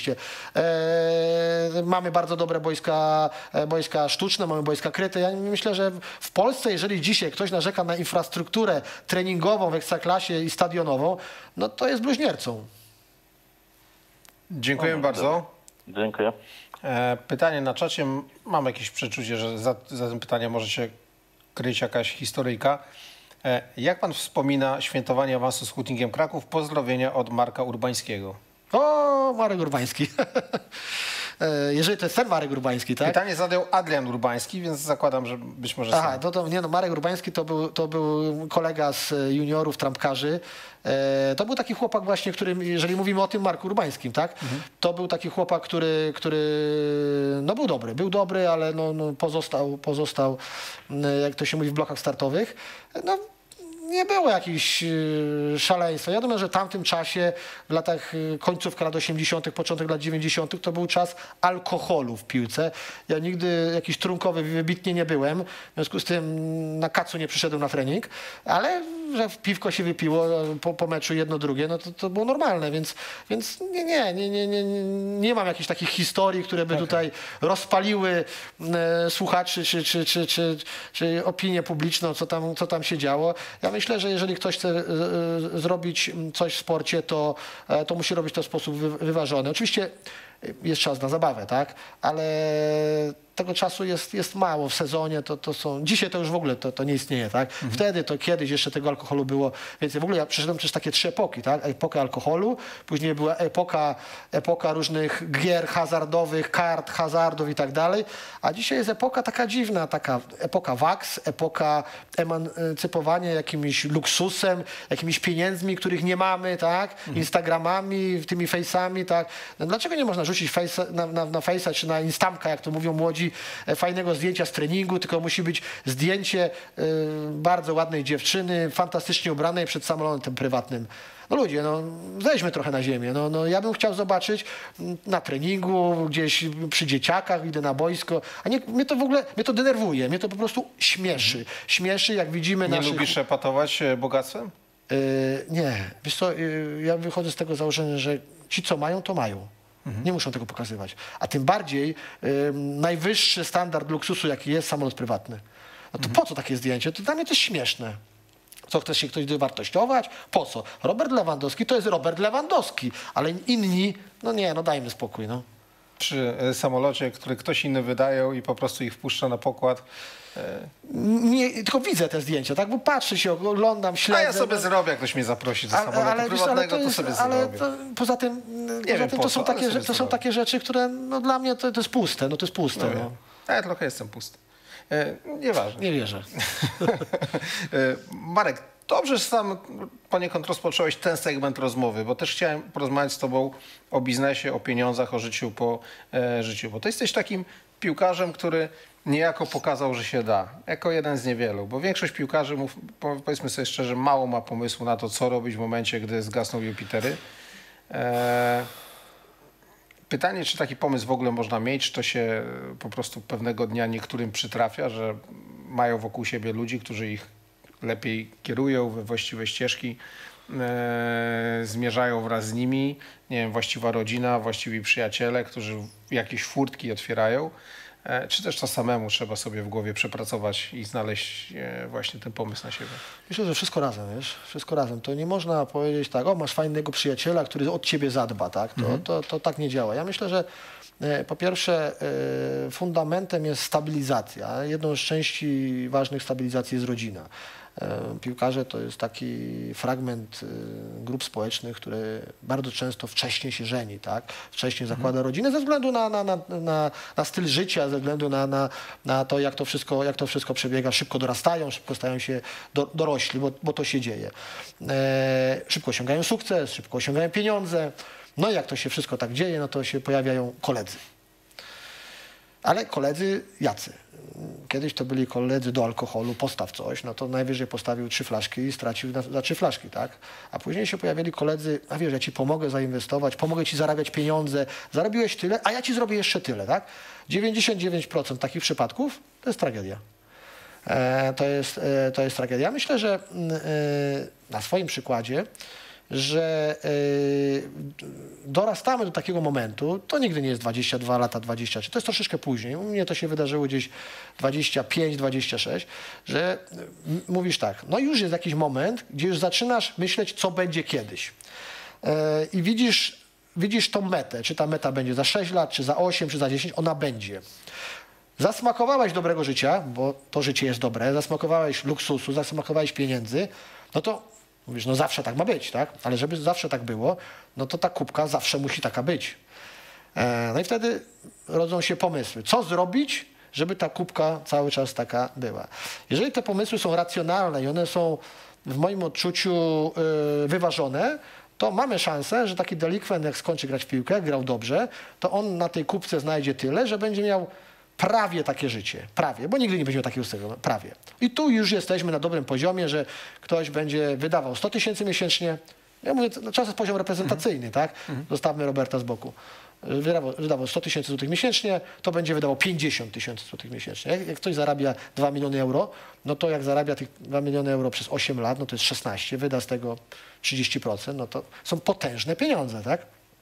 E, mamy bardzo dobre boiska, boiska sztuczne, mamy boiska kryte. Ja myślę, że w Polsce, jeżeli dzisiaj ktoś narzeka na infrastrukturę treningową w Ekstraklasie i stadionową, no to jest bluźniercą. Dziękuję bardzo. Dziękuję. E, pytanie na czacie. Mam jakieś przeczucie, że za, za tym pytaniem może się kryć jakaś historyjka. E, jak pan wspomina świętowanie awansu z Hutningiem Kraków? Pozdrowienia od Marka Urbańskiego. O, Marek Urbański. Jeżeli to jest ten Marek Urbański, tak? Pytanie zadał Adrian Urbański, więc zakładam, że być może... Aha, to, to, nie no, Marek Urbański to był, to był kolega z juniorów, trampkarzy. E, to był taki chłopak właśnie, który, jeżeli mówimy o tym Marku Urbańskim, tak? Mhm. To był taki chłopak, który, który no był dobry, był dobry, ale no, no pozostał, pozostał, jak to się mówi, w blokach startowych. No, nie było jakichś szaleństwa. Ja думаю, że w tamtym czasie, w latach końcówka lat osiemdziesiątych, początek lat dziewięćdziesiątych, to był czas alkoholu w piłce. Ja nigdy jakiś trunkowy wybitnie nie byłem, w związku z tym na kacu nie przyszedłem na trening, ale że piwko się wypiło po, po meczu jedno drugie, no to, to było normalne, więc, więc nie, nie, nie, nie, nie, nie mam jakichś takich historii, które by okay. tutaj rozpaliły e, słuchaczy czy, czy, czy, czy, czy opinię publiczną, co tam, co tam się działo. Ja myślę, że jeżeli ktoś chce e, zrobić coś w sporcie, to, e, to musi robić to w sposób wy, wyważony. Oczywiście jest czas na zabawę, tak? Ale tego czasu jest, jest mało w sezonie, to, to są, dzisiaj to już w ogóle to, to nie istnieje, tak? Mhm. Wtedy to kiedyś jeszcze tego alkoholu było więcej. W ogóle ja przeszedłem przez takie trzy epoki, tak? Epoka alkoholu, później była epoka, epoka różnych gier hazardowych, kart, hazardów i tak dalej, a dzisiaj jest epoka taka dziwna, taka epoka waks, epoka emancypowania jakimś luksusem, jakimiś pieniędzmi, których nie mamy, tak? Mhm. Instagramami, tymi face'ami, tak? No dlaczego nie można rzucić face, na, na, na Face'a czy na Instamka, jak to mówią młodzi, fajnego zdjęcia z treningu, tylko musi być zdjęcie y, bardzo ładnej dziewczyny, fantastycznie ubranej przed samolotem prywatnym. No ludzie, no zejdźmy trochę na ziemię. No, no, ja bym chciał zobaczyć na treningu, gdzieś przy dzieciakach, idę na boisko, a nie, mnie to w ogóle, mnie to denerwuje, mnie to po prostu śmieszy. Śmieszy, jak widzimy Nie naszych... lubisz epatować bogactwem? Yy, nie, wiesz co, yy, ja wychodzę z tego założenia, że ci, co mają, to mają. Mhm. Nie muszą tego pokazywać. A tym bardziej yy, najwyższy standard luksusu, jaki jest, samolot prywatny. No to mhm. po co takie zdjęcie? To dla mnie to jest śmieszne. Co, chce się ktoś dowartościować? Po co? Robert Lewandowski to jest Robert Lewandowski, ale inni, no nie, no dajmy spokój, no. Przy samolocie, który ktoś inny wydają i po prostu ich wpuszcza na pokład. Nie, tylko widzę te zdjęcia, tak? Bo patrzę się, oglądam, śledzę. A ja sobie no. zrobię, jak ktoś mnie zaprosi do ale, samolotu ale, prywatnego, ale to, jest, to sobie ale zrobię. to, poza tym, Nie poza wiem tym po to, co, są, takie, ale to są takie rzeczy, które no, dla mnie to, to jest puste. No to jest puste. No, no. A ja trochę jestem pusty. E, nieważne. Nie wierzę. e, Marek, dobrze, że sam poniekąd rozpocząłeś ten segment rozmowy, bo też chciałem porozmawiać z tobą o biznesie, o pieniądzach, o życiu po e, życiu. Bo ty jesteś takim piłkarzem, który niejako pokazał, że się da. Jako jeden z niewielu. Bo większość piłkarzy, mów, powiedzmy sobie szczerze, mało ma pomysłu na to, co robić w momencie, gdy zgasną Jupitery. E, pytanie, czy taki pomysł w ogóle można mieć, czy to się po prostu pewnego dnia niektórym przytrafia, że mają wokół siebie ludzi, którzy ich lepiej kierują we właściwe ścieżki, e, zmierzają wraz z nimi, nie wiem, właściwa rodzina, właściwi przyjaciele, którzy jakieś furtki otwierają, e, czy też to samemu trzeba sobie w głowie przepracować i znaleźć e, właśnie ten pomysł na siebie? Myślę, że wszystko razem, wiesz, wszystko razem. To nie można powiedzieć tak, o masz fajnego przyjaciela, który od ciebie zadba, tak? To, mhm. to, to, to tak nie działa. Ja myślę, że e, po pierwsze e, fundamentem jest stabilizacja. Jedną z części ważnych stabilizacji jest rodzina. Piłkarze to jest taki fragment grup społecznych, który bardzo często wcześniej się żeni, tak? Wcześniej zakłada rodzinę ze względu na, na, na, na, na styl życia, ze względu na, na, na to, jak to, wszystko, jak to wszystko przebiega. Szybko dorastają, szybko stają się do, dorośli, bo, bo to się dzieje. E, szybko osiągają sukces, szybko osiągają pieniądze. No i jak to się wszystko tak dzieje, no to się pojawiają koledzy. Ale koledzy jacy? Kiedyś to byli koledzy do alkoholu, postaw coś, no to najwyżej postawił trzy flaszki i stracił na, za trzy flaszki, tak? A później się pojawili koledzy, a wiesz, ja ci pomogę zainwestować, pomogę ci zarabiać pieniądze, zarobiłeś tyle, a ja ci zrobię jeszcze tyle, tak? dziewięćdziesiąt dziewięć procent takich przypadków to jest tragedia. E, to, jest, e, to jest tragedia. Myślę, że e, na swoim przykładzie, że y, dorastamy do takiego momentu, to nigdy nie jest dwadzieścia dwa lata, dwadzieścia trzy, to jest troszeczkę później. U mnie to się wydarzyło gdzieś dwadzieścia pięć, dwadzieścia sześć, że y, mówisz tak, no już jest jakiś moment, gdzie już zaczynasz myśleć, co będzie kiedyś. Y, I widzisz, widzisz tą metę, czy ta meta będzie za sześć lat, czy za osiem, czy za dziesięć, ona będzie. Zasmakowałeś dobrego życia, bo to życie jest dobre, zasmakowałeś luksusu, zasmakowałeś pieniędzy, no to mówisz, no zawsze tak ma być, tak? Ale żeby zawsze tak było, no to ta kubka zawsze musi taka być. E, no i wtedy rodzą się pomysły. Co zrobić, żeby ta kubka cały czas taka była? Jeżeli te pomysły są racjonalne i one są w moim odczuciu y, wyważone, to mamy szansę, że taki delikwent, jak skończy grać w piłkę, jak grał dobrze, to on na tej kubce znajdzie tyle, że będzie miał prawie takie życie, prawie, bo nigdy nie będzie miał takiego tego, prawie. I tu już jesteśmy na dobrym poziomie, że ktoś będzie wydawał sto tysięcy miesięcznie. Ja mówię, no, czas jest poziom reprezentacyjny, tak? Zostawmy Roberta z boku. Wydawał, wydawał sto tysięcy złotych miesięcznie, to będzie wydawał pięćdziesiąt tysięcy złotych miesięcznie. Jak, jak ktoś zarabia dwa miliony euro, no to jak zarabia tych dwa miliony euro przez osiem lat, no to jest szesnaście, wyda z tego trzydzieści procent, no to są potężne pieniądze, tak?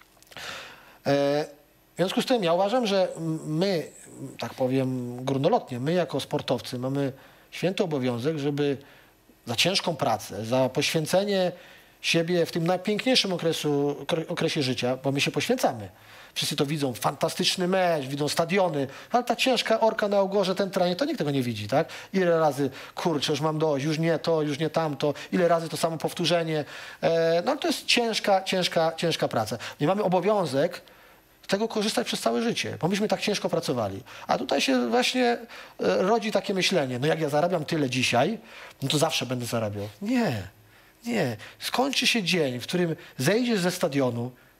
E, w związku z tym ja uważam, że my, tak powiem górnolotnie, my jako sportowcy mamy święty obowiązek, żeby za ciężką pracę, za poświęcenie siebie w tym najpiękniejszym okresu, okresie życia, bo my się poświęcamy. Wszyscy to widzą, fantastyczny mecz, widzą stadiony, ale ta ciężka orka na Ugorze, ten trening, to nikt tego nie widzi, tak? Ile razy, kurczę, już mam dość, już nie to, już nie tamto, ile razy to samo powtórzenie. E, no to jest ciężka, ciężka, ciężka praca. I mamy obowiązek z tego korzystać przez całe życie, bo myśmy tak ciężko pracowali. A tutaj się właśnie rodzi takie myślenie, no jak ja zarabiam tyle dzisiaj, no to zawsze będę zarabiał. Nie, nie. Skończy się dzień, w którym zejdziesz ze stadionu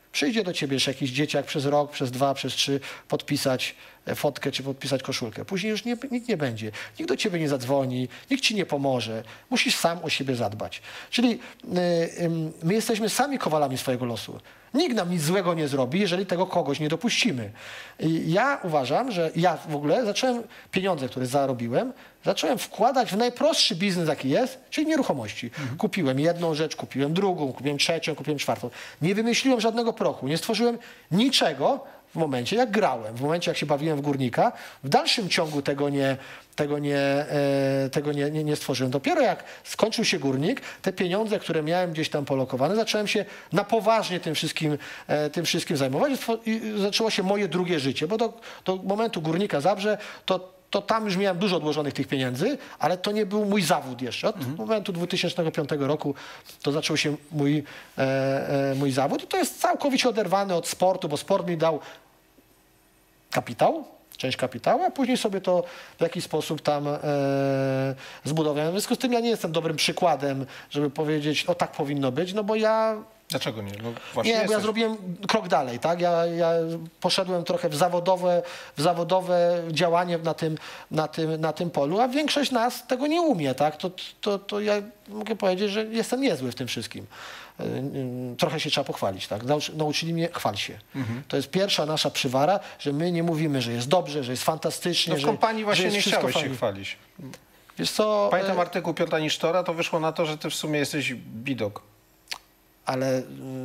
Przyjdzie do ciebie jeszcze jakiś dzieciak przez rok, przez dwa, przez trzy podpisać fotkę czy podpisać koszulkę. Później już nie, nikt nie będzie. Nikt do ciebie nie zadzwoni, nikt ci nie pomoże. Musisz sam o siebie zadbać. Czyli y, y, my jesteśmy sami kowalami swojego losu. Nikt nam nic złego nie zrobi, jeżeli tego kogoś nie dopuścimy. I ja uważam, że ja w ogóle zacząłem pieniądze, które zarobiłem, zacząłem wkładać w najprostszy biznes, jaki jest, czyli nieruchomości. Mhm. Kupiłem jedną rzecz, kupiłem drugą, kupiłem trzecią, kupiłem czwartą. Nie wymyśliłem żadnego prochu, nie stworzyłem niczego w momencie, jak grałem, w momencie, jak się bawiłem w górnika. W dalszym ciągu tego nie, tego nie, e, tego nie, nie, nie stworzyłem. Dopiero jak skończył się górnik, te pieniądze, które miałem gdzieś tam polokowane, zacząłem się na poważnie tym wszystkim, e, tym wszystkim zajmować i zaczęło się moje drugie życie, bo do, do momentu górnika Zabrze to to tam już miałem dużo odłożonych tych pieniędzy, ale to nie był mój zawód jeszcze. Od mhm. momentu dwutysięcznego piątego roku to zaczął się mój, e, e, mój zawód i to jest całkowicie oderwane od sportu, bo sport mi dał kapitał, część kapitału, a później sobie to w jakiś sposób tam e, zbudowałem. W związku z tym ja nie jestem dobrym przykładem, żeby powiedzieć, o tak powinno być, no bo ja... Dlaczego nie? No właśnie nie, bo jesteś. ja zrobiłem krok dalej, tak? Ja, ja poszedłem trochę w zawodowe, w zawodowe działanie na tym, na, tym, na tym polu, a większość nas tego nie umie, tak? To, to, to ja mogę powiedzieć, że jestem niezły w tym wszystkim. Trochę się trzeba pochwalić, tak? Nauczyli mnie, chwal się. Mhm. To jest pierwsza nasza przywara, że my nie mówimy, że jest dobrze, że jest fantastycznie, no w że, kompanii właśnie że jest nie wszystko chciałeś fajnie. się chwalić. Wiesz co, Pamiętam artykuł Piotra Nisztora, to wyszło na to, że ty w sumie jesteś bidok. Ale...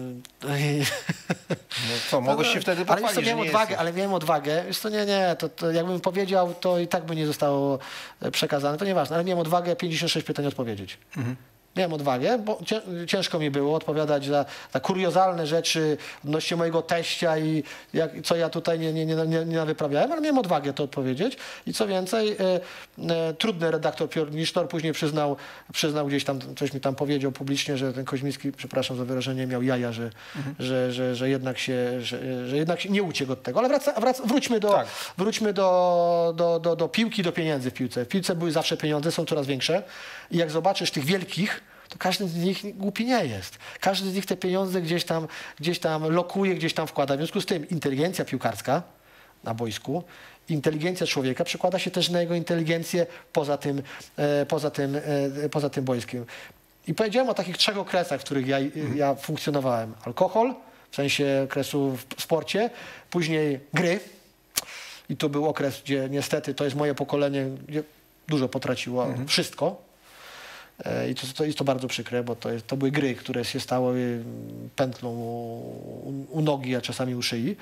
No co, mogłeś się wtedy pochwalić, ale, miałem odwagę, jesteś. ale miałem odwagę. Wiesz co, nie, nie, to, to jakbym powiedział, to i tak by nie zostało przekazane. To nieważne, ale miałem odwagę pięćdziesiąt sześć pytań odpowiedzieć. Mhm. Miałem odwagę, bo ciężko mi było odpowiadać za, za kuriozalne rzeczy odnośnie mojego teścia i jak, co ja tutaj nie, nie, nie, nie, nie wyprawiałem, ale miałem odwagę to odpowiedzieć. I co więcej, e, e, trudny redaktor Piotr Nisztor później przyznał, przyznał gdzieś tam, coś mi tam powiedział publicznie, że ten Koźmiński, przepraszam za wyrażenie, miał jaja, że, mhm. że, że, że, jednak się, że, że jednak się nie uciekł od tego. Ale wraca, wraca, wróćmy, do, tak. wróćmy do, do, do, do piłki, do pieniędzy w piłce. W piłce były zawsze pieniądze, są coraz większe. I jak zobaczysz tych wielkich, to każdy z nich głupi nie jest. Każdy z nich te pieniądze gdzieś tam, gdzieś tam lokuje, gdzieś tam wkłada. W związku z tym inteligencja piłkarska na boisku, inteligencja człowieka przekłada się też na jego inteligencję poza tym, e, poza tym, e, poza tym boiskiem. I powiedziałem o takich trzech okresach, w których ja, ja funkcjonowałem. Alkohol, w sensie okresu w sporcie, później gry. I to był okres, gdzie niestety to jest moje pokolenie, gdzie dużo potraciło, mhm. wszystko. I to, to jest to bardzo przykre, bo to, jest, to były gry, które się stały pętlą u, u nogi, a czasami u szyi.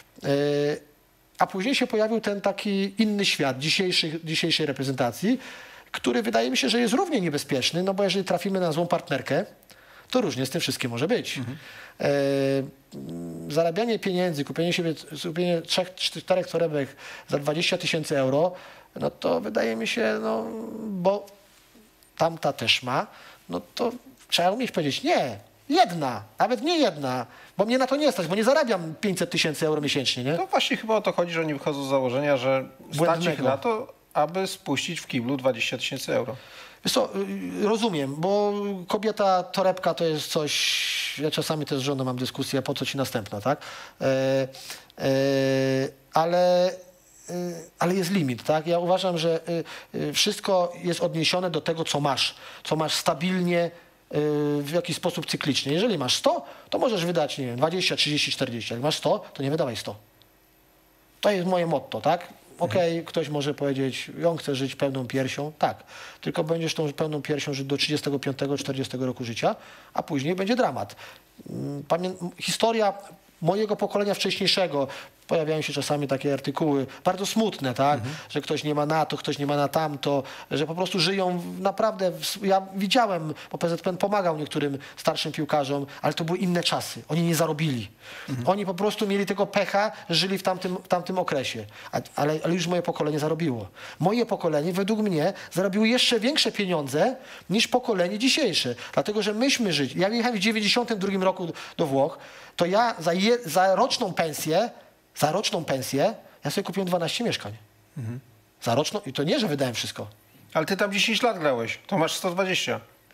A później się pojawił ten taki inny świat dzisiejszych, dzisiejszej reprezentacji, który wydaje mi się, że jest równie niebezpieczny, no bo jeżeli trafimy na złą partnerkę, to różnie z tym wszystkim może być. Mhm. E, zarabianie pieniędzy, kupienie sobie kupienie trzech, czterech torebek za dwadzieścia tysięcy euro, no to wydaje mi się, no bo tamta też ma, no to trzeba umieć powiedzieć nie, jedna, nawet nie jedna, bo mnie na to nie stać, bo nie zarabiam pięćset tysięcy euro miesięcznie, nie? No właśnie chyba o to chodzi, że oni wychodzą z założenia, że stać ich na to, aby spuścić w kiblu dwadzieścia tysięcy euro. Wiesz co, rozumiem, bo kobieta torebka to jest coś, ja czasami też z żoną mam dyskusję, po co ci następna, tak? E, e, ale... ale jest limit, tak? Ja uważam, że wszystko jest odniesione do tego, co masz, co masz stabilnie w jakiś sposób cyklicznie. Jeżeli masz sto, to możesz wydać, nie wiem, dwadzieścia, trzydzieści, czterdzieści. Jak masz sto, to nie wydawaj sto. To jest moje motto, tak? Okej, okay, ktoś może powiedzieć, on chce żyć pełną piersią, tak. Tylko będziesz tą pełną piersią żyć do trzydziestego piątego, czterdziestego roku życia, a później będzie dramat. Pamię historia mojego pokolenia wcześniejszego, pojawiają się czasami takie artykuły bardzo smutne, tak? Mhm. Że ktoś nie ma na to, ktoś nie ma na tamto, że po prostu żyją naprawdę, ja widziałem, bo P Z P N pomagał niektórym starszym piłkarzom, ale to były inne czasy. Oni nie zarobili. Mhm. Oni po prostu mieli tego pecha, żyli w tamtym, w tamtym okresie. A, ale, ale już moje pokolenie zarobiło. Moje pokolenie według mnie zarobiło jeszcze większe pieniądze niż pokolenie dzisiejsze. Dlatego, że myśmy żyli. Ja jechałem w dziewięćdziesiątym drugim roku do Włoch, to ja za, je, za roczną pensję Za roczną pensję ja sobie kupiłem dwanaście mieszkań. Mhm. Za roczną i to nie, że wydałem wszystko. Ale ty tam dziesięć lat grałeś, to masz sto dwadzieścia.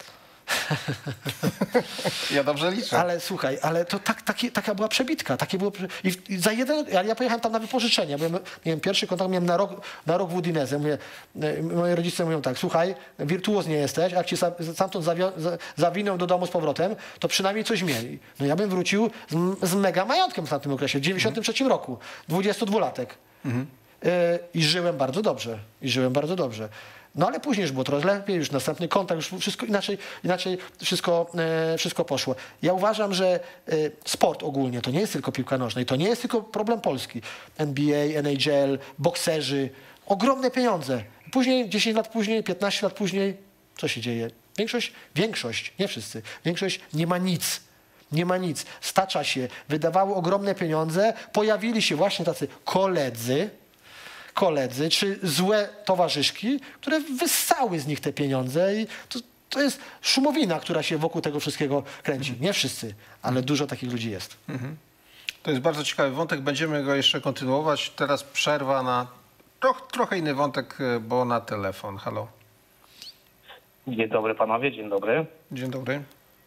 Ja dobrze liczę. Ale słuchaj, ale to tak, taki, taka była przebitka. Takie było, i, w- i za jeden, ja, ja pojechałem tam na wypożyczenie. Byłem, miałem pierwszy kontakt, miałem na rok, na rok w Udinese. Mówię, e, moi rodzice mówią tak, słuchaj, wirtuoz nie jesteś, a jak cię sa- stamtąd zawio, za- zawinął do domu z powrotem, to przynajmniej coś mieli. No ja bym wrócił z, m- z mega majątkiem w tamtym okresie, w dziewięćdziesiątym trzecim roku, dwudziestodwulatek. Mhm. E, I żyłem bardzo dobrze. I żyłem bardzo dobrze. No ale później już było trochę lepiej, już następny kontakt, już wszystko inaczej, inaczej wszystko, e, wszystko poszło. Ja uważam, że e, sport ogólnie to nie jest tylko piłka nożna i to nie jest tylko problem Polski. N B A, N H L, bokserzy, ogromne pieniądze. Później, dziesięć lat później, piętnaście lat później, co się dzieje? Większość, większość, nie wszyscy, większość nie ma nic. Nie ma nic. Stacza się, wydawały ogromne pieniądze, pojawili się właśnie tacy koledzy, koledzy, czy złe towarzyszki, które wyssały z nich te pieniądze i to, to jest szumowina, która się wokół tego wszystkiego kręci. Nie wszyscy, ale dużo takich ludzi jest. Mhm. To jest bardzo ciekawy wątek, będziemy go jeszcze kontynuować. Teraz przerwa na troch, trochę inny wątek, bo na telefon. Halo. Dzień dobry panowie, dzień dobry. Dzień dobry.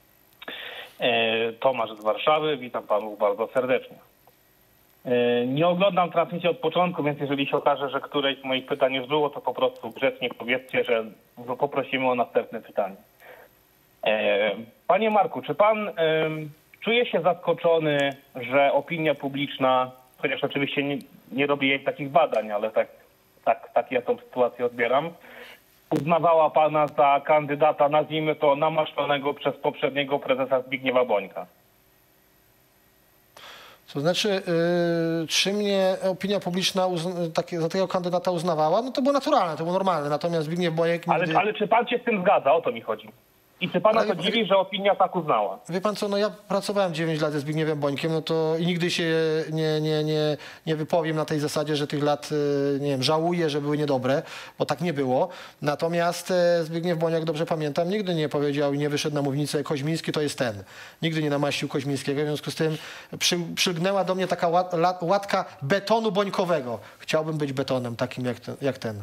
E, Tomasz z Warszawy, witam panów bardzo serdecznie. E, nie oglądam transmisji od początku, więc jeżeli się okaże, że któreś z moich pytań już było, to po prostu grzecznie powiedzcie, że poprosimy o następne pytanie. E, Panie Marku, czy pan e, czuje się zaskoczony, że opinia publiczna, chociaż oczywiście nie, nie robię jej takich badań, ale tak, tak, tak ja tą sytuację odbieram, uznawała pana za kandydata, nazwijmy to, namaszczonego przez poprzedniego prezesa Zbigniewa Bońka? To znaczy, yy, czy mnie opinia publiczna uzna, takie, za takiego kandydata uznawała? No to było naturalne, to było normalne. Natomiast Zbigniew Boniek nigdy... Ale, ale czy pan się z tym zgadza? O to mi chodzi. I czy pana Ale- to dziwi, że opinia tak uznała? Wie pan co, no ja pracowałem dziewięć lat ze Zbigniewem Bońkiem, no to i nigdy się nie, nie, nie, nie wypowiem na tej zasadzie, że tych lat, y, nie wiem, żałuję, że były niedobre, bo tak nie było. Natomiast e, Zbigniew Boniak, dobrze pamiętam, nigdy nie powiedział i nie wyszedł na mównicę, Koźmiński to jest ten. Nigdy nie namaścił Koźmińskiego, w związku z tym przy, przylgnęła do mnie taka łat, lat, łatka betonu bońkowego. Chciałbym być betonem takim jak ten. Jak ten.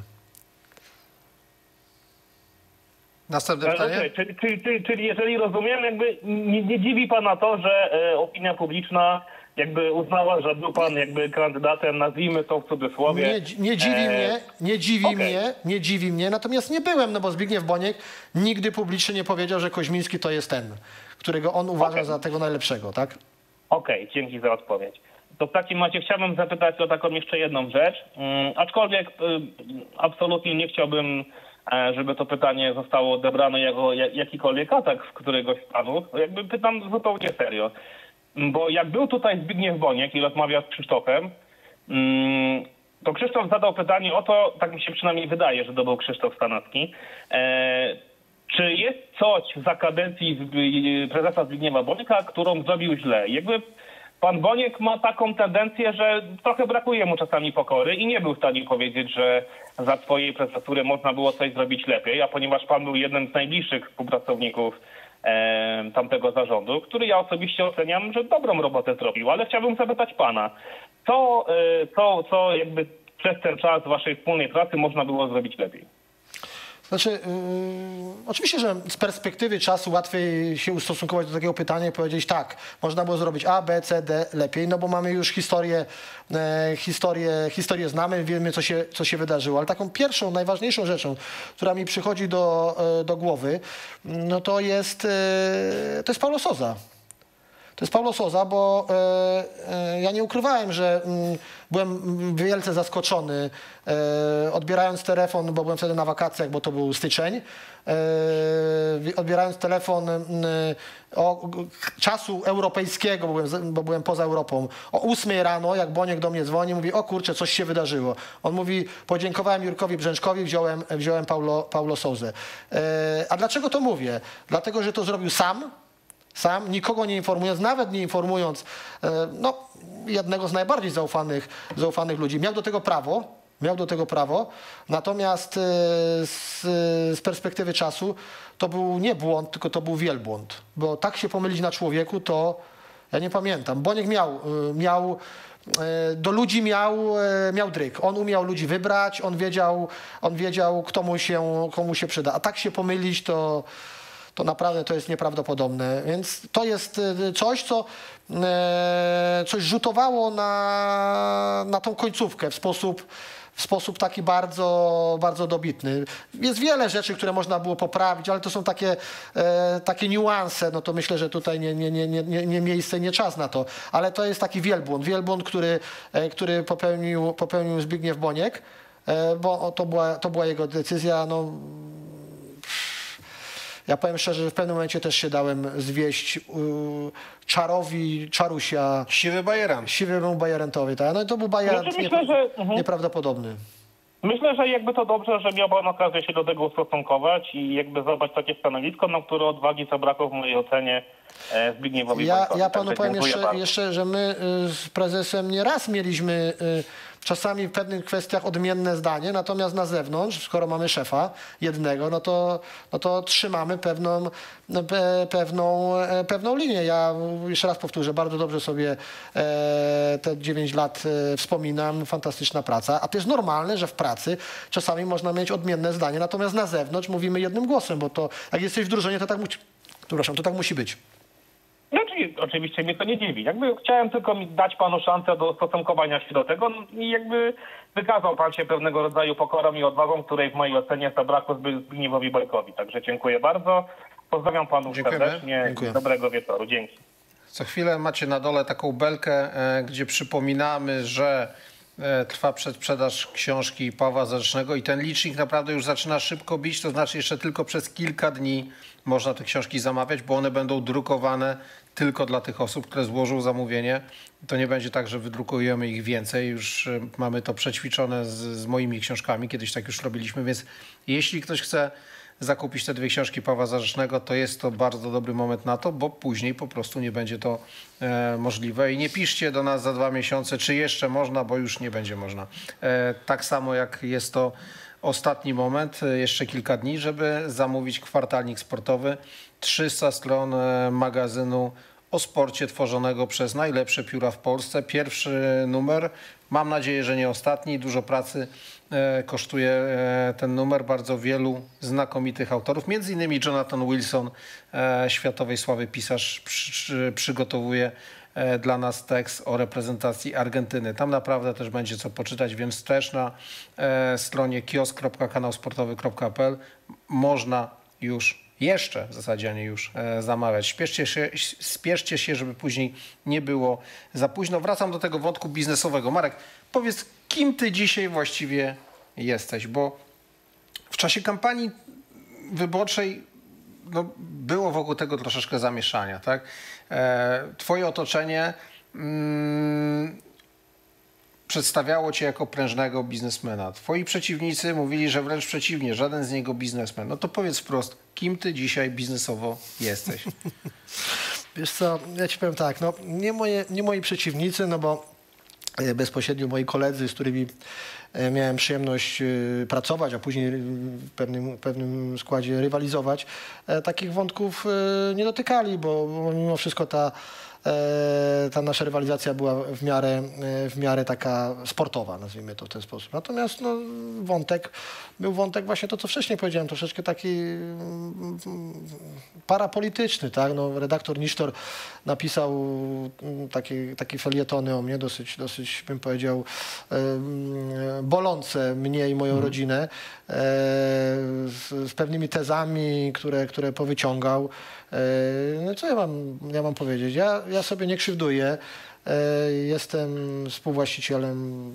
Następne Ale pytanie? okej, czyli, czyli, czyli, czyli jeżeli rozumiem, jakby nie, nie dziwi pana to, że e, opinia publiczna jakby uznała, że był pan jakby kandydatem, nazwijmy to w cudzysłowie. Nie, nie dziwi e, mnie, nie dziwi okej. mnie, nie dziwi mnie, natomiast nie byłem, no bo Zbigniew Boniek nigdy publicznie nie powiedział, że Koźmiński to jest ten, którego on uważa Okej. za tego najlepszego, tak? Okej, dzięki za odpowiedź. To w takim razie chciałbym zapytać o taką jeszcze jedną rzecz, mm, aczkolwiek y, absolutnie nie chciałbym, e, żeby to pytanie zostało odebrane jako ja- jakikolwiek atak w któregoś z panów. Jakby pytam zupełnie serio. Bo jak był tutaj Zbigniew Boniek i rozmawiał z Krzysztofem, mm, to Krzysztof zadał pytanie o to, tak mi się przynajmniej wydaje, że to był Krzysztof Stanowski, e, czy jest coś za kadencji Zbi- prezesa Zbigniewa Bońka, którą zrobił źle? Jakby pan Boniek ma taką tendencję, że trochę brakuje mu czasami pokory i nie był w stanie powiedzieć, że za swojej prezesury można było coś zrobić lepiej, a ponieważ pan był jednym z najbliższych współpracowników e, tamtego zarządu, który ja osobiście oceniam, że dobrą robotę zrobił, ale chciałbym zapytać pana, co, e, co, co jakby przez ten czas waszej wspólnej pracy można było zrobić lepiej? Znaczy, yy, oczywiście, że z perspektywy czasu łatwiej się ustosunkować do takiego pytania i powiedzieć tak, można było zrobić A, B, C, D lepiej, no bo mamy już historię, e, historię, historię znamy, wiemy co się, co się wydarzyło, ale taką pierwszą, najważniejszą rzeczą, która mi przychodzi do, e, do głowy, no to jest, e, to jest Paulo Sousa. To jest Paulo Sousa, bo e, e, ja nie ukrywałem, że mm, byłem wielce zaskoczony, e, odbierając telefon, bo byłem wtedy na wakacjach, bo to był styczeń, e, odbierając telefon mm, o g- czasu europejskiego, bo byłem, z- bo byłem poza Europą, o ósmej rano, jak Boniek do mnie dzwoni, mówi, o kurczę, coś się wydarzyło. On mówi, podziękowałem Jurkowi Brzęczkowi, wziąłem, wziąłem Paulo, Paulo Sousę. E, a dlaczego to mówię? Dlatego, że to zrobił sam, sam, nikogo nie informując, nawet nie informując e, no, jednego z najbardziej zaufanych, zaufanych ludzi. Miał do tego prawo, miał do tego prawo, natomiast e, z, z perspektywy czasu to był nie błąd, tylko to był wielbłąd, bo tak się pomylić na człowieku, to ja nie pamiętam. Boniek miał, e, miał e, do ludzi miał, e, miał dryk. On umiał ludzi wybrać, on wiedział, on wiedział kto mu się, komu się przyda. A tak się pomylić, to to naprawdę to jest nieprawdopodobne. Więc to jest coś, co coś rzutowało na, na tą końcówkę w sposób, w sposób taki bardzo, bardzo dobitny. Jest wiele rzeczy, które można było poprawić, ale to są takie, e, takie niuanse, no to myślę, że tutaj nie, nie, nie, nie, nie miejsce, nie czas na to. Ale to jest taki wielbłąd, wielbłąd, który, e, który popełnił, popełnił Zbigniew Boniek, e, bo to była, to była jego decyzja. No, ja powiem szczerze, że w pewnym momencie też się dałem zwieść uh, czarowi, czarusia. Siwy bajeran. Siwemu bajerantowi, tak. No i to był bajerant Znaczy, nie, myślę, że, uh-huh. nieprawdopodobny. Myślę, że jakby to dobrze, że miał pan okazję się do tego ustosunkować i jakby zobaczyć takie stanowisko, na które odwagi zabrakło w mojej ocenie e, Zbigniewowi Ja, Bojkowi. ja panu Także powiem dziękuję jeszcze, jeszcze, że my y, z prezesem nieraz mieliśmy y, czasami w pewnych kwestiach odmienne zdanie, natomiast na zewnątrz, skoro mamy szefa jednego, no to, no to trzymamy pewną, pe, pewną, e, pewną linię. Ja jeszcze raz powtórzę, bardzo dobrze sobie e, te dziewięć lat e, wspominam, fantastyczna praca, a to jest normalne, że w pracy czasami można mieć odmienne zdanie, natomiast na zewnątrz mówimy jednym głosem, bo to jak jesteś w drużynie, to tak musi, przepraszam, to tak musi być. No, czyli oczywiście mnie to nie dziwi. Jakby chciałem tylko dać panu szansę do stosunkowania się do tego no, i jakby wykazał pan się pewnego rodzaju pokorą i odwagą, której w mojej ocenie zabrakło Zbigniewowi Bojkowi. Także dziękuję bardzo. Pozdrawiam panów Dziękujemy. serdecznie. Dziękuję. Dobrego wieczoru. Dzięki. Co chwilę macie na dole taką belkę, e, gdzie przypominamy, że e, trwa przedsprzedaż książki Pawła Zarecznego i ten licznik naprawdę już zaczyna szybko bić, to znaczy jeszcze tylko przez kilka dni można te książki zamawiać, bo one będą drukowane tylko dla tych osób, które złożą zamówienie. To nie będzie tak, że wydrukujemy ich więcej. Już e, mamy to przećwiczone z, z moimi książkami. Kiedyś tak już robiliśmy, więc jeśli ktoś chce zakupić te dwie książki Pawła Zarecznego, to jest to bardzo dobry moment na to, bo później po prostu nie będzie to e, możliwe. I nie piszcie do nas za dwa miesiące, czy jeszcze można, bo już nie będzie można. E, tak samo jak jest to ostatni moment, e, jeszcze kilka dni, żeby zamówić kwartalnik sportowy. trzysta stron e, magazynu o sporcie tworzonego przez najlepsze pióra w Polsce. Pierwszy numer, mam nadzieję, że nie ostatni. Dużo pracy e, kosztuje e, ten numer. Bardzo wielu znakomitych autorów, między innymi Jonathan Wilson, e, światowej sławy pisarz, przy, przy, przygotowuje e, dla nas tekst o reprezentacji Argentyny. Tam naprawdę też będzie co poczytać, więc też na e, stronie kiosk kropka kanał sportowy kropka p l można już jeszcze w zasadzie, a nie już e, zamawiać. Spieszcie się, spieszcie się, żeby później nie było za późno. Wracam do tego wątku biznesowego. Marek, powiedz, kim ty dzisiaj właściwie jesteś? Bo w czasie kampanii wyborczej no, było wokół tego troszeczkę zamieszania, tak? E, twoje otoczenie mm, przedstawiało cię jako prężnego biznesmena. Twoi przeciwnicy mówili, że wręcz przeciwnie, żaden z niego biznesmen. No to powiedz wprost, kim ty dzisiaj biznesowo jesteś? Wiesz co, ja ci powiem tak, no nie, moje, nie moi przeciwnicy, no bo bezpośrednio moi koledzy, z którymi miałem przyjemność pracować, a później w pewnym, pewnym składzie rywalizować, takich wątków nie dotykali, bo mimo wszystko ta ta nasza rywalizacja była w miarę, w miarę taka sportowa, nazwijmy to w ten sposób. Natomiast no, wątek, był wątek właśnie to, co wcześniej powiedziałem, troszeczkę taki parapolityczny, tak? No, redaktor Nisztor napisał takie, takie felietony o mnie, dosyć, dosyć bym powiedział bolące mnie i moją hmm. rodzinę, z, z pewnymi tezami, które, które powyciągał. No co ja mam, ja mam powiedzieć? Ja, ja sobie nie krzywduję. Jestem współwłaścicielem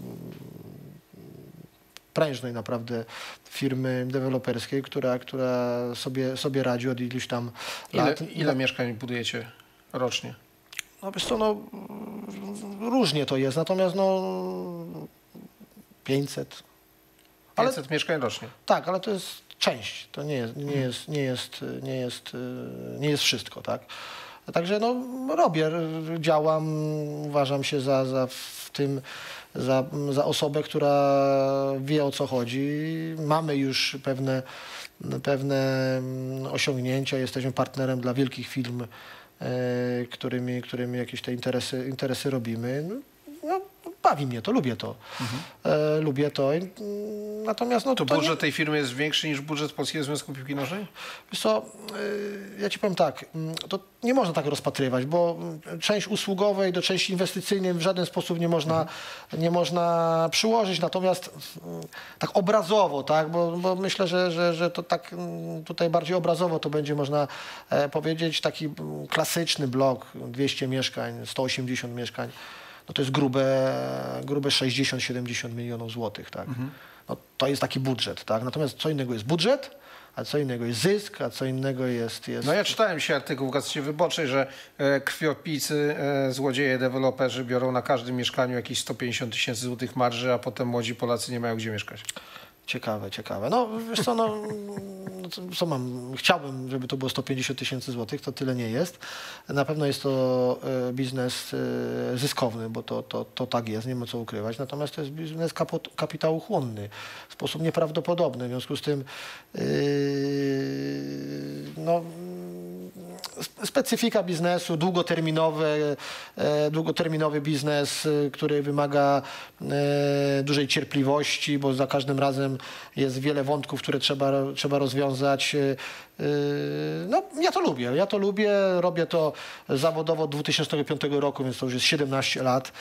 prężnej naprawdę firmy deweloperskiej, która, która sobie, sobie radzi od iluś tam lat. Ile, ile mieszkań budujecie rocznie? No wiesz co, no różnie to jest, natomiast no pięćset. pięćset ale, mieszkań rocznie? Tak, ale to jest część, to nie jest, nie jest, nie jest, nie jest, nie jest wszystko, tak? Także no robię, działam, uważam się za, za w tym, za, za osobę, która wie, o co chodzi. Mamy już pewne, pewne osiągnięcia, jesteśmy partnerem dla wielkich firm, którymi, którymi jakieś te interesy, interesy robimy. No, bawi mnie to, lubię to. Mhm. E, lubię to. natomiast no, To, to budżet nie... tej firmy jest większy niż budżet Polskiego Związku Piłki Nożnej? Wiesz co, ja ci powiem tak, to nie można tak rozpatrywać, bo część usługowej do części inwestycyjnej w żaden sposób nie można, nie można przyłożyć, natomiast tak obrazowo, tak, bo, bo myślę, że, że, że to tak tutaj bardziej obrazowo to będzie można powiedzieć, taki klasyczny blok, dwieście mieszkań, sto osiemdziesiąt mieszkań, no to jest grube, grube sześćdziesiąt siedemdziesiąt milionów złotych, tak. Mhm. No, to jest taki budżet, tak? Natomiast co innego jest budżet, a co innego jest zysk, a co innego jest... jest... No ja czytałem dzisiaj artykuł w Gazecie Wyborczej, że e, krwiopijcy, e, złodzieje, deweloperzy biorą na każdym mieszkaniu jakieś sto pięćdziesiąt tysięcy złotych marży, a potem młodzi Polacy nie mają gdzie mieszkać. Ciekawe, ciekawe. No wiesz co, no, co, co mam? Chciałbym, żeby to było sto pięćdziesiąt tysięcy złotych, to tyle nie jest. Na pewno jest to e, biznes e, zyskowny, bo to, to, to tak jest, nie ma co ukrywać. Natomiast to jest biznes kapot, kapitałochłonny w sposób nieprawdopodobny. W związku z tym e, no, specyfika biznesu, długoterminowy, e, długoterminowy biznes, e, który wymaga e, dużej cierpliwości, bo za każdym razem jest wiele wątków, które trzeba, trzeba rozwiązać. No, ja to lubię. Ja to lubię. Robię to zawodowo od dwa tysiące piątego roku, więc to już jest siedemnaście lat.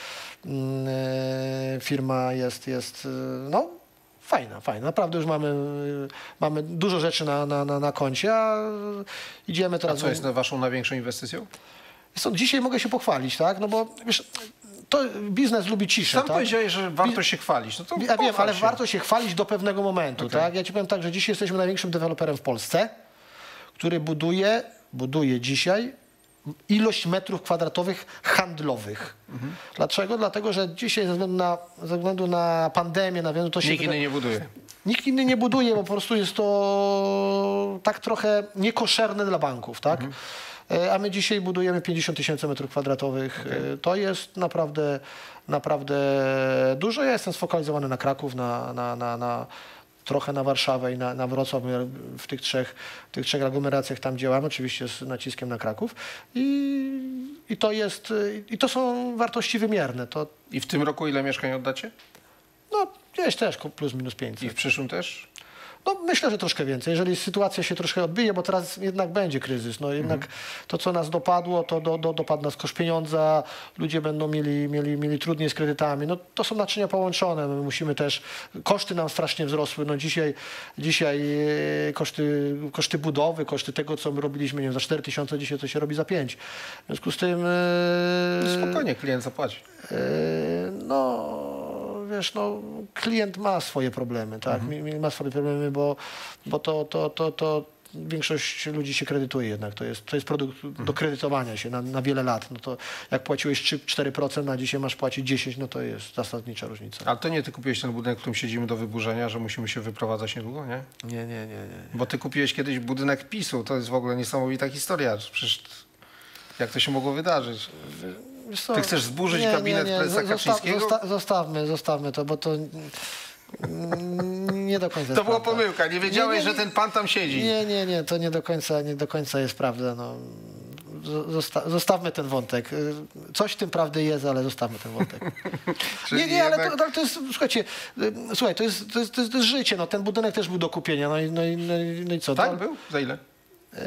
Firma jest, jest no, fajna, fajna. Naprawdę już mamy, mamy dużo rzeczy na, na, na, na koncie, a idziemy teraz... A co jest waszą największą inwestycją? Dzisiaj mogę się pochwalić, tak? No bo wiesz, to biznes lubi ciszę. Sam tak? powiedziałeś, że warto się chwalić. No to ja wiem, ale się. warto się chwalić do pewnego momentu. Okay. Tak? Ja ci powiem tak, że dzisiaj jesteśmy największym deweloperem w Polsce, który buduje, buduje dzisiaj ilość metrów kwadratowych handlowych. Mhm. Dlaczego? Dlatego, że dzisiaj ze względu na, ze względu na pandemię, na wielu, to się... Nikt inny nie buduje. Nikt inny nie buduje, bo po prostu jest to tak trochę niekoszerne dla banków, tak? Mhm. A my dzisiaj budujemy pięćdziesiąt tysięcy metrów kwadratowych. Okay. To jest naprawdę, naprawdę dużo. Ja jestem sfokalizowany na Kraków, na, na, na, na trochę na Warszawę i na, na Wrocław. W tych trzech, w tych trzech aglomeracjach tam działamy, oczywiście z naciskiem na Kraków. I, i, to, jest, i to są wartości wymierne. To... I w tym roku ile mieszkań oddacie? No, gdzieś też plus minus pięćset. I w przyszłym też? No myślę, że troszkę więcej. Jeżeli sytuacja się troszkę odbije, bo teraz jednak będzie kryzys. No jednak mhm. to, co nas dopadło, to do, do, dopadł nas koszt pieniądza, ludzie będą mieli, mieli, mieli trudniej z kredytami. No to są naczynia połączone. My musimy też, koszty nam strasznie wzrosły. No dzisiaj, dzisiaj koszty, koszty budowy, koszty tego, co my robiliśmy, nie wiem, za cztery tysiące, dzisiaj to się robi za pięć. W związku z tym... No spokojnie, klient zapłaci. No... Wiesz, no, klient ma swoje problemy, tak? Mhm. Ma swoje problemy, bo, bo to, to, to, to większość ludzi się kredytuje jednak. To jest, to jest produkt mhm. do kredytowania się na, na wiele lat. No to jak płaciłeś trzy cztery procent, a dzisiaj masz płacić dziesięć procent, no to jest zasadnicza różnica. Ale to nie ty kupiłeś ten budynek, w którym siedzimy do wyburzenia, że musimy się wyprowadzać niedługo, nie? Nie, nie, nie. nie. Bo ty kupiłeś kiedyś budynek PiSu. To jest w ogóle niesamowita historia. Przecież jak to się mogło wydarzyć? Co? Ty chcesz zburzyć nie, gabinet nie, nie. prezesa Zosta Kaczyńskiego? zosta zostawmy, zostawmy to, bo to nie do końca To była prawda. pomyłka. Nie wiedziałeś, nie, nie, nie. że ten pan tam siedzi. Nie, nie, nie. To nie do końca, nie do końca jest prawda. No. Zosta zostawmy ten wątek. Coś w tym prawdy jest, ale zostawmy ten wątek. nie, nie, ale to, ale to jest, słuchajcie, słuchaj, to jest, to jest, to jest, to jest życie. No. Ten budynek też był do kupienia. No i, no i, no i, no i co? Tak to, był? Za ile? Yy,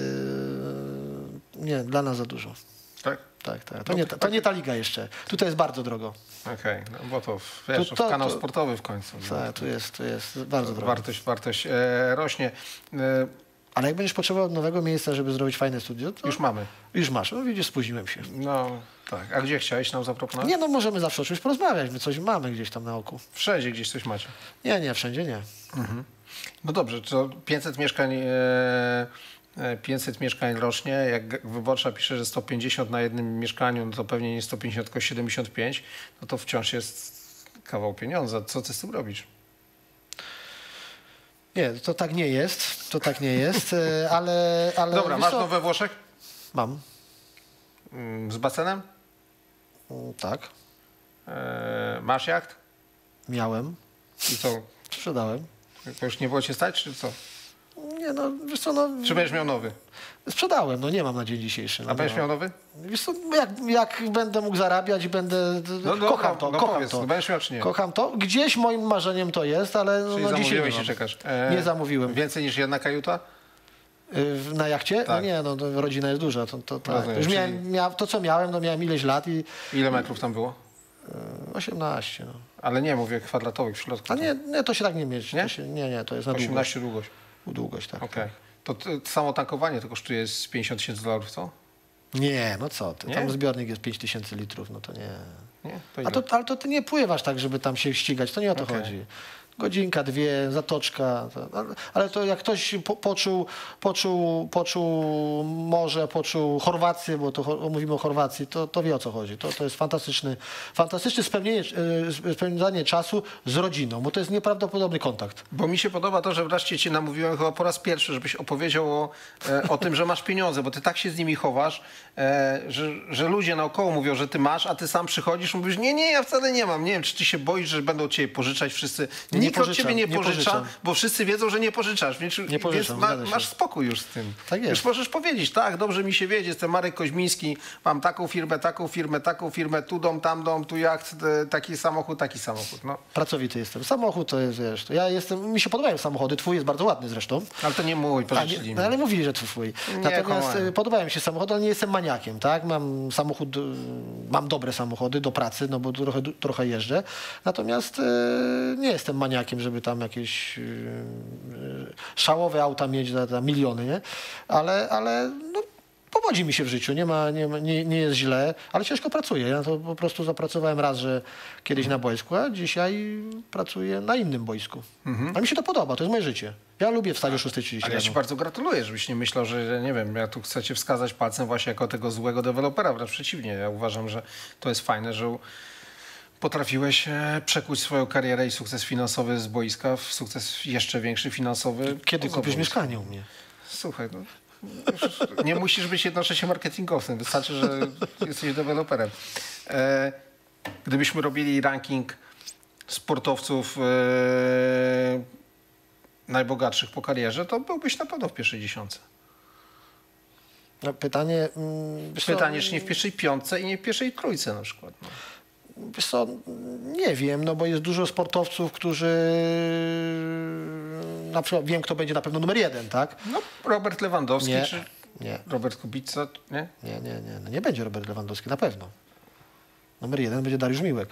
nie, dla nas za dużo. Tak? Tak, tak. To, nie, to nie ta liga jeszcze. Tutaj jest bardzo drogo. Okej, okay. No bo to, wiesz, to, to, kanał to, sportowy w końcu. Tak, tu jest, tu jest bardzo drogo. Wartość, wartość e, rośnie. E, Ale jak będziesz potrzebował nowego miejsca, żeby zrobić fajne studio, to... Już mamy. Już masz. No widzisz, spóźniłem się. No tak. A gdzie chciałeś nam zaproponować? Nie, no możemy zawsze o czymś porozmawiać. My coś mamy gdzieś tam na oku. Wszędzie gdzieś coś macie? Nie, nie, wszędzie nie. Mhm. No dobrze, to pięćset mieszkań... E, pięćset mieszkań rocznie, jak Wyborcza pisze, że sto pięćdziesiąt na jednym mieszkaniu, no to pewnie nie sto pięćdziesiąt, tylko siedemdziesiąt pięć, no to wciąż jest kawał pieniądza. Co ty z tym robisz? Nie, to tak nie jest, to tak nie jest, ale... ale Dobra, masz to we Włoszech? Mam. Z basenem? Tak. E, masz jacht? Miałem. I co? Sprzedałem. To już nie było cię stać, czy co? Nie, no wiesz co, no... Czy będziesz miał nowy? Sprzedałem, no nie mam na dzień dzisiejszy. No, A będziesz no. miał nowy? Wiesz co, jak, jak będę mógł zarabiać i będę... No, no, kocham no, to, no, kocham powiedz, to. No, będziesz miał czy nie? Kocham to. Gdzieś moim marzeniem to jest, ale Czyli no, dzisiaj nie się mam. czekasz. E, Nie zamówiłem. Więcej niż jedna kajuta? Y, Na jachcie? Tak. No nie, no to rodzina jest duża. To, to, tak. Rozumiem, Już czyli- miałem, miał, to co miałem, no miałem ileś lat i... Ile metrów tam było? osiemnaście, no. Ale nie, mówię kwadratowych w środku. A nie, nie, to się tak nie mieści. Nie? To się, nie, nie, to jest na długość. osiemnaście długość. Długość, tak. Okej. To, to samo tankowanie to kosztuje z pięćdziesiąt tysięcy dolarów, co? Nie, no co ty, Nie? tam zbiornik jest pięć tysięcy litrów, no to nie. Nie? To A ile? to, ale to ty nie pływasz tak, żeby tam się ścigać, to nie o to Okej. chodzi. Godzinka, dwie, zatoczka. To, ale- ale to jak ktoś po, poczuł, poczuł, poczuł morze, poczuł Chorwację, bo to cho- mówimy o Chorwacji, to, to wie o co chodzi. To, to jest fantastyczny, fantastyczne spełnienie, y, spędzanie czasu z rodziną, bo to jest nieprawdopodobny kontakt. Bo mi się podoba to, że wreszcie cię namówiłem chyba po raz pierwszy, żebyś opowiedział o, e, o tym, że masz pieniądze, bo ty tak się z nimi chowasz, e, że, że ludzie naokoło mówią, że ty masz, a ty sam przychodzisz i mówisz, nie, nie, ja wcale nie mam. Nie wiem, czy ty się boisz, że będą cię pożyczać wszyscy. Nie Nikt od pożyczam, ciebie nie nie pożycza, pożyczam. bo wszyscy wiedzą, że nie pożyczasz. Więc, Nie pożyczam, więc ma, zgadza się. masz spokój już z tym. Tak jest. Już możesz powiedzieć, tak, dobrze mi się wiedzie, jestem Marek Koźmiński, mam taką firmę, taką firmę, taką firmę, tu dom, tam dom, tu jacht, e, taki samochód, taki samochód. No. Pracowity jestem. Samochód to jest, wiesz, to ja jestem, mi się podobają samochody, twój jest bardzo ładny zresztą. Ale to nie mój, A pożyczyli nie, mi. no, ale mówili, że twój. Nie, Natomiast kochani. y, podobają mi się samochody, ale nie jestem maniakiem, tak? Mam samochód, y, mam dobre samochody do pracy, no bo trochę, trochę jeżdżę. Natomiast y, nie jestem maniakiem, żeby tam jakieś y, y, szałowe auta mieć za, za miliony, nie? Ale, ale no, powodzi mi się w życiu, nie, ma, nie, ma- nie, nie jest źle, ale ciężko pracuję. Ja to po prostu zapracowałem raz, że kiedyś na boisku, a dzisiaj pracuję na innym boisku. A mi się to podoba, to jest moje życie. Ja lubię wstać o szósta trzydzieści Ale ja ci rano. bardzo gratuluję, żebyś nie myślał, że nie wiem, ja tu chcę cię wskazać palcem właśnie jako tego złego dewelopera, wręcz przeciwnie. Ja uważam, że to jest fajne, że potrafiłeś e, przekuć swoją karierę i sukces finansowy z boiska w sukces jeszcze większy finansowy. Kiedy poza kupisz boiskiem. mieszkanie u mnie? Słuchaj, no, już nie musisz być jednocześnie marketingowcem, wystarczy, że jesteś deweloperem. E, gdybyśmy robili ranking sportowców e, najbogatszych po karierze, to byłbyś na pewno w pierwszej dziesiątce. No, pytanie... mm, wiesz co, Pytanie, czy nie w pierwszej piątce i nie w pierwszej trójce na przykład. No. Wiesz co, nie wiem, no bo jest dużo sportowców, którzy... Na przykład wiem, kto będzie na pewno numer jeden, tak? no Robert Lewandowski Nie, czy nie, Robert Kubica, nie? nie, nie, nie. No nie będzie Robert Lewandowski, na pewno. Numer jeden będzie Dariusz Miłek.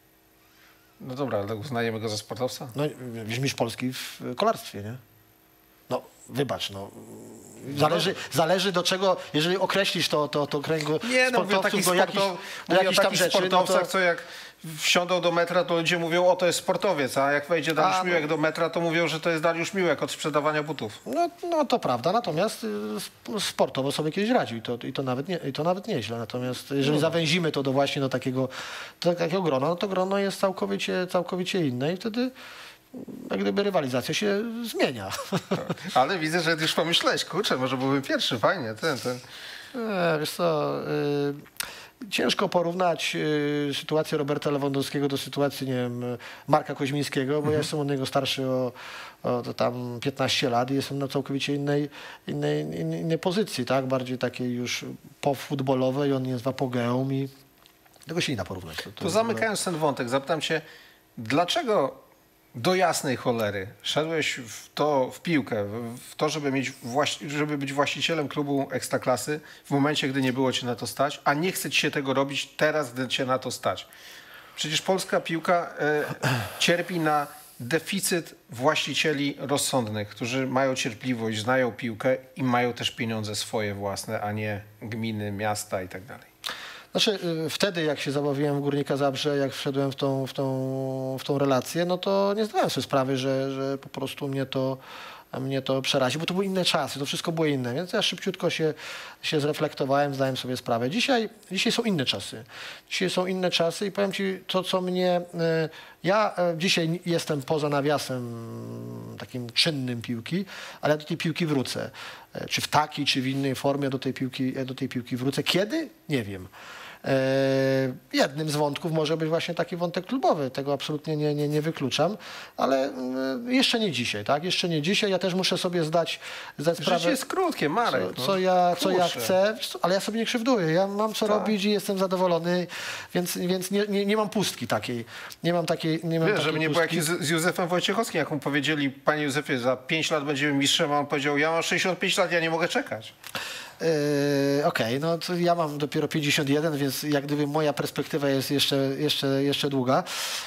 No dobra, ale uznajemy go za sportowca? No, mistrz Polski w kolarstwie, nie? No, wybacz, no. Zależy, zależy do czego, jeżeli określisz to, to, to kręgu Nie, no mówię o takich, do jakichś, sportow... do mówię o jakichś tam takich rzeczy, no sportowcach, to... co jak wsiądą do metra, to ludzie mówią, o to jest sportowiec, a jak wejdzie Dariusz A, no. Miłek do metra, to mówią, że to jest Dariusz Miłek od sprzedawania butów. No, no to prawda, natomiast y, sp- sportowo sobie kiedyś radził i to, i to, nawet, nie, i to nawet nieźle. Natomiast jeżeli zawęzimy to do właśnie do takiego, do takiego grona, no to grono jest całkowicie, całkowicie inne i wtedy jak gdyby rywalizacja się zmienia. Ale widzę, że już pomyślałeś, kurczę, może byłbym pierwszy, fajnie, ten, ten. E, wiesz co, y, ciężko porównać y, sytuację Roberta Lewandowskiego do sytuacji, nie wiem, Marka Koźmińskiego, bo ja jestem od niego starszy o, o to tam piętnaście lat i jestem na całkowicie innej, innej, innej, innej pozycji, tak? Bardziej takiej już powfutbolowej, on jest w apogeum i tego się nie da porównać. To, to To jest- zamykając ten wątek, zapytam cię, dlaczego do jasnej cholery szedłeś w to, w piłkę, w to, żeby, mieć właści- żeby być właścicielem klubu Ekstraklasy w momencie, gdy nie było cię na to stać, a nie chce ci się tego robić teraz, gdy cię na to stać? Przecież polska piłka e, cierpi na deficyt właścicieli rozsądnych, którzy mają cierpliwość, znają piłkę i mają też pieniądze swoje własne, a nie gminy, miasta i tak dalej. Znaczy, y, wtedy jak się zabawiłem w Górnika Zabrze, jak wszedłem w tą, w tą, w tą relację, no to nie zdawałem sobie sprawy, że, że po prostu mnie to, mnie to przerazi, bo to były inne czasy, to wszystko było inne, więc ja szybciutko się, się zreflektowałem, zdałem sobie sprawę. Dzisiaj, dzisiaj są inne czasy. Dzisiaj są inne czasy i powiem ci to, co mnie... y, Ja y, dzisiaj jestem poza nawiasem takim czynnym piłki, ale ja do tej piłki wrócę. Y, Czy w takiej, czy w innej formie do tej piłki, do tej piłki wrócę. Kiedy? Nie wiem. E, jednym z wątków może być właśnie taki wątek klubowy. Tego absolutnie nie, nie, nie wykluczam, ale y, jeszcze nie dzisiaj, tak? Jeszcze nie dzisiaj. Ja też muszę sobie zdać, zdać sprawę. Życie jest krótkie, Marek. Co, no. co, ja, co ja Kurczę. chcę, ale ja sobie nie krzywduję. Ja mam co Tak. robić i jestem zadowolony, więc, więc nie, nie, nie mam pustki takiej. Nie mam takiej nie mam Wiesz, takiej żeby nie było jak pustki. z, z Józefem Wojciechowskim, jak mu powiedzieli, panie Józefie, za pięć lat będziemy mistrzem, a on powiedział, ja mam sześćdziesiąt pięć lat, ja nie mogę czekać. Yy, Okej, okay, no to ja mam dopiero pięćdziesiąt jeden, więc jak gdyby moja perspektywa jest jeszcze, jeszcze, jeszcze długa.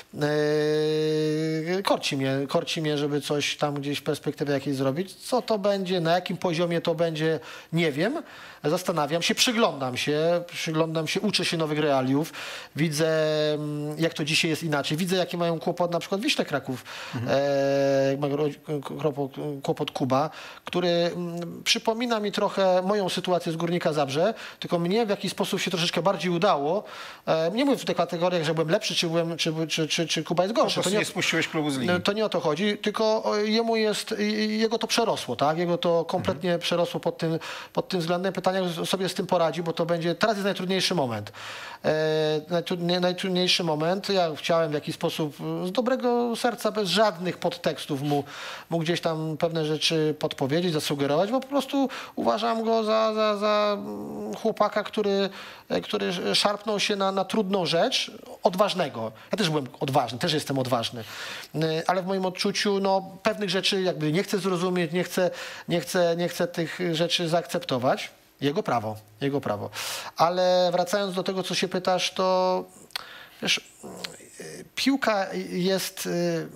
Yy, korci mnie, korci mnie, żeby coś tam gdzieś w perspektywie jakiejś zrobić. Co to będzie, na jakim poziomie to będzie, nie wiem. Zastanawiam się, przyglądam się, przyglądam się, uczę się nowych realiów. Widzę, jak to dzisiaj jest inaczej. Widzę, jaki mają kłopot na przykład Wiśle Kraków. Mhm. E, kłopot Kuba, który m, przypomina mi trochę moją sytuację z Górnika Zabrze, tylko mnie w jakiś sposób się troszeczkę bardziej udało. E, nie mówię w tych kategoriach, że byłem lepszy, czy, byłem, czy, czy, czy, czy Kuba jest gorszy. To nie, nie spuściłeś klubu z linii. To nie o to chodzi, tylko jemu jest, jego to przerosło, tak? Jego to kompletnie mhm. przerosło pod tym, pod tym względem. Pytanie, jak sobie z tym poradzi, bo to będzie, teraz jest najtrudniejszy moment. E, najtrudniejszy moment. Ja chciałem w jakiś sposób z dobrego serca, bez żadnych podtekstów mu, mu gdzieś tam pewne rzeczy podpowiedzieć, zasugerować, bo po prostu uważam go za, za, za chłopaka, który, który szarpnął się na, na trudną rzecz, odważnego. Ja też byłem odważny, też jestem odważny, ale w moim odczuciu no, pewnych rzeczy jakby nie chcę zrozumieć, nie chcę, nie chcę, nie chcę tych rzeczy zaakceptować. Jego prawo, jego prawo. Ale wracając do tego, co się pytasz, to wiesz, piłka jest,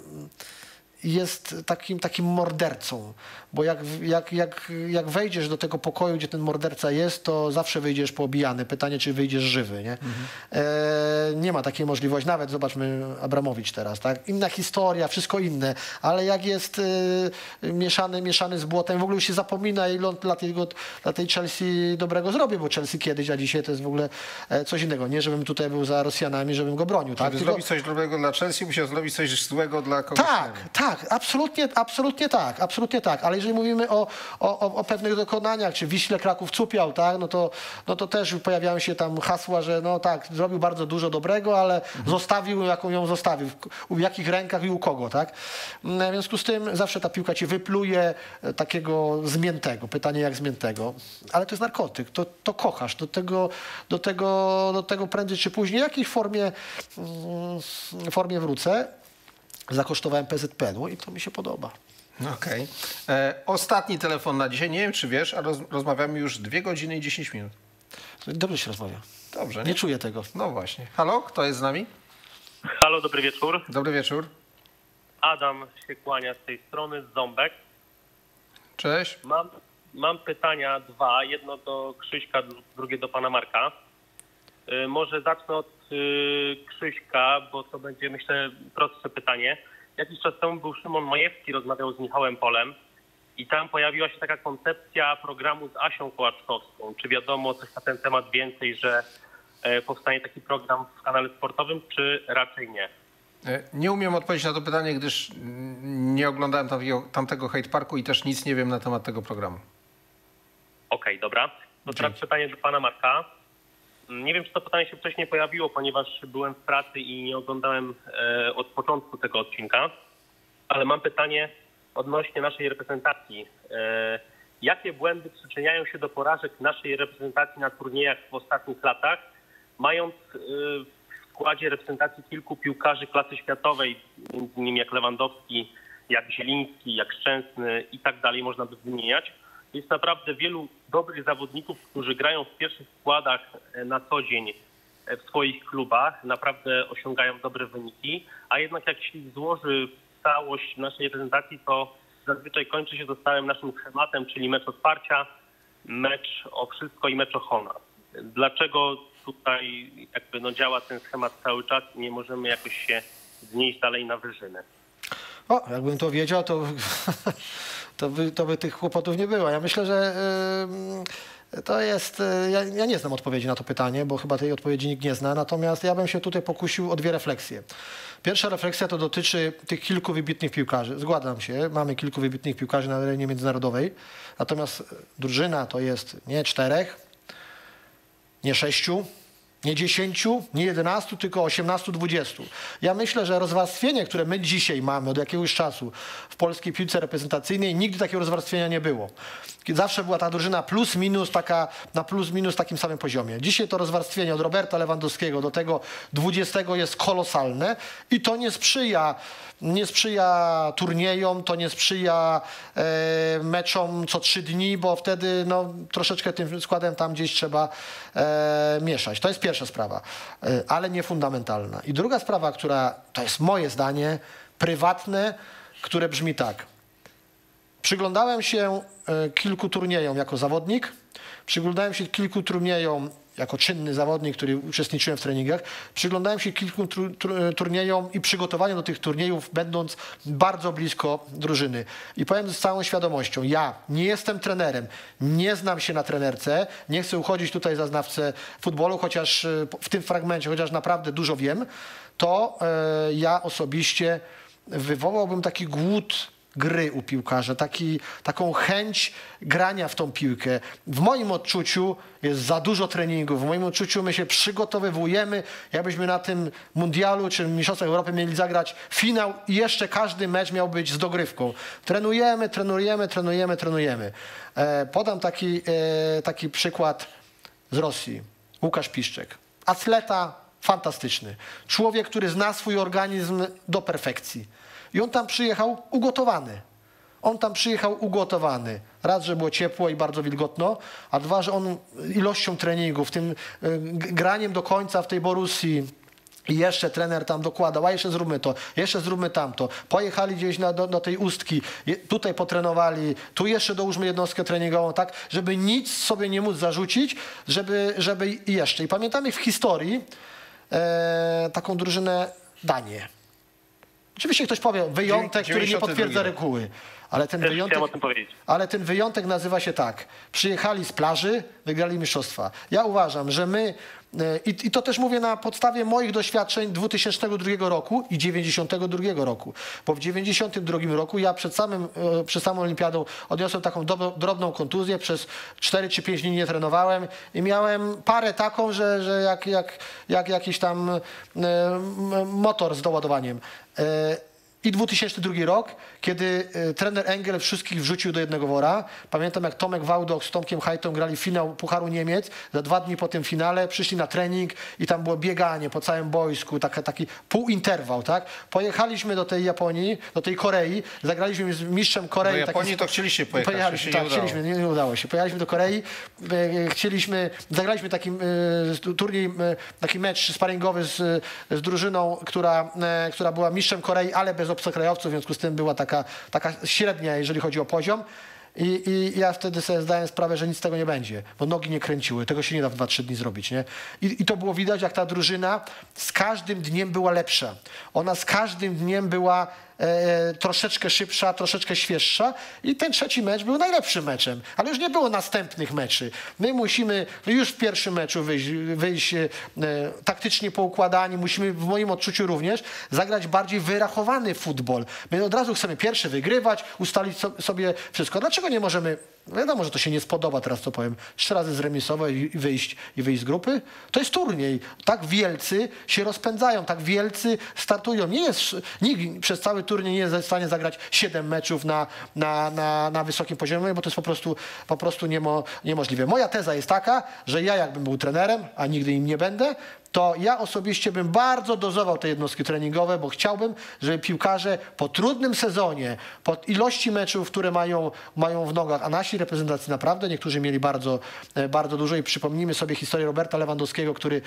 jest takim, takim mordercą, bo jak, jak, jak, jak wejdziesz do tego pokoju, gdzie ten morderca jest, to zawsze wyjdziesz poobijany. Pytanie, czy wyjdziesz żywy, nie? Mhm. E, nie ma takiej możliwości. Nawet zobaczmy Abramowicz teraz, tak? Inna historia, wszystko inne, ale jak jest e, mieszany, mieszany z błotem, w ogóle już się zapomina, ile on dla, tego, dla tej Chelsea dobrego zrobił, bo Chelsea kiedyś, a dzisiaj to jest w ogóle e, coś innego. Nie, żebym tutaj był za Rosjanami, żebym go bronił. Tak? Żeby Tylko... zrobić coś dobrego dla Chelsea, musiał zrobić coś złego dla kogoś. Tak, tak, absolutnie, absolutnie tak, absolutnie tak, ale jeżeli mówimy o, o, o pewnych dokonaniach, czy Wiśle Kraków Cupiał, tak, no to, no to też pojawiają się tam hasła, że no tak, zrobił bardzo dużo dobrego, ale mhm. zostawił, jaką ją zostawił, w, w jakich rękach i u kogo, tak. W związku z tym zawsze ta piłka ci wypluje takiego zmiętego. Pytanie jak zmiętego, ale to jest narkotyk, to, to kochasz, do tego, do, tego, do tego prędzej czy później w jakiej formie, w formie wrócę. Zakosztowałem P Z P N-u i to mi się podoba. Okej. Okay. Ostatni telefon na dzisiaj. Nie wiem, czy wiesz, ale roz, rozmawiamy już dwie godziny i dziesięć minut. Dobrze się rozmawia. Dobrze. Nie? nie czuję tego. No właśnie. Halo, kto jest z nami? Halo, dobry wieczór. Dobry wieczór. Adam się kłania z tej strony, z Ząbek. Cześć. Mam, mam pytania dwa. Jedno do Krzyśka, drugie do pana Marka. Yy, może zacznę od yy, Krzyśka, bo to będzie, myślę, prostsze pytanie. Jakiś czas temu był Szymon Majewski, rozmawiał z Michałem Polem i tam pojawiła się taka koncepcja programu z Asią Kołaczkowską. Czy wiadomo coś na ten temat więcej, że e, powstanie taki program w kanale sportowym, czy raczej nie? Nie umiem odpowiedzieć na to pytanie, gdyż nie oglądałem tamtego, tamtego Hate Parku i też nic nie wiem na temat tego programu. Okej, okay, dobra. To teraz pytanie do pana Marka. Nie wiem, czy to pytanie się wcześniej pojawiło, ponieważ byłem w pracy i nie oglądałem e, od początku tego odcinka, ale mam pytanie odnośnie naszej reprezentacji. E, jakie błędy przyczyniają się do porażek naszej reprezentacji na turniejach w ostatnich latach, mając e, w składzie reprezentacji kilku piłkarzy klasy światowej, między innymi jak Lewandowski, jak Zieliński, jak Szczęsny i tak dalej, można by wymieniać. Jest naprawdę wielu dobrych zawodników, którzy grają w pierwszych składach na co dzień w swoich klubach, naprawdę osiągają dobre wyniki, a jednak jak się złoży całość naszej reprezentacji, to zazwyczaj kończy się to stałym naszym schematem, czyli mecz otwarcia, mecz o wszystko i mecz o honor. Dlaczego tutaj jakby no działa ten schemat cały czas i nie możemy jakoś się znieść dalej na wyżyny? O, jakbym to wiedział, to, to, by, to by tych kłopotów nie było. Ja myślę, że yy, to jest... Ja, ja nie znam odpowiedzi na to pytanie, bo chyba tej odpowiedzi nikt nie zna. Natomiast ja bym się tutaj pokusił o dwie refleksje. Pierwsza refleksja to dotyczy tych kilku wybitnych piłkarzy. Zgadzam się, mamy kilku wybitnych piłkarzy na arenie międzynarodowej. Natomiast drużyna to jest nie czterech, nie sześciu, Nie dziesięciu, nie jedenastu, tylko osiemnastu, dwudziestu. Ja myślę, że rozwarstwienie, które my dzisiaj mamy od jakiegoś czasu w polskiej piłce reprezentacyjnej, nigdy takiego rozwarstwienia nie było. Zawsze była ta drużyna plus minus, taka na plus minus takim samym poziomie. Dzisiaj to rozwarstwienie od Roberta Lewandowskiego do tego dwudziestego jest kolosalne i to nie sprzyja, nie sprzyja turniejom, to nie sprzyja e, meczom co trzy dni, bo wtedy no, troszeczkę tym składem tam gdzieś trzeba e, mieszać. To jest pierwsza sprawa, e, ale nie fundamentalna. I druga sprawa, która, to jest moje zdanie, prywatne, które brzmi tak. Przyglądałem się e, kilku turniejom jako zawodnik, przyglądałem się kilku turniejom jako czynny zawodnik, który uczestniczyłem w treningach, przyglądałem się kilku tru, tru, turniejom i przygotowaniu do tych turniejów, będąc bardzo blisko drużyny. I powiem z całą świadomością, ja nie jestem trenerem, nie znam się na trenerce, nie chcę uchodzić tutaj za znawcę futbolu, chociaż w tym fragmencie, chociaż naprawdę dużo wiem, to e, ja osobiście wywołałbym taki głód gry u piłkarza, taki, taką chęć grania w tą piłkę. W moim odczuciu jest za dużo treningów, w moim odczuciu my się przygotowywujemy, jakbyśmy na tym mundialu czy mistrzostwach Europy mieli zagrać finał i jeszcze każdy mecz miał być z dogrywką. Trenujemy, trenujemy, trenujemy, trenujemy. E, podam taki, e, taki przykład z Rosji. Łukasz Piszczek. Atleta fantastyczny. Człowiek, który zna swój organizm do perfekcji. I on tam przyjechał ugotowany. On tam przyjechał ugotowany. Raz, że było ciepło i bardzo wilgotno, a dwa, że on ilością treningów, tym graniem do końca w tej Borussii i jeszcze trener tam dokładał, a jeszcze zróbmy to, jeszcze zróbmy tamto. Pojechali gdzieś na, do, do tej Ustki, tutaj potrenowali, tu jeszcze dołóżmy jednostkę treningową, tak, żeby nic sobie nie móc zarzucić, żeby, żeby jeszcze. I pamiętamy w historii e, taką drużynę Danię. Oczywiście ktoś powie, wyjątek, który nie potwierdza reguły, ale ten, wyjątek, ale ten wyjątek nazywa się tak. Przyjechali z plaży, wygrali mistrzostwa. Ja uważam, że my, i, i to też mówię na podstawie moich doświadczeń dwutysięcznego drugiego roku i dziewięćdziesiątego drugiego roku, bo w dziewięćdziesiątym drugim roku ja przed, samym, przed samą olimpiadą odniosłem taką do, drobną kontuzję, przez cztery czy pięć dni nie trenowałem i miałem parę taką, że, że jak, jak, jak jakiś tam e, motor z doładowaniem. E, I dwutysięczny drugi rok, kiedy y, trener Engel wszystkich wrzucił do jednego wora. Pamiętam, jak Tomek Wałdoch z Tomkiem Hajtą grali finał Pucharu Niemiec. Za dwa dni po tym finale przyszli na trening i tam było bieganie po całym boisku, taki, taki półinterwał, tak? Pojechaliśmy do tej Japonii, do tej Korei, zagraliśmy z mistrzem Korei. Do Japonii taki, to chcieliście pojechać, pojechaliśmy, się tak, nie chcieliśmy, nie, nie udało się. Pojechaliśmy do Korei, e, chcieliśmy, zagraliśmy taki e, turniej, e, taki mecz sparingowy z, z drużyną, która, e, która była mistrzem Korei, ale bez obcokrajowców, w związku z tym była taka, taka średnia, jeżeli chodzi o poziom. I, I ja wtedy sobie zdałem sprawę, że nic z tego nie będzie, bo nogi nie kręciły. Tego się nie da w dwa trzy dni zrobić, nie? I, I to było widać, jak ta drużyna z każdym dniem była lepsza. Ona z każdym dniem była e, troszeczkę szybsza, troszeczkę świeższa i ten trzeci mecz był najlepszym meczem. Ale już nie było następnych meczy. My musimy już w pierwszym meczu wyjść, wyjść e, taktycznie poukładani. Musimy, w moim odczuciu również, zagrać bardziej wyrachowany futbol. My od razu chcemy pierwszy wygrywać, ustalić so, sobie wszystko. Dlaczego nie możemy... Wiadomo, że to się nie spodoba, teraz co powiem, trzy razy zremisować i wyjść, i wyjść z grupy. To jest turniej. Tak wielcy się rozpędzają, tak wielcy startują. Nie jest, nikt przez cały turniej nie jest w stanie zagrać siedem meczów na, na, na, na wysokim poziomie, bo to jest po prostu, po prostu niemo, niemożliwe. Moja teza jest taka, że ja jakbym był trenerem, a nigdy im nie będę, to ja osobiście bym bardzo dozował te jednostki treningowe, bo chciałbym, żeby piłkarze po trudnym sezonie, po ilości meczów, które mają, mają w nogach, a nasi reprezentacji naprawdę niektórzy mieli bardzo, bardzo dużo i przypomnijmy sobie historię Roberta Lewandowskiego, który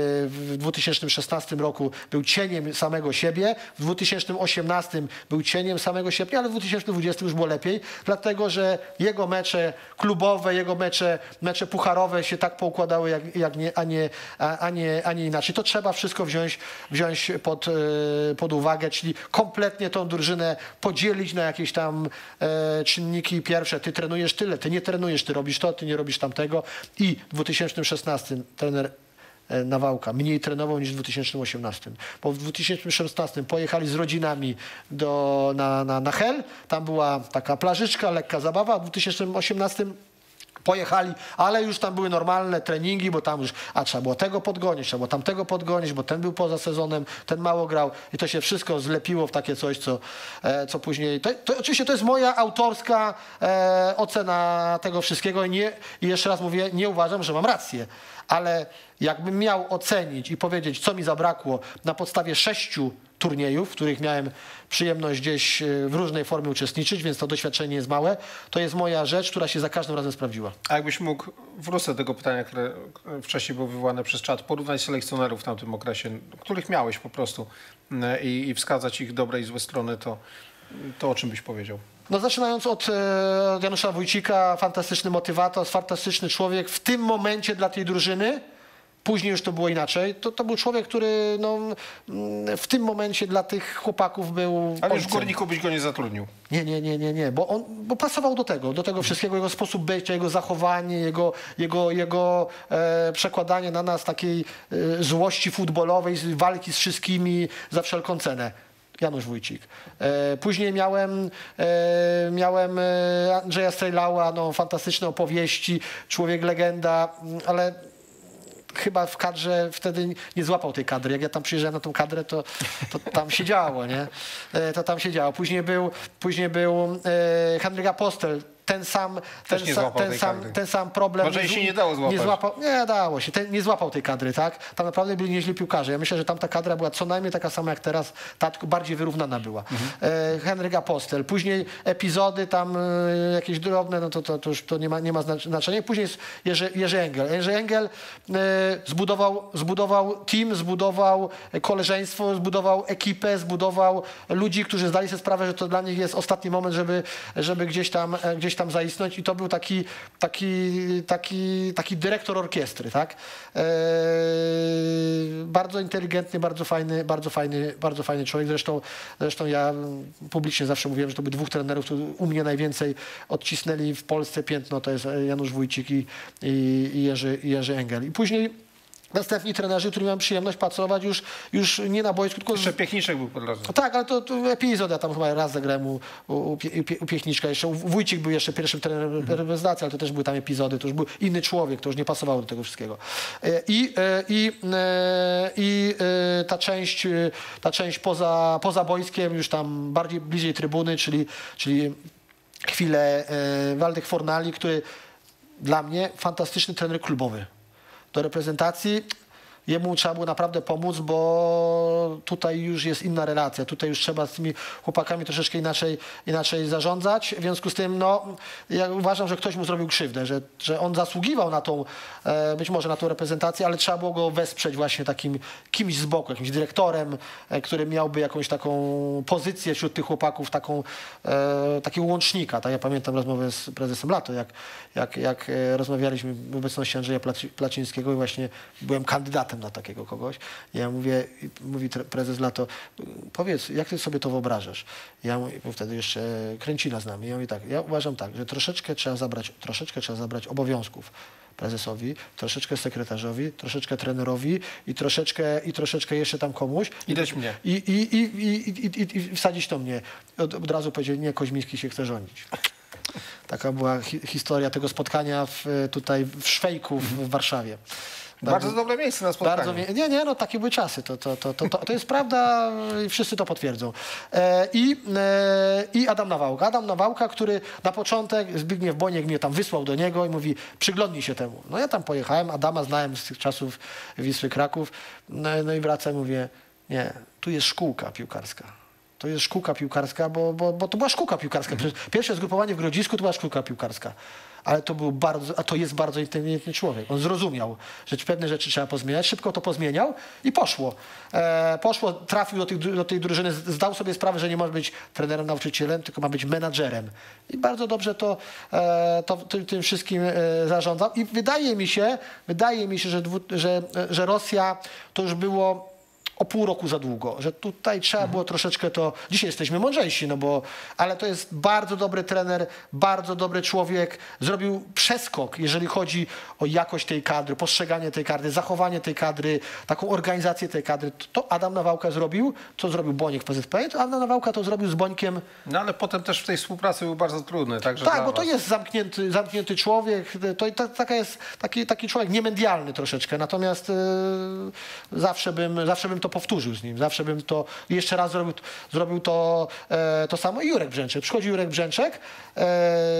w dwa tysiące szesnastym roku był cieniem samego siebie, w dwa tysiące osiemnastym był cieniem samego siebie, ale w dwa tysiące dwudziestym już było lepiej, dlatego że jego mecze klubowe, jego mecze, mecze pucharowe się tak poukładały, jak, jak nie, a nie, a, a nie a nie inaczej. To trzeba wszystko wziąć, wziąć pod, pod uwagę, czyli kompletnie tą drużynę podzielić na jakieś tam e, czynniki pierwsze. Ty trenujesz tyle, ty nie trenujesz, ty robisz to, ty nie robisz tamtego. I w dwa tysiące szesnastym trener Nawałka mniej trenował niż w dwa tysiące osiemnastym. Bo w dwa tysiące szesnastym pojechali z rodzinami do, na, na, na Hel. Tam była taka plażyczka, lekka zabawa. W dwa tysiące osiemnastym Pojechali, ale już tam były normalne treningi, bo tam już, a trzeba było tego podgonić, trzeba było tamtego podgonić, bo ten był poza sezonem, ten mało grał i to się wszystko zlepiło w takie coś, co, e, co później... To, to, oczywiście to jest moja autorska e, ocena tego wszystkiego i, nie, i jeszcze raz mówię, nie uważam, że mam rację, ale jakbym miał ocenić i powiedzieć, co mi zabrakło na podstawie sześciu turniejów, w których miałem przyjemność gdzieś w różnej formie uczestniczyć, więc to doświadczenie jest małe. To jest moja rzecz, która się za każdym razem sprawdziła. A jakbyś mógł, wrócę do tego pytania, które wcześniej było wywołane przez czat, porównać selekcjonerów w tamtym okresie, których miałeś po prostu i, i wskazać ich dobre i złe strony, to, to o czym byś powiedział? No zaczynając od, e, od Janusza Wójcika, fantastyczny motywator, fantastyczny człowiek w tym momencie dla tej drużyny. Później już to było inaczej. To, to był człowiek, który no, w tym momencie dla tych chłopaków był... Ale już w ojcem. Górniku byś go nie zatrudnił. Nie, nie, nie, nie, nie, bo on bo pasował do tego, do tego wszystkiego, jego sposób bycia, jego zachowanie, jego, jego, jego e, przekładanie na nas takiej e, złości futbolowej, walki z wszystkimi za wszelką cenę. Janusz Wójcik. E, później miałem, e, miałem Andrzeja Strejlała, no, fantastyczne opowieści, człowiek legenda, ale chyba w kadrze wtedy nie złapał tej kadry. Jak ja tam przyjeżdżałem na tą kadrę, to, to tam się działo, nie? E, to tam się działo. Później był, później był e, Henryk Apostel. Ten sam, ten, nie sa, ten, sam, ten sam problem. Może i się nie dało złapać. Nie, złapał, nie dało się. Ten, nie złapał tej kadry, tak? Tam naprawdę byli nieźli piłkarze. Ja myślę, że tamta kadra była co najmniej taka sama jak teraz, ta bardziej wyrównana była. Mhm. E, Henryk Apostel. Później epizody tam e, jakieś drobne, no to, to, to już to nie ma, nie ma znaczenia. Później jest Jerzy, Jerzy Engel. Jerzy Engel e, zbudował, zbudował team, zbudował koleżeństwo, zbudował ekipę, zbudował ludzi, którzy zdali sobie sprawę, że to dla nich jest ostatni moment, żeby, żeby gdzieś tam, gdzieś tam zaistnieć i to był taki, taki, taki, taki dyrektor orkiestry, tak? Eee, bardzo inteligentny, bardzo fajny, bardzo fajny, bardzo fajny człowiek. Zresztą, zresztą ja publicznie zawsze mówiłem, że to by dwóch trenerów, którzy u mnie najwięcej odcisnęli w Polsce piętno, to jest Janusz Wójcik i, i, i, Jerzy, i Jerzy Engel. I później następni trenerzy, którzy miałem przyjemność pracować już, już nie na boisku, tylko... Jeszcze Piechniczek był po drodze. Tak, ale to, to epizod, ja tam chyba raz zagrałem u, u, u, u Piechniczka. Jeszcze Wójcik był jeszcze pierwszym trenerem reprezentacji, ale to też były tam epizody, to już był inny człowiek, to już nie pasowało do tego wszystkiego. I, i, i ta część, ta część poza, poza boiskiem, już tam bardziej bliżej trybuny, czyli, czyli chwilę Waldek Fornali, który dla mnie fantastyczny trener klubowy. Do reprezentacji jemu trzeba było naprawdę pomóc, bo tutaj już jest inna relacja. Tutaj już trzeba z tymi chłopakami troszeczkę inaczej, inaczej zarządzać. W związku z tym, no, ja uważam, że ktoś mu zrobił krzywdę, że, że on zasługiwał na tą, e, być może na tą reprezentację, ale trzeba było go wesprzeć właśnie takim kimś z boku, jakimś dyrektorem, e, który miałby jakąś taką pozycję wśród tych chłopaków, taką, e, takiego łącznika. Tak? Ja pamiętam rozmowę z prezesem Lato, jak, jak, jak rozmawialiśmy w obecności Andrzeja Placińskiego i właśnie byłem kandydatem na takiego kogoś. Ja mówię, mówi prezes Lato, powiedz, jak ty sobie to wyobrażasz? Ja mówię, bo wtedy jeszcze Kręcina z nami. Ja mówię tak, ja uważam tak, że troszeczkę trzeba zabrać, troszeczkę trzeba zabrać obowiązków prezesowi, troszeczkę sekretarzowi, troszeczkę trenerowi i troszeczkę, i troszeczkę jeszcze tam komuś. I dać mnie. I, i, i, i, i, i, i wsadzić to mnie. Od, od razu powiedział, nie, Koźmiński się chce rządzić. Taka była hi historia tego spotkania w, tutaj w Szwejku w, w Warszawie. Bardzo, bardzo dobre miejsce na spotkanie. Bardzo, nie, nie, no takie były czasy. To, to, to, to, to, to jest prawda i wszyscy to potwierdzą. E, i, e, I Adam Nawałka. Adam Nawałka, który na początek, Zbigniew Boniek mnie tam wysłał do niego i mówi, przyglądnij się temu. No ja tam pojechałem, Adama znałem z tych czasów Wisły Kraków. No, no i wracam i mówię, nie, tu jest szkółka piłkarska. To jest szkółka piłkarska, bo, bo, bo to była szkółka piłkarska. Pierwsze zgrupowanie w Grodzisku to była szkółka piłkarska. Ale to był bardzo, a to jest bardzo inteligentny człowiek. On zrozumiał, że pewne rzeczy trzeba pozmieniać. Szybko to pozmieniał i poszło. E, poszło, trafił do, tych, do tej drużyny, zdał sobie sprawę, że nie może być trenerem, nauczycielem, tylko ma być menadżerem. I bardzo dobrze to, e, to tym, tym wszystkim e, zarządzał. I wydaje mi się, wydaje mi się, że, dwu, że, że Rosja to już było pół roku za długo, że tutaj trzeba było troszeczkę to, dzisiaj jesteśmy mądrzejsi, no bo, ale to jest bardzo dobry trener, bardzo dobry człowiek, zrobił przeskok, jeżeli chodzi o jakość tej kadry, postrzeganie tej kadry, zachowanie tej kadry, taką organizację tej kadry. To Adam Nawałka zrobił, co zrobił Boniek w P Z P, to Adam Nawałka to zrobił z Bońkiem. No ale potem też w tej współpracy był bardzo trudny. Także tak, dla bo to was. jest zamknięty, zamknięty człowiek, to, to taka jest taki, taki człowiek niemedialny troszeczkę, natomiast yy, zawsze, bym, zawsze bym to powtórzył z nim, zawsze bym to jeszcze raz zrobił, zrobił to, e, to samo i Jurek Brzęczek. Przychodzi Jurek Brzęczek. E,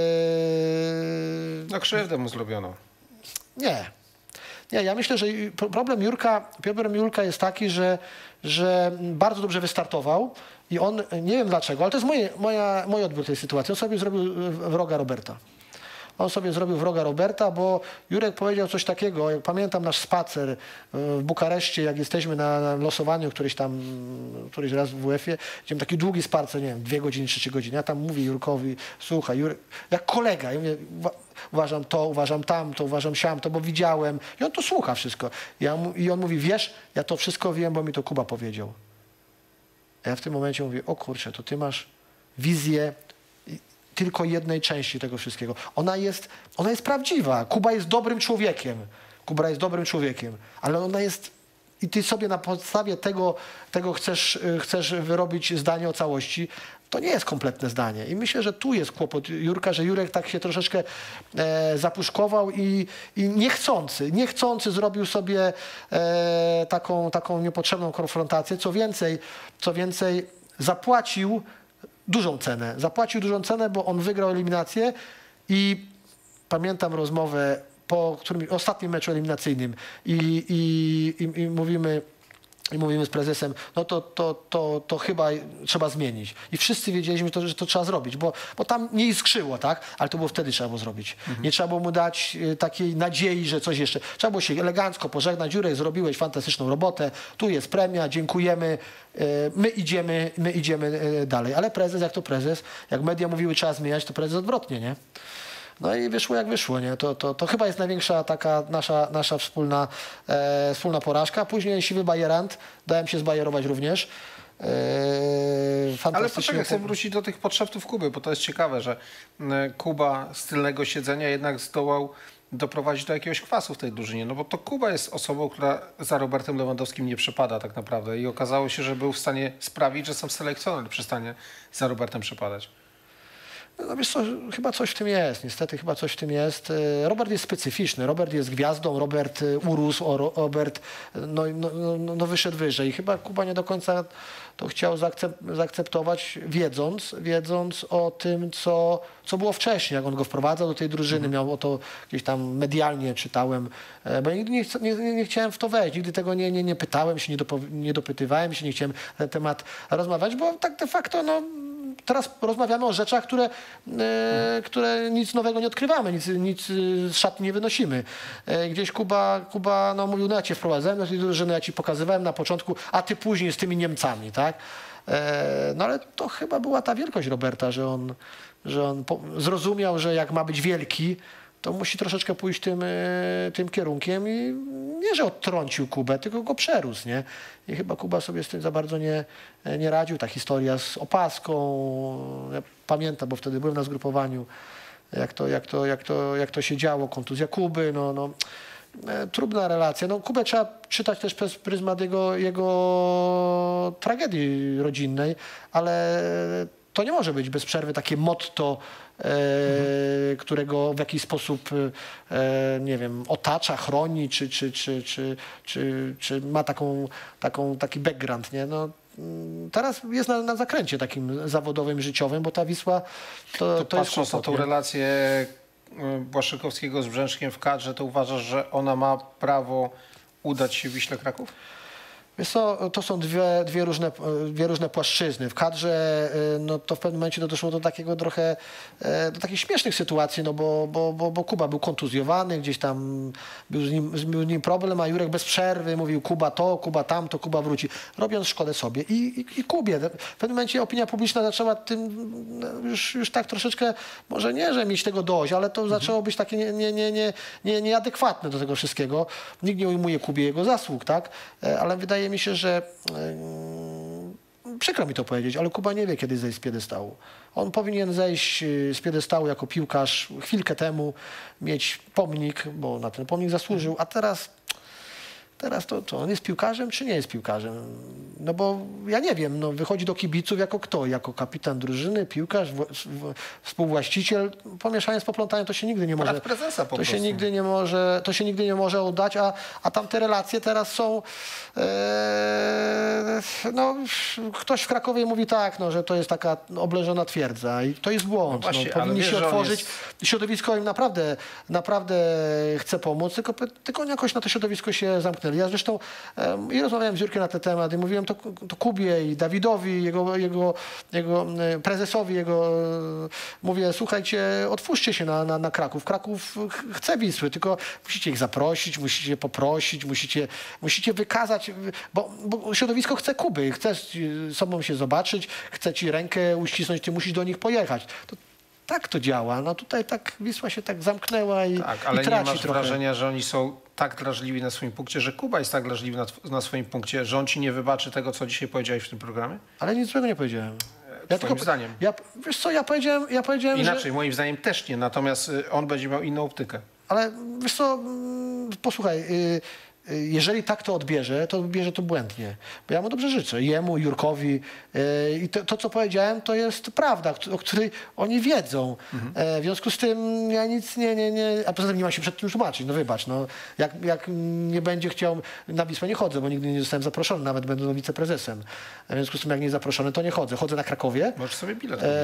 no krzywdę mu zrobiono. Nie. Nie, ja myślę, że problem Jurka, problem Jurka jest taki, że, że bardzo dobrze wystartował i on, nie wiem dlaczego, ale to jest moje, moja, mój odbiór tej sytuacji. On sobie zrobił wroga Roberta. On sobie zrobił wroga Roberta, bo Jurek powiedział coś takiego, jak pamiętam nasz spacer w Bukareszcie, jak jesteśmy na, na losowaniu któryś tam, któryś raz w UEFA, gdzie taki długi spacer, nie wiem, dwie godziny, trzy godziny. Ja tam mówię Jurkowi, słuchaj, Jurek, jak kolega, ja mówię, uważam to, uważam tamto, uważam siamto, bo widziałem. I on to słucha wszystko. Ja mu, I on mówi, wiesz, ja to wszystko wiem, bo mi to Kuba powiedział. A ja w tym momencie mówię, o kurczę, to ty masz wizję tylko jednej części tego wszystkiego. Ona jest, ona jest prawdziwa. Kuba jest dobrym człowiekiem. Kuba jest dobrym człowiekiem, ale ona jest... I ty sobie na podstawie tego, tego chcesz, chcesz wyrobić zdanie o całości. To nie jest kompletne zdanie. I myślę, że tu jest kłopot Jurka, że Jurek tak się troszeczkę e, zapuszkował i, i niechcący, niechcący zrobił sobie e, taką, taką niepotrzebną konfrontację. Co więcej, co więcej, zapłacił dużą cenę. Zapłacił dużą cenę, bo on wygrał eliminację i pamiętam rozmowę po którym, ostatnim meczu eliminacyjnym i, i, i, i mówimy i mówimy z prezesem, no to, to, to, to chyba trzeba zmienić. I wszyscy wiedzieliśmy, to, że to trzeba zrobić, bo, bo tam nie iskrzyło, tak? Ale to było wtedy trzeba było zrobić. Mhm. Nie trzeba było mu dać y, takiej nadziei, że coś jeszcze. Trzeba było się elegancko pożegnać. Jurek, zrobiłeś fantastyczną robotę, tu jest premia, dziękujemy, y, my idziemy, my idziemy y, dalej. Ale prezes, jak to prezes, jak media mówiły, trzeba zmieniać, to prezes odwrotnie, nie? No i wyszło jak wyszło, nie? To, to, to chyba jest największa taka nasza, nasza wspólna, e, wspólna porażka. Później siwy bajerant, dałem się zbajerować również. E, Ale poczekaj, chcę wrócić do tych podszeptów Kuby, bo to jest ciekawe, że Kuba z tylnego siedzenia jednak zdołał doprowadzić do jakiegoś kwasu w tej drużynie. No bo to Kuba jest osobą, która za Robertem Lewandowskim nie przepada tak naprawdę i okazało się, że był w stanie sprawić, że sam selekcjoner przestanie za Robertem przepadać. No wiesz co, chyba coś w tym jest, niestety chyba coś w tym jest. Robert jest specyficzny, Robert jest gwiazdą, Robert urósł, Robert no, no, no, no wyszedł wyżej. Chyba Kuba nie do końca to chciał zaakcep zaakceptować, wiedząc, wiedząc o tym, co, co było wcześniej, jak on go wprowadzał do tej drużyny, mhm. miał o to gdzieś tam medialnie czytałem, bo nigdy nie, nie, nie chciałem w to wejść, nigdy tego nie, nie, nie pytałem się, nie, dopo, nie dopytywałem się, nie chciałem na ten temat rozmawiać, bo tak de facto no teraz rozmawiamy o rzeczach, które, e, hmm. które nic nowego nie odkrywamy, nic, nic z szatni nie wynosimy. E, gdzieś Kuba, Kuba no, mówił, no ja cię wprowadzałem do tej drużyny, ja ci pokazywałem na początku, a ty później z tymi Niemcami, tak? E, no ale to chyba była ta wielkość Roberta, że on, że on po, zrozumiał, że jak ma być wielki, to musi troszeczkę pójść tym, tym kierunkiem i nie, że odtrącił Kubę, tylko go przerósł, nie? I chyba Kuba sobie z tym za bardzo nie, nie radził. Ta historia z opaską, ja pamiętam, bo wtedy byłem na zgrupowaniu, jak to, jak to, jak to, jak to się działo, kontuzja Kuby, no, no, trudna relacja. No, Kubę trzeba czytać też przez pryzmat jego, jego tragedii rodzinnej, ale to nie może być bez przerwy takie motto, e, mhm. którego w jakiś sposób, e, nie wiem, otacza, chroni, czy, czy, czy, czy, czy, czy ma taką, taką, taki background, nie? No, teraz jest na, na zakręcie takim zawodowym, życiowym, bo ta Wisła to, to, to jest patrząc na tą relację Błaszczykowskiego z Brzęczkiem w kadrze, to uważasz, że ona ma prawo udać się w Wiśle Kraków? Wiesz co, to są dwie, dwie, różne, dwie różne płaszczyzny. W kadrze no, to w pewnym momencie to doszło do takiego trochę, do takich śmiesznych sytuacji, no bo, bo, bo, bo Kuba był kontuzjowany, gdzieś tam był z, nim, był z nim problem, a Jurek bez przerwy mówił Kuba to, Kuba tamto, Kuba wróci, robiąc szkodę sobie i, i, i Kubie. W pewnym momencie opinia publiczna zaczęła tym już, już tak troszeczkę, może nie, że mieć tego dość, ale to mhm. zaczęło być takie nie, nie, nie, nie, nie, nieadekwatne do tego wszystkiego. Nikt nie ujmuje Kubie jego zasług, tak? Ale wydaje wydaje mi się, że yy, przykro mi to powiedzieć, ale Kuba nie wie, kiedy zejść z piedestału. On powinien zejść z piedestału jako piłkarz chwilkę temu, mieć pomnik, bo na ten pomnik zasłużył, a teraz Teraz to, to on jest piłkarzem, czy nie jest piłkarzem? No bo ja nie wiem, no wychodzi do kibiców jako kto? Jako kapitan drużyny, piłkarz, w, w, współwłaściciel. Pomieszanie z poplątaniem to się nigdy nie może. prezesa po to prostu. się nigdy nie może, to się nigdy nie może udać, a, a tamte relacje teraz są. E, no, ktoś w Krakowie mówi tak, no, że to jest taka obleżona twierdza i to jest błąd. No właśnie, no, powinni wiesz, się otworzyć. jest... Środowisko im naprawdę, naprawdę chce pomóc, tylko, tylko oni jakoś na to środowisko się zamknęli. Ja zresztą um, i rozmawiałem z Jurkiem na ten temat i mówiłem to, to Kubie i Dawidowi, jego, jego, jego prezesowi, jego, mówię, słuchajcie, otwórzcie się na, na, na Kraków. Kraków chce Wisły, tylko musicie ich zaprosić, musicie poprosić, musicie, musicie wykazać, bo, bo środowisko chce Kuby, chce z sobą się zobaczyć, chce ci rękę uścisnąć, ty musisz do nich pojechać. To, tak to działa. No tutaj tak Wisła się tak zamknęła i, tak, ale i traci nie masz trochę. wrażenia, że oni są tak drażliwi na swoim punkcie, że Kuba jest tak drażliwy na, na swoim punkcie, że on ci nie wybaczy tego, co dzisiaj powiedziałeś w tym programie? Ale nic złego nie powiedziałem. Ja Twoim tylko, zdaniem. Ja, wiesz co, ja powiedziałem, ja powiedziałem Inaczej, że... moim zdaniem też nie, natomiast on będzie miał inną optykę. Ale wiesz co, posłuchaj, jeżeli tak to odbierze, to odbierze to błędnie. Bo ja mu dobrze życzę. Jemu, Jurkowi. I to, to co powiedziałem, to jest prawda, o której oni wiedzą. Mhm. W związku z tym ja nic nie, nie, nie... A poza tym nie ma się przed tym tłumaczyć. No wybacz, no. Jak, jak nie będzie chciał... Na Wisłę nie chodzę, bo nigdy nie zostałem zaproszony, nawet będę wiceprezesem. W związku z tym, jak nie zaproszony, to nie chodzę. Chodzę na Krakowie. Możesz sobie bilet e,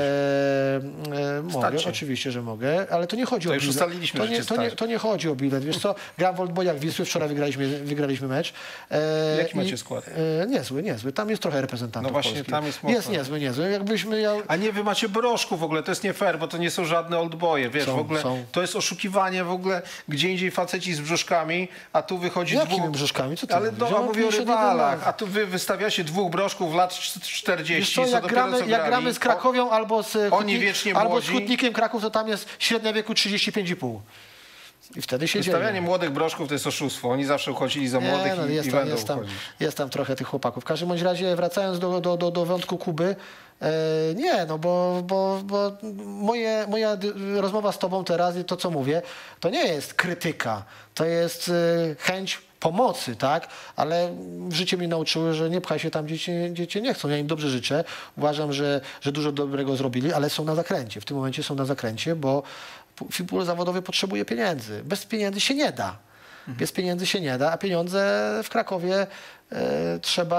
e, Mogę, oczywiście, że mogę, ale to nie chodzi to o już bilet. ustaliliśmy, to, że nie, cię to, nie, to nie chodzi o bilet. Wiesz co, gram w Oldboyach Wisły, wczoraj wygraliśmy wygraliśmy mecz. E, Jaki macie i, skład? E, niezły, niezły. Tam jest trochę reprezentantów No właśnie, Polski. tam jest mocno. Jest niezły, niezły. Jakbyśmy ja... A nie, wy macie broszku w ogóle, to jest nie fair, bo to nie są żadne oldboye, wiesz, Są, w ogóle są. to jest oszukiwanie w ogóle, gdzie indziej faceci z brzuszkami, a tu wychodzi Jakimi dwóch... brzuszkami? Co ty Ale mówisz? no, Ja a mówię o się nie rywalach, wygląda. a tu wy wystawiacie dwóch broszków lat czterdzieści, Wiesz co, jak, co dopiero gramy, co jak grali. gramy z Krakowią O, albo z, oni Hutnik, wiecznie albo z młodzi. Hutnikiem Kraków, to tam jest średnia wieku trzydzieści pięć i pół. I wtedy się dzieje. Wystawianie młodych broszków to jest oszustwo. Oni zawsze uchodzili za młodych no, i, jest i tam, będą jest tam, uchodzić. jest tam trochę tych chłopaków. W każdym bądź razie, wracając do, do, do, do wątku Kuby, e, nie, no bo, bo, bo moje, moja rozmowa z tobą teraz i to, co mówię, to nie jest krytyka, to jest e, chęć pomocy, tak? Ale życie mnie nauczyło, że nie pchaj się tam, gdzie cię, gdzie cię nie chcą. Ja im dobrze życzę. Uważam, że, że dużo dobrego zrobili, ale są na zakręcie. W tym momencie są na zakręcie, bo futbol zawodowy potrzebuje pieniędzy. Bez pieniędzy się nie da. Mhm. Bez pieniędzy się nie da, a pieniądze w Krakowie e,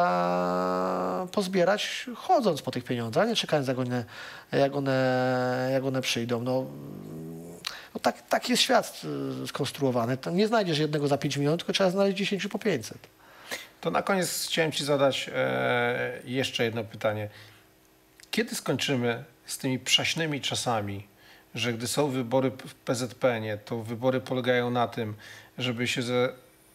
trzeba pozbierać chodząc po tych pieniądzach, a nie czekając jak one, jak one, jak one przyjdą. No, no tak, tak jest świat skonstruowany. Tam nie znajdziesz jednego za pięć milionów, tylko trzeba znaleźć dziesięciu po pięćset. To na koniec chciałem ci zadać e, jeszcze jedno pytanie. Kiedy skończymy z tymi przaśnymi czasami, że gdy są wybory w P Z P N ie, to wybory polegają na tym, żeby się ze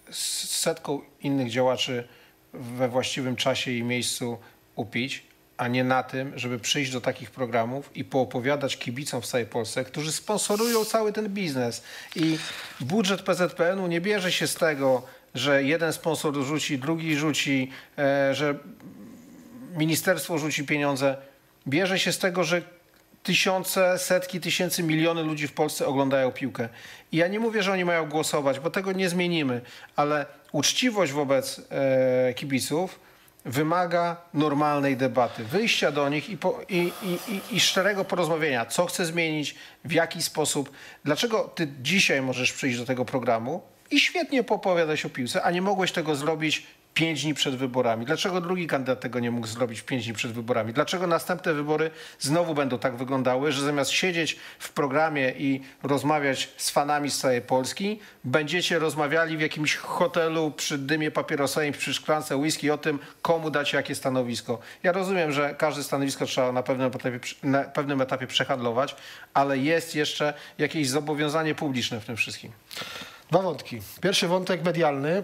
setką innych działaczy we właściwym czasie i miejscu upić, a nie na tym, żeby przyjść do takich programów i poopowiadać kibicom w całej Polsce, którzy sponsorują cały ten biznes. I budżet P Z P N u nie bierze się z tego, że jeden sponsor rzuci, drugi rzuci, e, że ministerstwo rzuci pieniądze. Bierze się z tego, że tysiące, setki tysięcy, miliony ludzi w Polsce oglądają piłkę. I ja nie mówię, że oni mają głosować, bo tego nie zmienimy, ale uczciwość wobec e, kibiców wymaga normalnej debaty, wyjścia do nich i, po, i, i, i, i szczerego porozmawiania, co chce zmienić, w jaki sposób. Dlaczego ty dzisiaj możesz przyjść do tego programu i świetnie poopowiadać o piłce, a nie mogłeś tego zrobić pięć dni przed wyborami? Dlaczego drugi kandydat tego nie mógł zrobić pięć dni przed wyborami? Dlaczego następne wybory znowu będą tak wyglądały, że zamiast siedzieć w programie i rozmawiać z fanami z całej Polski, będziecie rozmawiali w jakimś hotelu przy dymie papierosa i przy szklance whisky o tym, komu dać jakie stanowisko? Ja rozumiem, że każde stanowisko trzeba na pewnym etapie, na pewnym etapie przehandlować, ale jest jeszcze jakieś zobowiązanie publiczne w tym wszystkim. Dwa wątki. Pierwszy wątek medialny.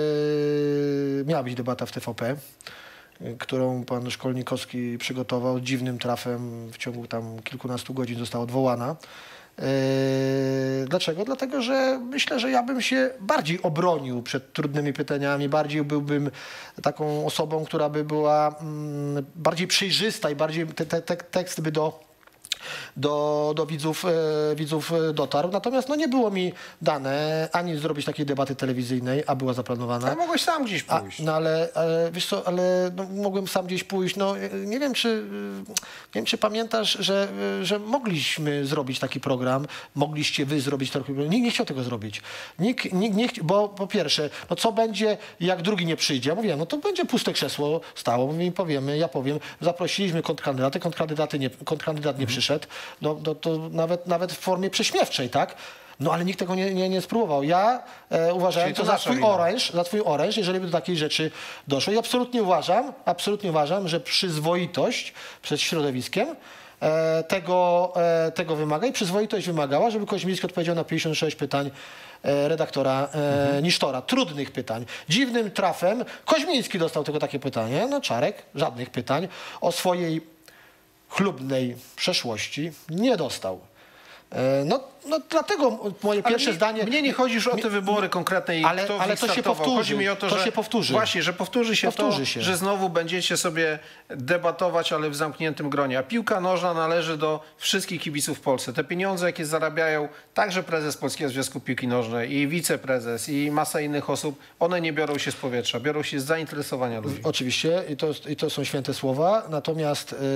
Yy, miała być debata w T V P, yy, którą pan Szkolnikowski przygotował. Dziwnym trafem w ciągu tam kilkunastu godzin została odwołana. Dlaczego? Dlatego, że myślę, że ja bym się bardziej obronił przed trudnymi pytaniami, bardziej byłbym taką osobą, która by była bardziej przejrzysta i bardziej te, te, te tekst by do do, do widzów, e, widzów dotarł. Natomiast no, nie było mi dane ani zrobić takiej debaty telewizyjnej, a była zaplanowana. Ale mogłeś sam gdzieś pójść. A, no ale, ale wiesz co, ale no, mogłem sam gdzieś pójść. No, nie wiem, czy, nie wiem, czy pamiętasz, że, że mogliśmy zrobić taki program, mogliście wy zrobić taki program. Nikt nie chciał tego zrobić. Nikt, nikt nie chciał, bo po pierwsze, no co będzie, jak drugi nie przyjdzie? Ja mówiłem, no to będzie puste krzesło stało, my im powiemy, ja powiem, zaprosiliśmy kontrkandydaty, kontrkandydaty nie, kontrkandydat nie mhm. przyszedł. No, no to nawet, nawet w formie prześmiewczej, tak? No ale nikt tego nie, nie, nie spróbował. Ja e, uważałem to, to za swój oręż, za twój oręż, jeżeli by do takiej rzeczy doszło. I absolutnie uważam, absolutnie uważam, że przyzwoitość przed środowiskiem e, tego, e, tego wymaga i przyzwoitość wymagała, żeby Koźmiński odpowiedział na pięćdziesiąt sześć pytań e, redaktora e, mhm. Nisztora. Trudnych pytań. Dziwnym trafem Koźmiński dostał tylko takie pytanie, no Czarek żadnych pytań o swojej chlubnej przeszłości nie dostał. No, no dlatego moje ale pierwsze mnie, zdanie... Mnie nie chodzi już o te wybory konkretne i ale, kto ale to się powtórzy. Chodzi mi o to, to że, się powtórzy. Właśnie, że powtórzy się powtórzy to, się. że znowu będziecie sobie debatować, ale w zamkniętym gronie. A piłka nożna należy do wszystkich kibiców w Polsce. Te pieniądze, jakie zarabiają także prezes Polskiego Związku Piłki Nożnej i wiceprezes i masa innych osób, one nie biorą się z powietrza, biorą się z zainteresowania ludzi. Oczywiście i to, i to są święte słowa, natomiast yy,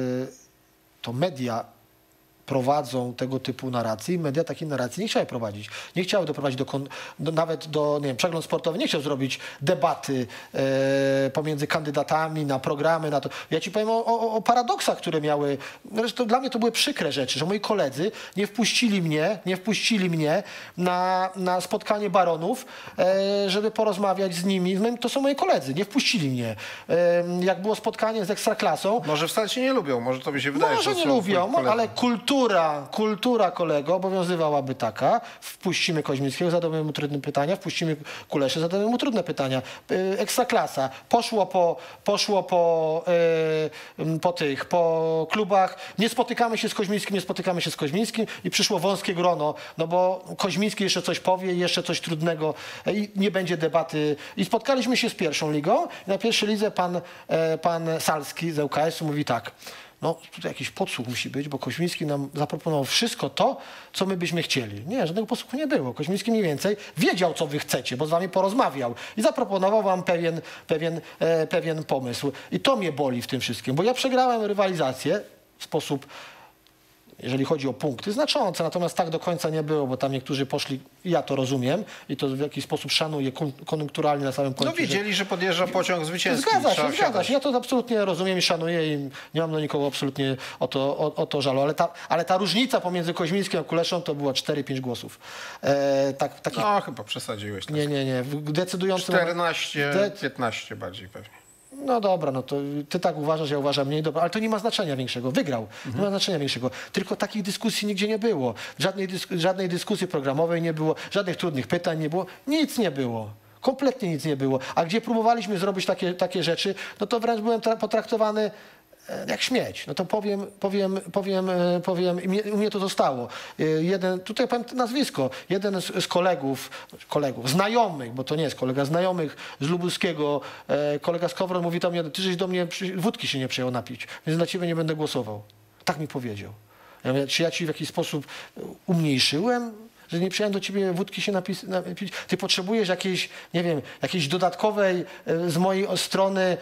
to media prowadzą tego typu narracje i media takiej narracji nie chciały prowadzić. Nie chciały doprowadzić do, do nawet do, nie wiem, przegląd sportowy nie chciał zrobić debaty e, pomiędzy kandydatami na programy, na to. Ja ci powiem o, o, o paradoksach, które miały, zresztą dla mnie to były przykre rzeczy, że moi koledzy nie wpuścili mnie, nie wpuścili mnie na, na spotkanie baronów, e, żeby porozmawiać z nimi. To są moi koledzy, nie wpuścili mnie. E, jak było spotkanie z Ekstraklasą. Może wcale cię nie lubią, może to by się wydaje, może że nie lubią, ale kultura Kultura, kultura kolego obowiązywałaby taka, wpuścimy Koźmińskiego, zadamy mu trudne pytania, wpuścimy Kuleszę, zadamy mu trudne pytania. Ekstraklasa, poszło po, poszło po, yy, po tych, po klubach, nie spotykamy się z Koźmińskim, nie spotykamy się z Koźmińskim i przyszło wąskie grono, no bo Koźmiński jeszcze coś powie, jeszcze coś trudnego i nie będzie debaty. I spotkaliśmy się z pierwszą ligą i na pierwszej lidze pan, pan Salski z L K S-u mówi tak, no tutaj jakiś podsłuch musi być, bo Koźmiński nam zaproponował wszystko to, co my byśmy chcieli. Nie, żadnego podsłuchu nie było. Koźmiński mniej więcej wiedział, co wy chcecie, bo z wami porozmawiał i zaproponował wam pewien, pewien, e, pewien pomysł. I to mnie boli w tym wszystkim, bo ja przegrałem rywalizację w sposób, jeżeli chodzi o punkty, znaczące, natomiast tak do końca nie było, bo tam niektórzy poszli, ja to rozumiem i to w jakiś sposób szanuję koniunkturalnie na samym końcu. No wiedzieli, że, że podjeżdża pociąg zwycięski. Zgadza się, zgadza się. Ja to absolutnie rozumiem i szanuję i nie mam do nikogo absolutnie o to, o, o to żalu. Ale ta, ale ta różnica pomiędzy Koźmińskim a Kuleszą to była cztery pięć głosów. E, tak, takich... No chyba przesadziłeś. Tak. Nie, nie, nie. Decydującym... czternaście, piętnaście bardziej pewnie. No dobra, no to ty tak uważasz, ja uważam mniej, dobra, ale to nie ma znaczenia większego. Wygrał, mhm. nie ma znaczenia większego. Tylko takich dyskusji nigdzie nie było. Żadnej, dysk żadnej dyskusji programowej nie było, żadnych trudnych pytań nie było, nic nie było. Kompletnie nic nie było. A gdzie próbowaliśmy zrobić takie, takie rzeczy, no to wręcz byłem potraktowany jak śmieć. No to powiem, powiem, powiem, powiem, u mnie to zostało. Jeden, tutaj powiem nazwisko, jeden z, z kolegów, kolegów, znajomych, bo to nie jest kolega, znajomych z Lubuskiego, kolega z Kowron mówi do mnie, ty żeś do mnie wódki się nie przyjął napić, więc dla ciebie nie będę głosował. Tak mi powiedział. Ja mówię, czy ja ci w jakiś sposób umniejszyłem? Że nie przyjąłem do ciebie wódki się napić. Ty potrzebujesz jakiejś, nie wiem, jakiejś dodatkowej z mojej strony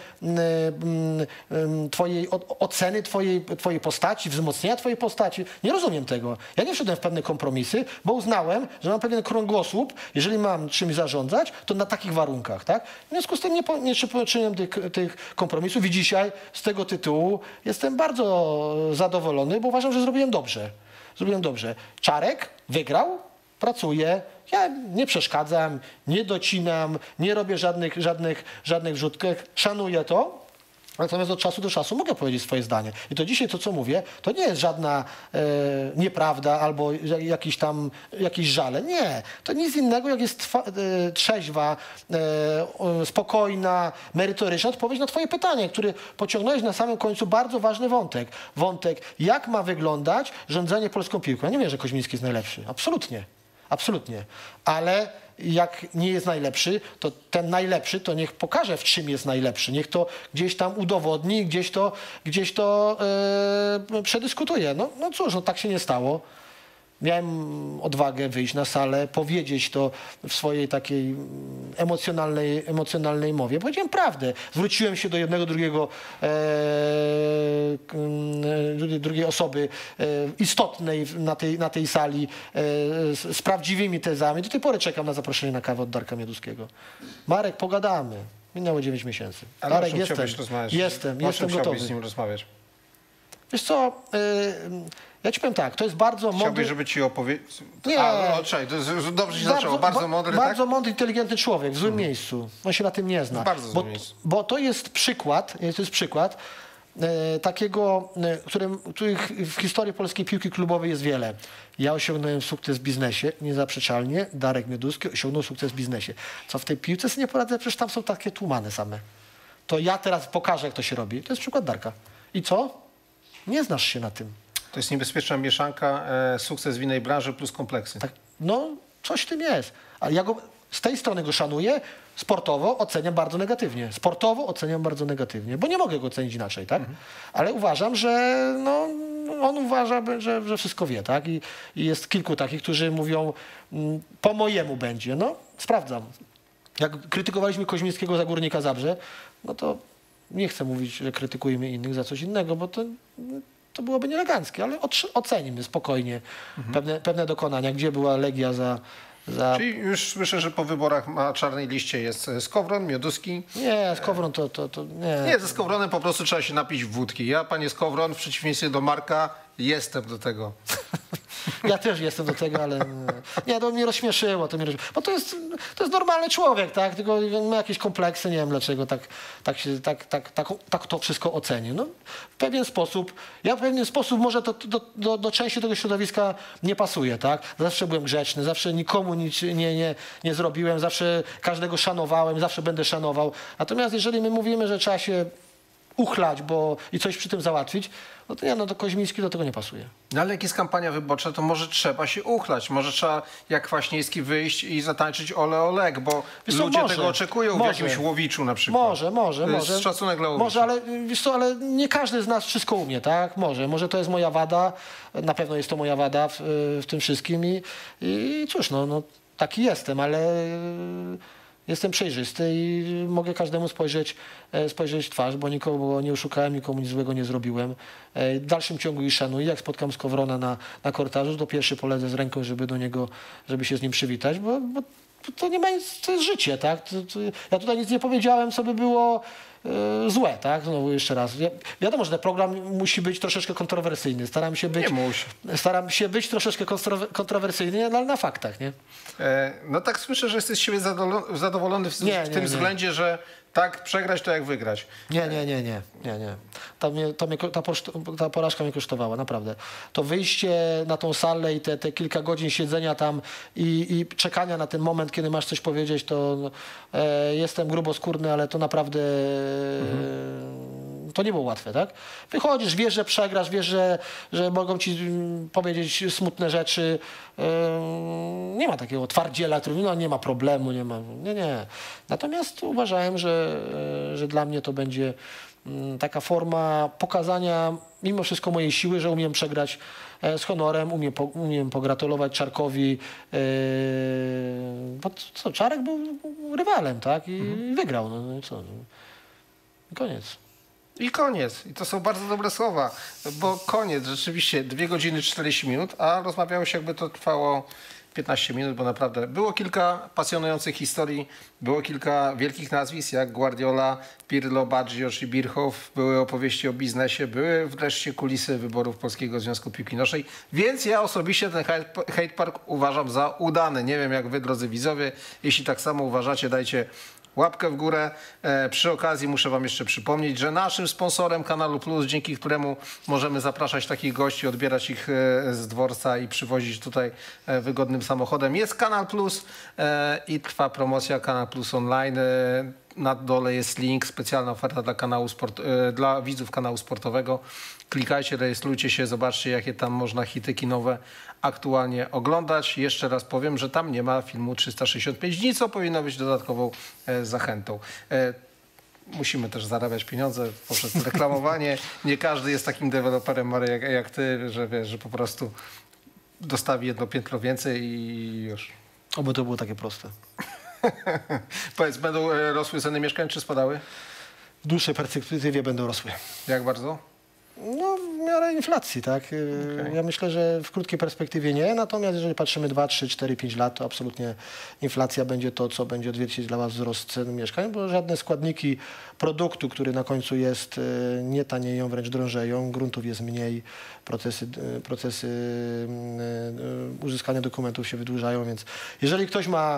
twojej oceny, twojej, twojej postaci, wzmocnienia twojej postaci. Nie rozumiem tego. Ja nie wszedłem w pewne kompromisy, bo uznałem, że mam pewien krągosłup, jeżeli mam czymś zarządzać, to na takich warunkach, tak? W związku z tym nie, nie poczyniłem tych, tych kompromisów i dzisiaj z tego tytułu jestem bardzo zadowolony, bo uważam, że zrobiłem dobrze. Zrobiłem dobrze. Czarek wygrał, pracuję, ja nie przeszkadzam, nie docinam, nie robię żadnych, żadnych, żadnych wrzutek, szanuję to, Natomiast od czasu do czasu mogę powiedzieć swoje zdanie. I to dzisiaj to, co mówię, to nie jest żadna e, nieprawda albo jakiś tam, jakieś żale. Nie. To nic innego, jak jest twa, e, trzeźwa, e, spokojna, merytoryczna odpowiedź na twoje pytanie, które pociągnąłeś na samym końcu bardzo ważny wątek. Wątek, jak ma wyglądać rządzenie polską piłką. Ja nie wiem, że Koźmiński jest najlepszy. Absolutnie. Absolutnie. Ale jak nie jest najlepszy, to ten najlepszy to niech pokaże, w czym jest najlepszy. Niech to gdzieś tam udowodni, gdzieś to, gdzieś to yy, przedyskutuje. No, no cóż, no tak się nie stało. Miałem odwagę wyjść na salę, powiedzieć to w swojej takiej emocjonalnej, emocjonalnej mowie. Powiedziałem prawdę. Zwróciłem się do jednego, drugiego, e, e, drugiej osoby e, istotnej na tej, na tej sali e, z, z prawdziwymi tezami. Do tej pory czekam na zaproszenie na kawę od Darka Mioduskiego. Marek, pogadamy. Minęło dziewięć miesięcy. Ale Darek, jestem, rozmawiać? jestem, o jestem czym gotowy. z nim rozmawiać? Wiesz co, y, ja ci powiem tak, to jest bardzo mądry... Chciałbyś, żeby ci opowiedzieć... Nie. A, no, czekaj, to jest, dobrze się zaczęło. Bardzo ba, mądry, Bardzo tak? mądry, inteligentny człowiek, w złym hmm. miejscu. On się na tym nie zna. Bardzo złym bo, miejscu. bo to jest przykład, to jest przykład e, takiego, e, którym, których w historii polskiej piłki klubowej jest wiele. Ja osiągnąłem sukces w biznesie, niezaprzeczalnie. Darek Mioduski osiągnął sukces w biznesie. Co w tej piłce sobie nie poradzę, przecież tam są takie tłumane same. To ja teraz pokażę, jak to się robi. To jest przykład Darka. I co? Nie znasz się na tym. To jest niebezpieczna mieszanka, e, sukces w innej branży plus kompleksy. Tak, no, coś w tym jest. Ale ja go z tej strony go szanuję, sportowo oceniam bardzo negatywnie. Sportowo oceniam bardzo negatywnie, bo nie mogę go ocenić inaczej, tak? Mhm. Ale uważam, że no, on uważa, że, że wszystko wie, tak? I, I jest kilku takich, którzy mówią, m, po mojemu będzie. No, sprawdzam. Jak krytykowaliśmy Koźmińskiego za Górnika Zabrze, no to nie chcę mówić, że krytykujemy innych za coś innego, bo to, to byłoby nieeleganckie, ale ocenimy spokojnie mhm. pewne, pewne dokonania, gdzie była Legia za, za... Czyli już słyszę, że po wyborach na czarnej liście jest Skowron, Mioduski. Nie, Skowron to... to, to nie. nie, ze Skowronem po prostu trzeba się napić wódki. Ja, panie Skowron, w przeciwieństwie do Marka, jestem do tego. Ja też jestem do tego, ale nie, to mnie rozśmieszyło, to mnie rozśmieszyło. Bo to jest, to jest normalny człowiek, tak? Tylko ma jakieś kompleksy, nie wiem dlaczego tak, tak, się, tak, tak, tak, tak to wszystko ocenię. No, w pewien sposób, ja w pewien sposób może to do, do, do części tego środowiska nie pasuje, tak? Zawsze byłem grzeczny, zawsze nikomu nic nie, nie, nie zrobiłem, zawsze każdego szanowałem, zawsze będę szanował. Natomiast jeżeli my mówimy, że trzeba się uchlać bo, i coś przy tym załatwić, no to nie, no to Koźmiński do tego nie pasuje. No ale jak jest kampania wyborcza, to może trzeba się uchlać. Może trzeba jak Kwaśniewski wyjść i zatańczyć ole olek, bo wiesz co, ludzie może, tego oczekują może. w jakimś Łowiczu na przykład. Może, może, to może. Jest szacunek dla Łowicza. Może, ale wiesz co, ale nie każdy z nas wszystko umie, tak? Może. Może to jest moja wada. Na pewno jest to moja wada w, w tym wszystkim i, i cóż, no, no taki jestem, ale jestem przejrzysty i mogę każdemu spojrzeć, spojrzeć w twarz, bo nikogo nie oszukałem, nikomu nic złego nie zrobiłem. W dalszym ciągu ich szanuję. Jak spotkam Skowrona na, na korytarzu, to pierwszy polecę z ręką, żeby do niego, żeby się z nim przywitać, bo, bo to nie ma nic, to jest życie, tak? To, to, ja tutaj nic nie powiedziałem, co by było e, złe, tak? Znowu jeszcze raz. Ja, wiadomo, że ten program musi być troszeczkę kontrowersyjny. Staram się być, nie musi. Staram się być troszeczkę kontrowersyjny, ale na faktach, nie? E, no tak słyszę, że jesteś z siebie zadowolony, zadowolony w, nie, w nie, tym nie. względzie, że tak przegrać, to jak wygrać. Nie, nie, nie, nie, nie, nie. Ta, mnie, ta, mnie, ta, ta porażka mnie kosztowała, naprawdę. To wyjście na tą salę i te, te kilka godzin siedzenia tam i, i czekania na ten moment, kiedy masz coś powiedzieć, to e, jestem gruboskórny, ale to naprawdę mhm. e, to nie było łatwe, tak? Wychodzisz, wiesz, że przegrasz, wiesz, że, że mogą ci powiedzieć smutne rzeczy. E, nie ma takiego twardziela, który no, nie ma problemu, nie ma, nie, nie. Natomiast uważałem, że że dla mnie to będzie taka forma pokazania mimo wszystko mojej siły, że umiem przegrać z honorem, umiem, po, umiem pogratulować Czarkowi, bo co, Czarek był rywalem, tak? I mhm. wygrał. No, no i co? I koniec. I koniec. I to są bardzo dobre słowa, bo koniec, rzeczywiście dwie godziny czterdzieści minut, a rozmawiało się, jakby to trwało piętnaście minut, bo naprawdę było kilka pasjonujących historii, było kilka wielkich nazwisk, jak Guardiola, Pirlo, Baggio czy Birchow, były opowieści o biznesie, były wreszcie kulisy wyborów Polskiego Związku Piłki Nożnej, więc ja osobiście ten Hate Park uważam za udany. Nie wiem jak wy, drodzy widzowie, jeśli tak samo uważacie, dajcie łapkę w górę. E, przy okazji muszę wam jeszcze przypomnieć, że naszym sponsorem Kanalu Plus, dzięki któremu możemy zapraszać takich gości, odbierać ich e, z dworca i przywozić tutaj e, wygodnym samochodem, jest Kanal Plus e, i trwa promocja Kanal Plus Online. E, na dole jest link, specjalna oferta dla, kanału sport, e, dla widzów kanału sportowego. Klikajcie, rejestrujcie się, zobaczcie, jakie tam można hity kinowe aktualnie oglądać. Jeszcze raz powiem, że tam nie ma filmu trzysta sześćdziesiąt pięć dni, co powinno być dodatkową e, zachętą. E, musimy też zarabiać pieniądze poprzez reklamowanie. Nie każdy jest takim deweloperem, Marek, jak, jak ty, że wiesz, że po prostu dostawi jedno piętro więcej i już. Oby to było takie proste. Powiedz, będą rosły ceny mieszkań, czy spadały? W dłuższej perspektywie będą rosły. Jak bardzo? No, w miarę inflacji, tak. Okay. Ja myślę, że w krótkiej perspektywie nie, natomiast jeżeli patrzymy dwa, trzy, cztery, pięć lat, to absolutnie inflacja będzie to, co będzie odzwierciedlała wzrost cen mieszkań, bo żadne składniki produktu, który na końcu jest, nie tanieją, wręcz drożeją, gruntów jest mniej, procesy, procesy uzyskania dokumentów się wydłużają, więc jeżeli ktoś ma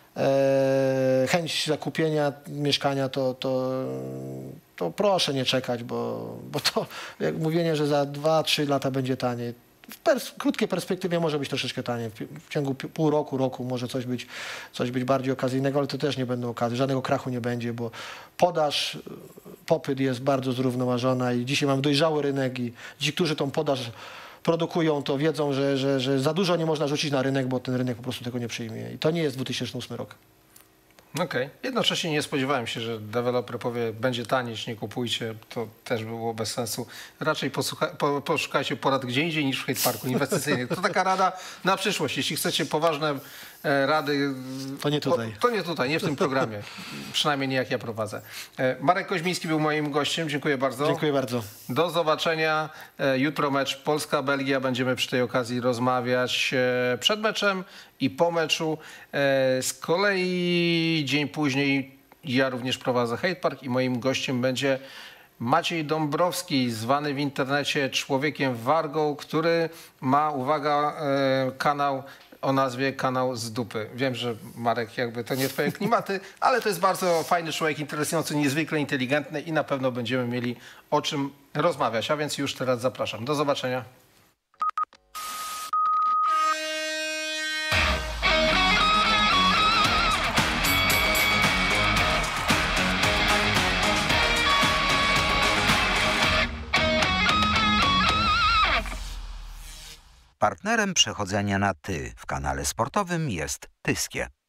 E, chęć zakupienia mieszkania, to, to, to proszę nie czekać, bo, bo to jak mówienie, że za dwa, trzy lata będzie taniej. W pers krótkiej perspektywie może być troszeczkę taniej. W, w ciągu pół roku, roku może coś być, coś być bardziej okazyjnego, ale to też nie będą okazje. Żadnego krachu nie będzie, bo podaż, popyt jest bardzo zrównoważona i dzisiaj mamy dojrzały rynek i ci, którzy tą podaż produkują, to wiedzą, że, że, że za dużo nie można rzucić na rynek, bo ten rynek po prostu tego nie przyjmie. I to nie jest dwa tysiące ósmy rok. Okej. Okay. Jednocześnie nie spodziewałem się, że deweloper powie, będzie taniej, nie kupujcie. To też było bez sensu. Raczej po, poszukajcie porad gdzie indziej niż w Hate Parku inwestycyjnym. To taka rada na przyszłość. Jeśli chcecie poważne e, rady... To nie tutaj. To, to nie tutaj, nie w tym programie. Przynajmniej nie jak ja prowadzę. E, Marek Koźmiński był moim gościem. Dziękuję bardzo. Dziękuję bardzo. Do zobaczenia. E, jutro mecz Polska-Belgia. Będziemy przy tej okazji rozmawiać e, przed meczem i po meczu. E, z kolei dzień później ja również prowadzę Hate Park i moim gościem będzie Maciej Dąbrowski, zwany w internecie Człowiekiem Wargą, który ma, uwaga, e, kanał o nazwie Kanał z Dupy. Wiem, że Marek, jakby to nie twoje klimaty, ale to jest bardzo fajny człowiek, interesujący, niezwykle inteligentny i na pewno będziemy mieli o czym rozmawiać. A więc już teraz zapraszam. Do zobaczenia. Partnerem przechodzenia na ty w kanale sportowym jest Tyskie.